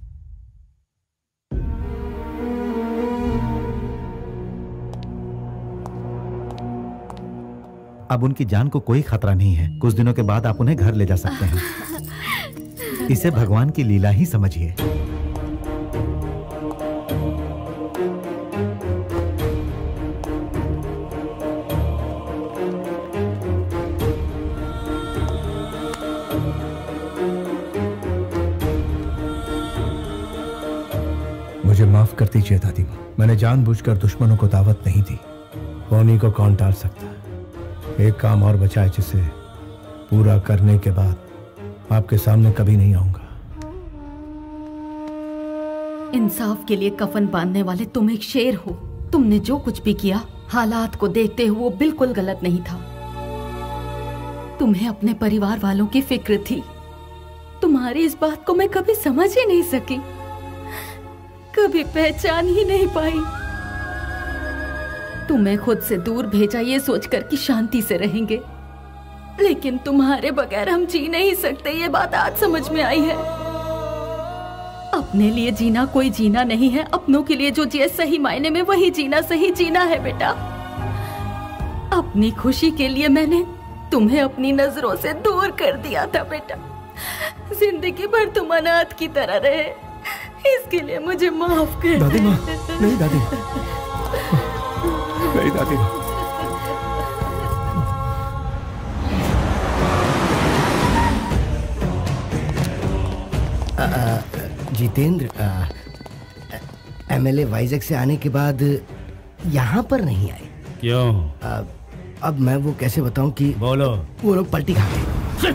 Speaker 2: अब उनकी जान को कोई खतरा नहीं है। कुछ दिनों के बाद आप उन्हें घर ले जा सकते हैं। इसे भगवान की लीला ही समझिए।
Speaker 13: मुझे माफ कर दीजिए दादी माँ। मैंने जानबूझकर दुश्मनों को दावत नहीं दी। उन्हीं को कौन टाल सकता है। एक काम और बचा है जिसे पूरा करने के बाद आपके सामने कभी नहीं आऊंगा।
Speaker 17: इंसाफ के लिए कफन बांधने वाले तुम एक शेर हो। तुमने जो कुछ भी किया हालात को देखते हुए वो बिल्कुल गलत नहीं था। तुम्हें अपने परिवार वालों की फिक्र थी। तुम्हारी इस बात को मैं कभी समझ ही नहीं सकी, कभी पहचान ही नहीं पाई। तुम्हें खुद से दूर भेजा ये सोचकर कि शांति से रहेंगे, लेकिन तुम्हारे बगैर हम जी नहीं सकते ये बात आज समझ में आई है। अपने लिए जीना कोई जीना नहीं है। अपनों के लिए जो जिए सही मायने में वही जीना सही जीना है बेटा। अपनी खुशी के लिए मैंने तुम्हें अपनी नजरों से दूर कर दिया था बेटा। जिंदगी भर तुम अनाथ की तरह रहे, इसके लिए मुझे माफ कर।
Speaker 13: दादी माँ, नहीं दादी, नहीं दादी।
Speaker 12: आ, आ, जितेंद्र, एमएलए वाइजैग से आने के बाद यहाँ पर नहीं आए।
Speaker 8: क्यों?
Speaker 12: आ, अब मैं वो कैसे बताऊं कि
Speaker 8: बोलो।
Speaker 12: वो लोग पलटी खा गए।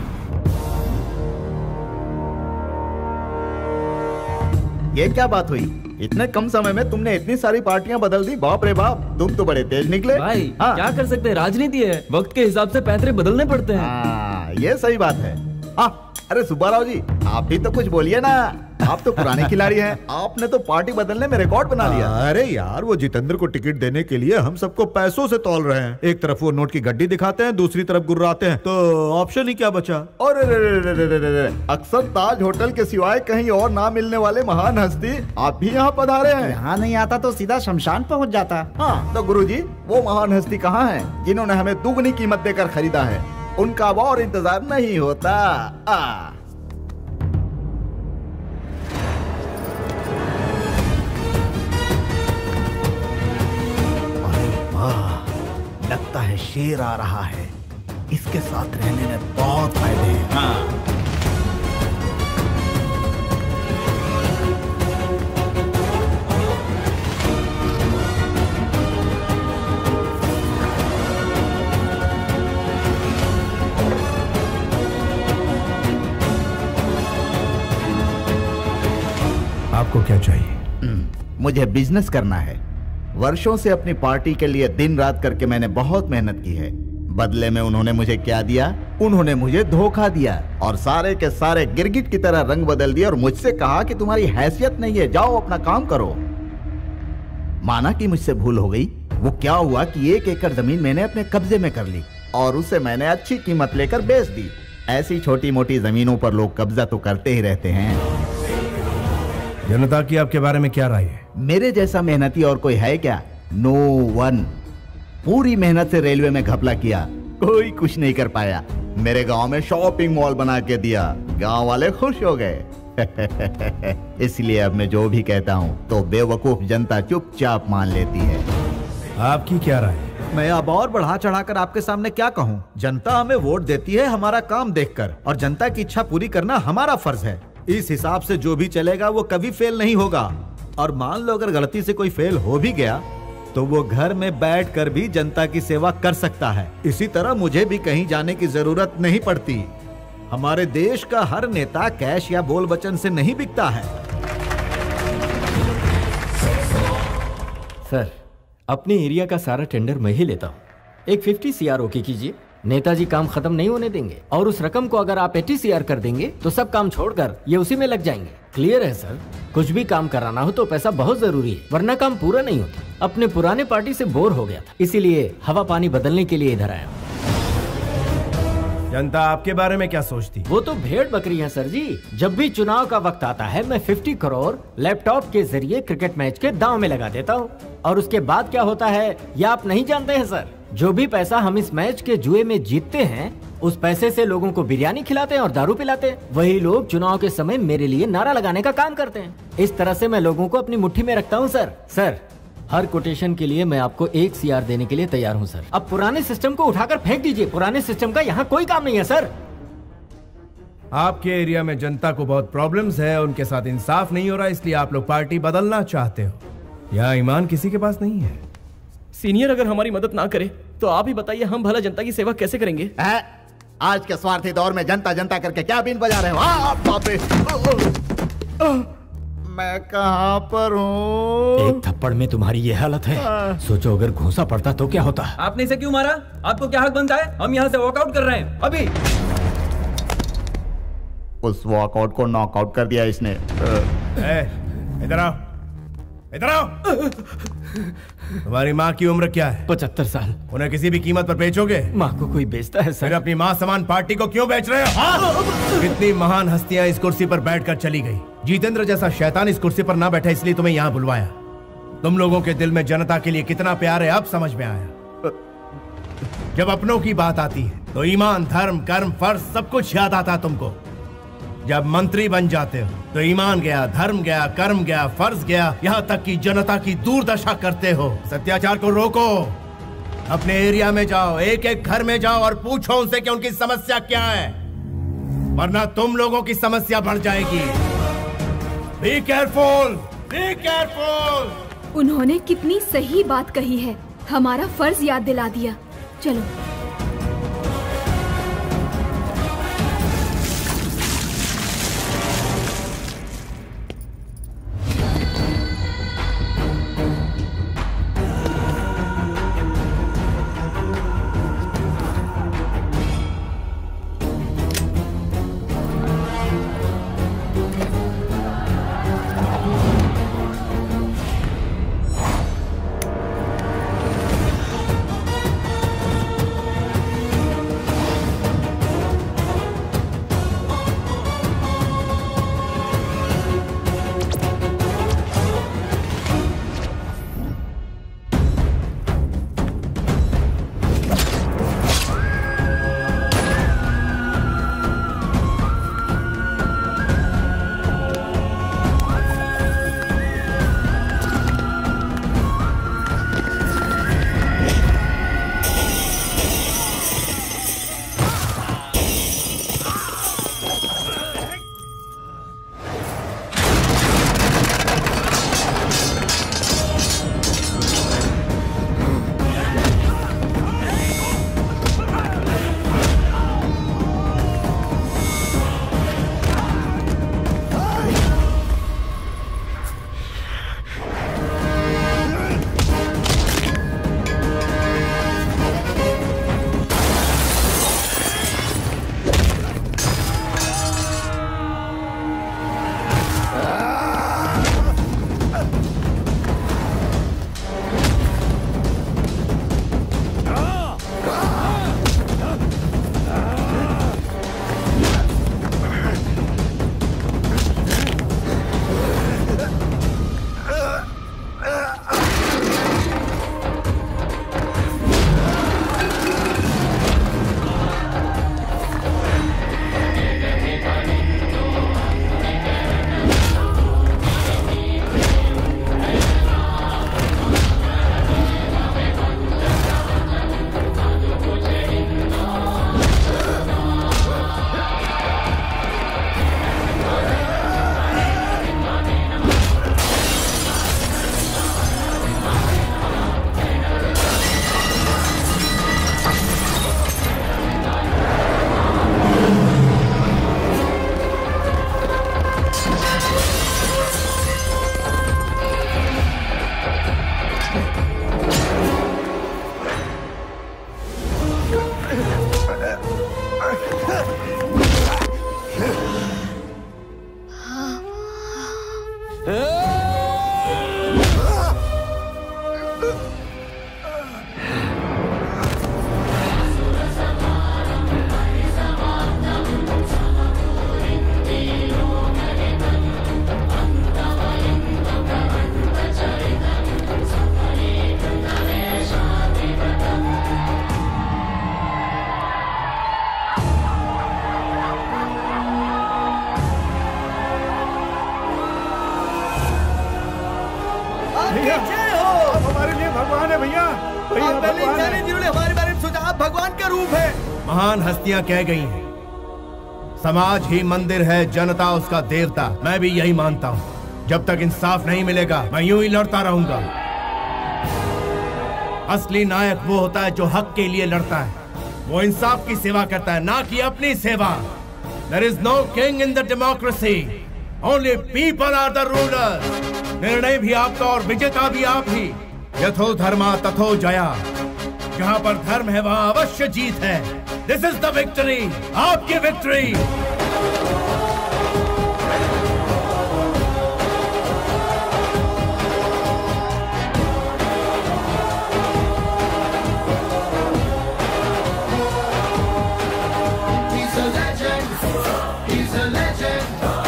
Speaker 9: ये क्या बात हुई? इतने कम समय में तुमने इतनी सारी पार्टियां बदल दी। बाप रे बाप, तुम तो बड़े तेज निकले।
Speaker 4: भाई हाँ। क्या कर सकते हैं, राजनीति है, वक्त के हिसाब से पैतरे बदलने पड़ते हैं।
Speaker 9: हाँ, ये सही बात है। हाँ, अरे सुब्बाराव जी, आप भी तो कुछ बोलिए ना। आप तो पुराने खिलाड़ी हैं। आपने तो पार्टी बदलने में रिकॉर्ड बना लिया।
Speaker 2: अरे यार, वो जितेंद्र को टिकट देने के लिए हम सबको पैसों से तौल रहे हैं। एक तरफ वो नोट की गड्डी दिखाते हैं, दूसरी तरफ गुर्राते हैं, तो ऑप्शन ही क्या बचा?
Speaker 9: और अक्सर ताज होटल के सिवाय कहीं और ना मिलने वाले महान हस्ती आप भी यहाँ पधारे हैं।
Speaker 3: यहाँ नहीं आता तो सीधा शमशान पहुँच जाता।
Speaker 9: हाँ, तो गुरुजी, वो महान हस्ती कहाँ है जिन्होंने हमें दुगनी कीमत देकर खरीदा है? उनका अब और इंतजार नहीं होता। आ।
Speaker 2: लगता है शेर आ रहा है। इसके साथ रहने में बहुत फायदे हैं। हाँ।
Speaker 13: आपको क्या चाहिए?
Speaker 9: मुझे बिजनेस करना है। वर्षों से अपनी पार्टी के लिए दिन रात करके मैंने बहुत मेहनत की है। बदले में उन्होंने मुझे क्या दिया? उन्होंने मुझे धोखा दिया और सारे के सारे गिरगिट की तरह रंग बदल दिया और मुझसे कहा कि तुम्हारी हैसियत नहीं है, जाओ अपना काम करो। माना कि मुझसे भूल हो गई। वो क्या हुआ कि एक एकड़ जमीन मैंने अपने कब्जे में कर ली और उसे मैंने अच्छी कीमत लेकर बेच दी। ऐसी छोटी मोटी जमीनों पर लोग कब्जा तो करते ही रहते हैं।
Speaker 13: जनता की आपके बारे में क्या राय है?
Speaker 9: मेरे जैसा मेहनती और कोई है क्या? No one. पूरी मेहनत से रेलवे में घपला किया, कोई कुछ नहीं कर पाया। मेरे गांव में शॉपिंग मॉल बना के दिया, गांव वाले खुश हो गए। इसलिए अब मैं जो भी कहता हूँ तो बेवकूफ जनता चुपचाप मान लेती है।
Speaker 13: आपकी क्या राय है?
Speaker 2: मैं अब और बढ़ा चढ़ाकर आपके सामने क्या कहूँ। जनता हमें वोट देती है हमारा काम देखकर, और जनता की इच्छा पूरी करना हमारा फर्ज है। इस हिसाब से जो भी चलेगा वो कभी फेल नहीं होगा। और मान लो अगर गलती से कोई फेल हो भी गया तो वो घर में बैठकर भी जनता की सेवा कर सकता है। इसी तरह मुझे भी कहीं जाने की जरूरत नहीं पड़ती। हमारे देश का हर नेता कैश या बोल वचन से नहीं बिकता है।
Speaker 1: सर, अपने एरिया का सारा टेंडर मैं ही लेता हूँ। एक फिफ्टी सी आर ओके कीजिए। नेताजी काम खत्म नहीं होने देंगे, और उस रकम को अगर आप एटी सी आर कर देंगे तो सब काम छोड़कर ये उसी में लग जाएंगे। क्लियर है सर? कुछ भी काम कराना हो तो पैसा बहुत जरूरी है, वरना काम पूरा नहीं होता। अपने पुराने पार्टी से बोर हो गया था, इसीलिए हवा पानी बदलने के लिए इधर आया।
Speaker 13: जनता आपके बारे में क्या सोचती?
Speaker 16: वो तो भेड़ बकरी है सर जी। जब भी चुनाव का वक्त आता है मैं फिफ्टी करोड़ लैपटॉप के जरिए क्रिकेट मैच के दांव में लगा देता हूँ, और उसके बाद क्या होता है ये आप नहीं जानते हैं सर। जो भी पैसा हम इस मैच के जुए में जीतते हैं उस पैसे से लोगों को बिरयानी खिलाते हैं और दारू पिलाते हैं। वही लोग चुनाव के समय मेरे लिए नारा लगाने का काम करते हैं। इस तरह से मैं लोगों को अपनी मुट्ठी में रखता हूँ सर। सर, हर कोटेशन के लिए मैं आपको एक सी आर देने के लिए तैयार हूँ सर। अब पुराने सिस्टम को उठाकर फेंक दीजिए। पुराने सिस्टम का यहाँ कोई काम नहीं है सर।
Speaker 13: आपके एरिया में जनता को बहुत प्रॉब्लम्स है, उनके साथ इंसाफ नहीं हो रहा, इसलिए आप लोग पार्टी बदलना चाहते हो। यहाँ ईमान किसी के पास नहीं है।
Speaker 5: सीनियर अगर हमारी मदद ना करे तो आप ही बताइए हम भला जनता की सेवा कैसे करेंगे?
Speaker 9: है? आज के स्वार्थी दौर में जनता जनता करके क्या बीन बजा रहे हो? आ, बाप रे। मैं कहाँ पर हूँ?
Speaker 1: एक थप्पड़ में तुम्हारी ये हालत है, सोचो अगर घूंसा पड़ता तो क्या होता।
Speaker 4: आपने इसे क्यों मारा? आपको क्या हक बनता है? हम यहाँ से वॉकआउट कर रहे हैं अभी।
Speaker 9: उस वॉकआउट को नॉकआउट कर दिया इसने।
Speaker 13: इधर आओ, इधर आओ। तुम्हारी माँ की उम्र क्या है?
Speaker 1: पचहत्तर साल।
Speaker 13: उन्हें किसी भी कीमत पर बेचोगे?
Speaker 1: माँ को कोई बेचता है सर?
Speaker 13: फिर अपनी माँ समान पार्टी को क्यों बेच रहे हो? कितनी महान हस्तियां इस कुर्सी पर बैठकर चली गई। जितेंद्र जैसा शैतान इस कुर्सी पर ना बैठा, इसलिए तुम्हें यहाँ बुलवाया। तुम लोगों के दिल में जनता के लिए कितना प्यार है अब समझ में आया। जब अपनों की बात आती है तो ईमान, धर्म, कर्म, फर्ज सब कुछ याद आता है तुमको। जब मंत्री बन जाते हो तो ईमान गया, धर्म गया, कर्म गया, फर्ज गया, यहाँ तक कि जनता की दुर्दशा करते हो। सत्याचार को रोको। अपने एरिया में जाओ, एक एक घर में जाओ और पूछो उनसे कि उनकी समस्या क्या है, वरना तुम लोगों की समस्या बढ़ जाएगी। Be careful, be careful.
Speaker 7: उन्होंने कितनी सही बात कही है, हमारा फर्ज याद दिला दिया। चलो।
Speaker 15: भगवान है भैया, भैया
Speaker 13: आप पहले
Speaker 15: भगवान
Speaker 13: जाने
Speaker 15: है।
Speaker 13: जिन्होंने हमारे बारे में सोचा आप भगवान का रूप है। महान हस्तियां कह गई हैं, समाज ही मंदिर है, जनता उसका देवता। मैं भी यही मानता हूँ। जब तक इंसाफ नहीं मिलेगा मैं यूं ही लड़ता रहूंगा। असली नायक वो होता है जो हक के लिए लड़ता है, वो इंसाफ की सेवा करता है, ना कि अपनी सेवा। There is no king in the democracy. Only people are the rulers. निर्णय भी आपका और विजेता भी आप ही। यथो धर्मा तथो जया। जहां पर धर्म है वहां अवश्य जीत है। This is the victory. आपकी victory.
Speaker 14: He's a legend. He's a legend.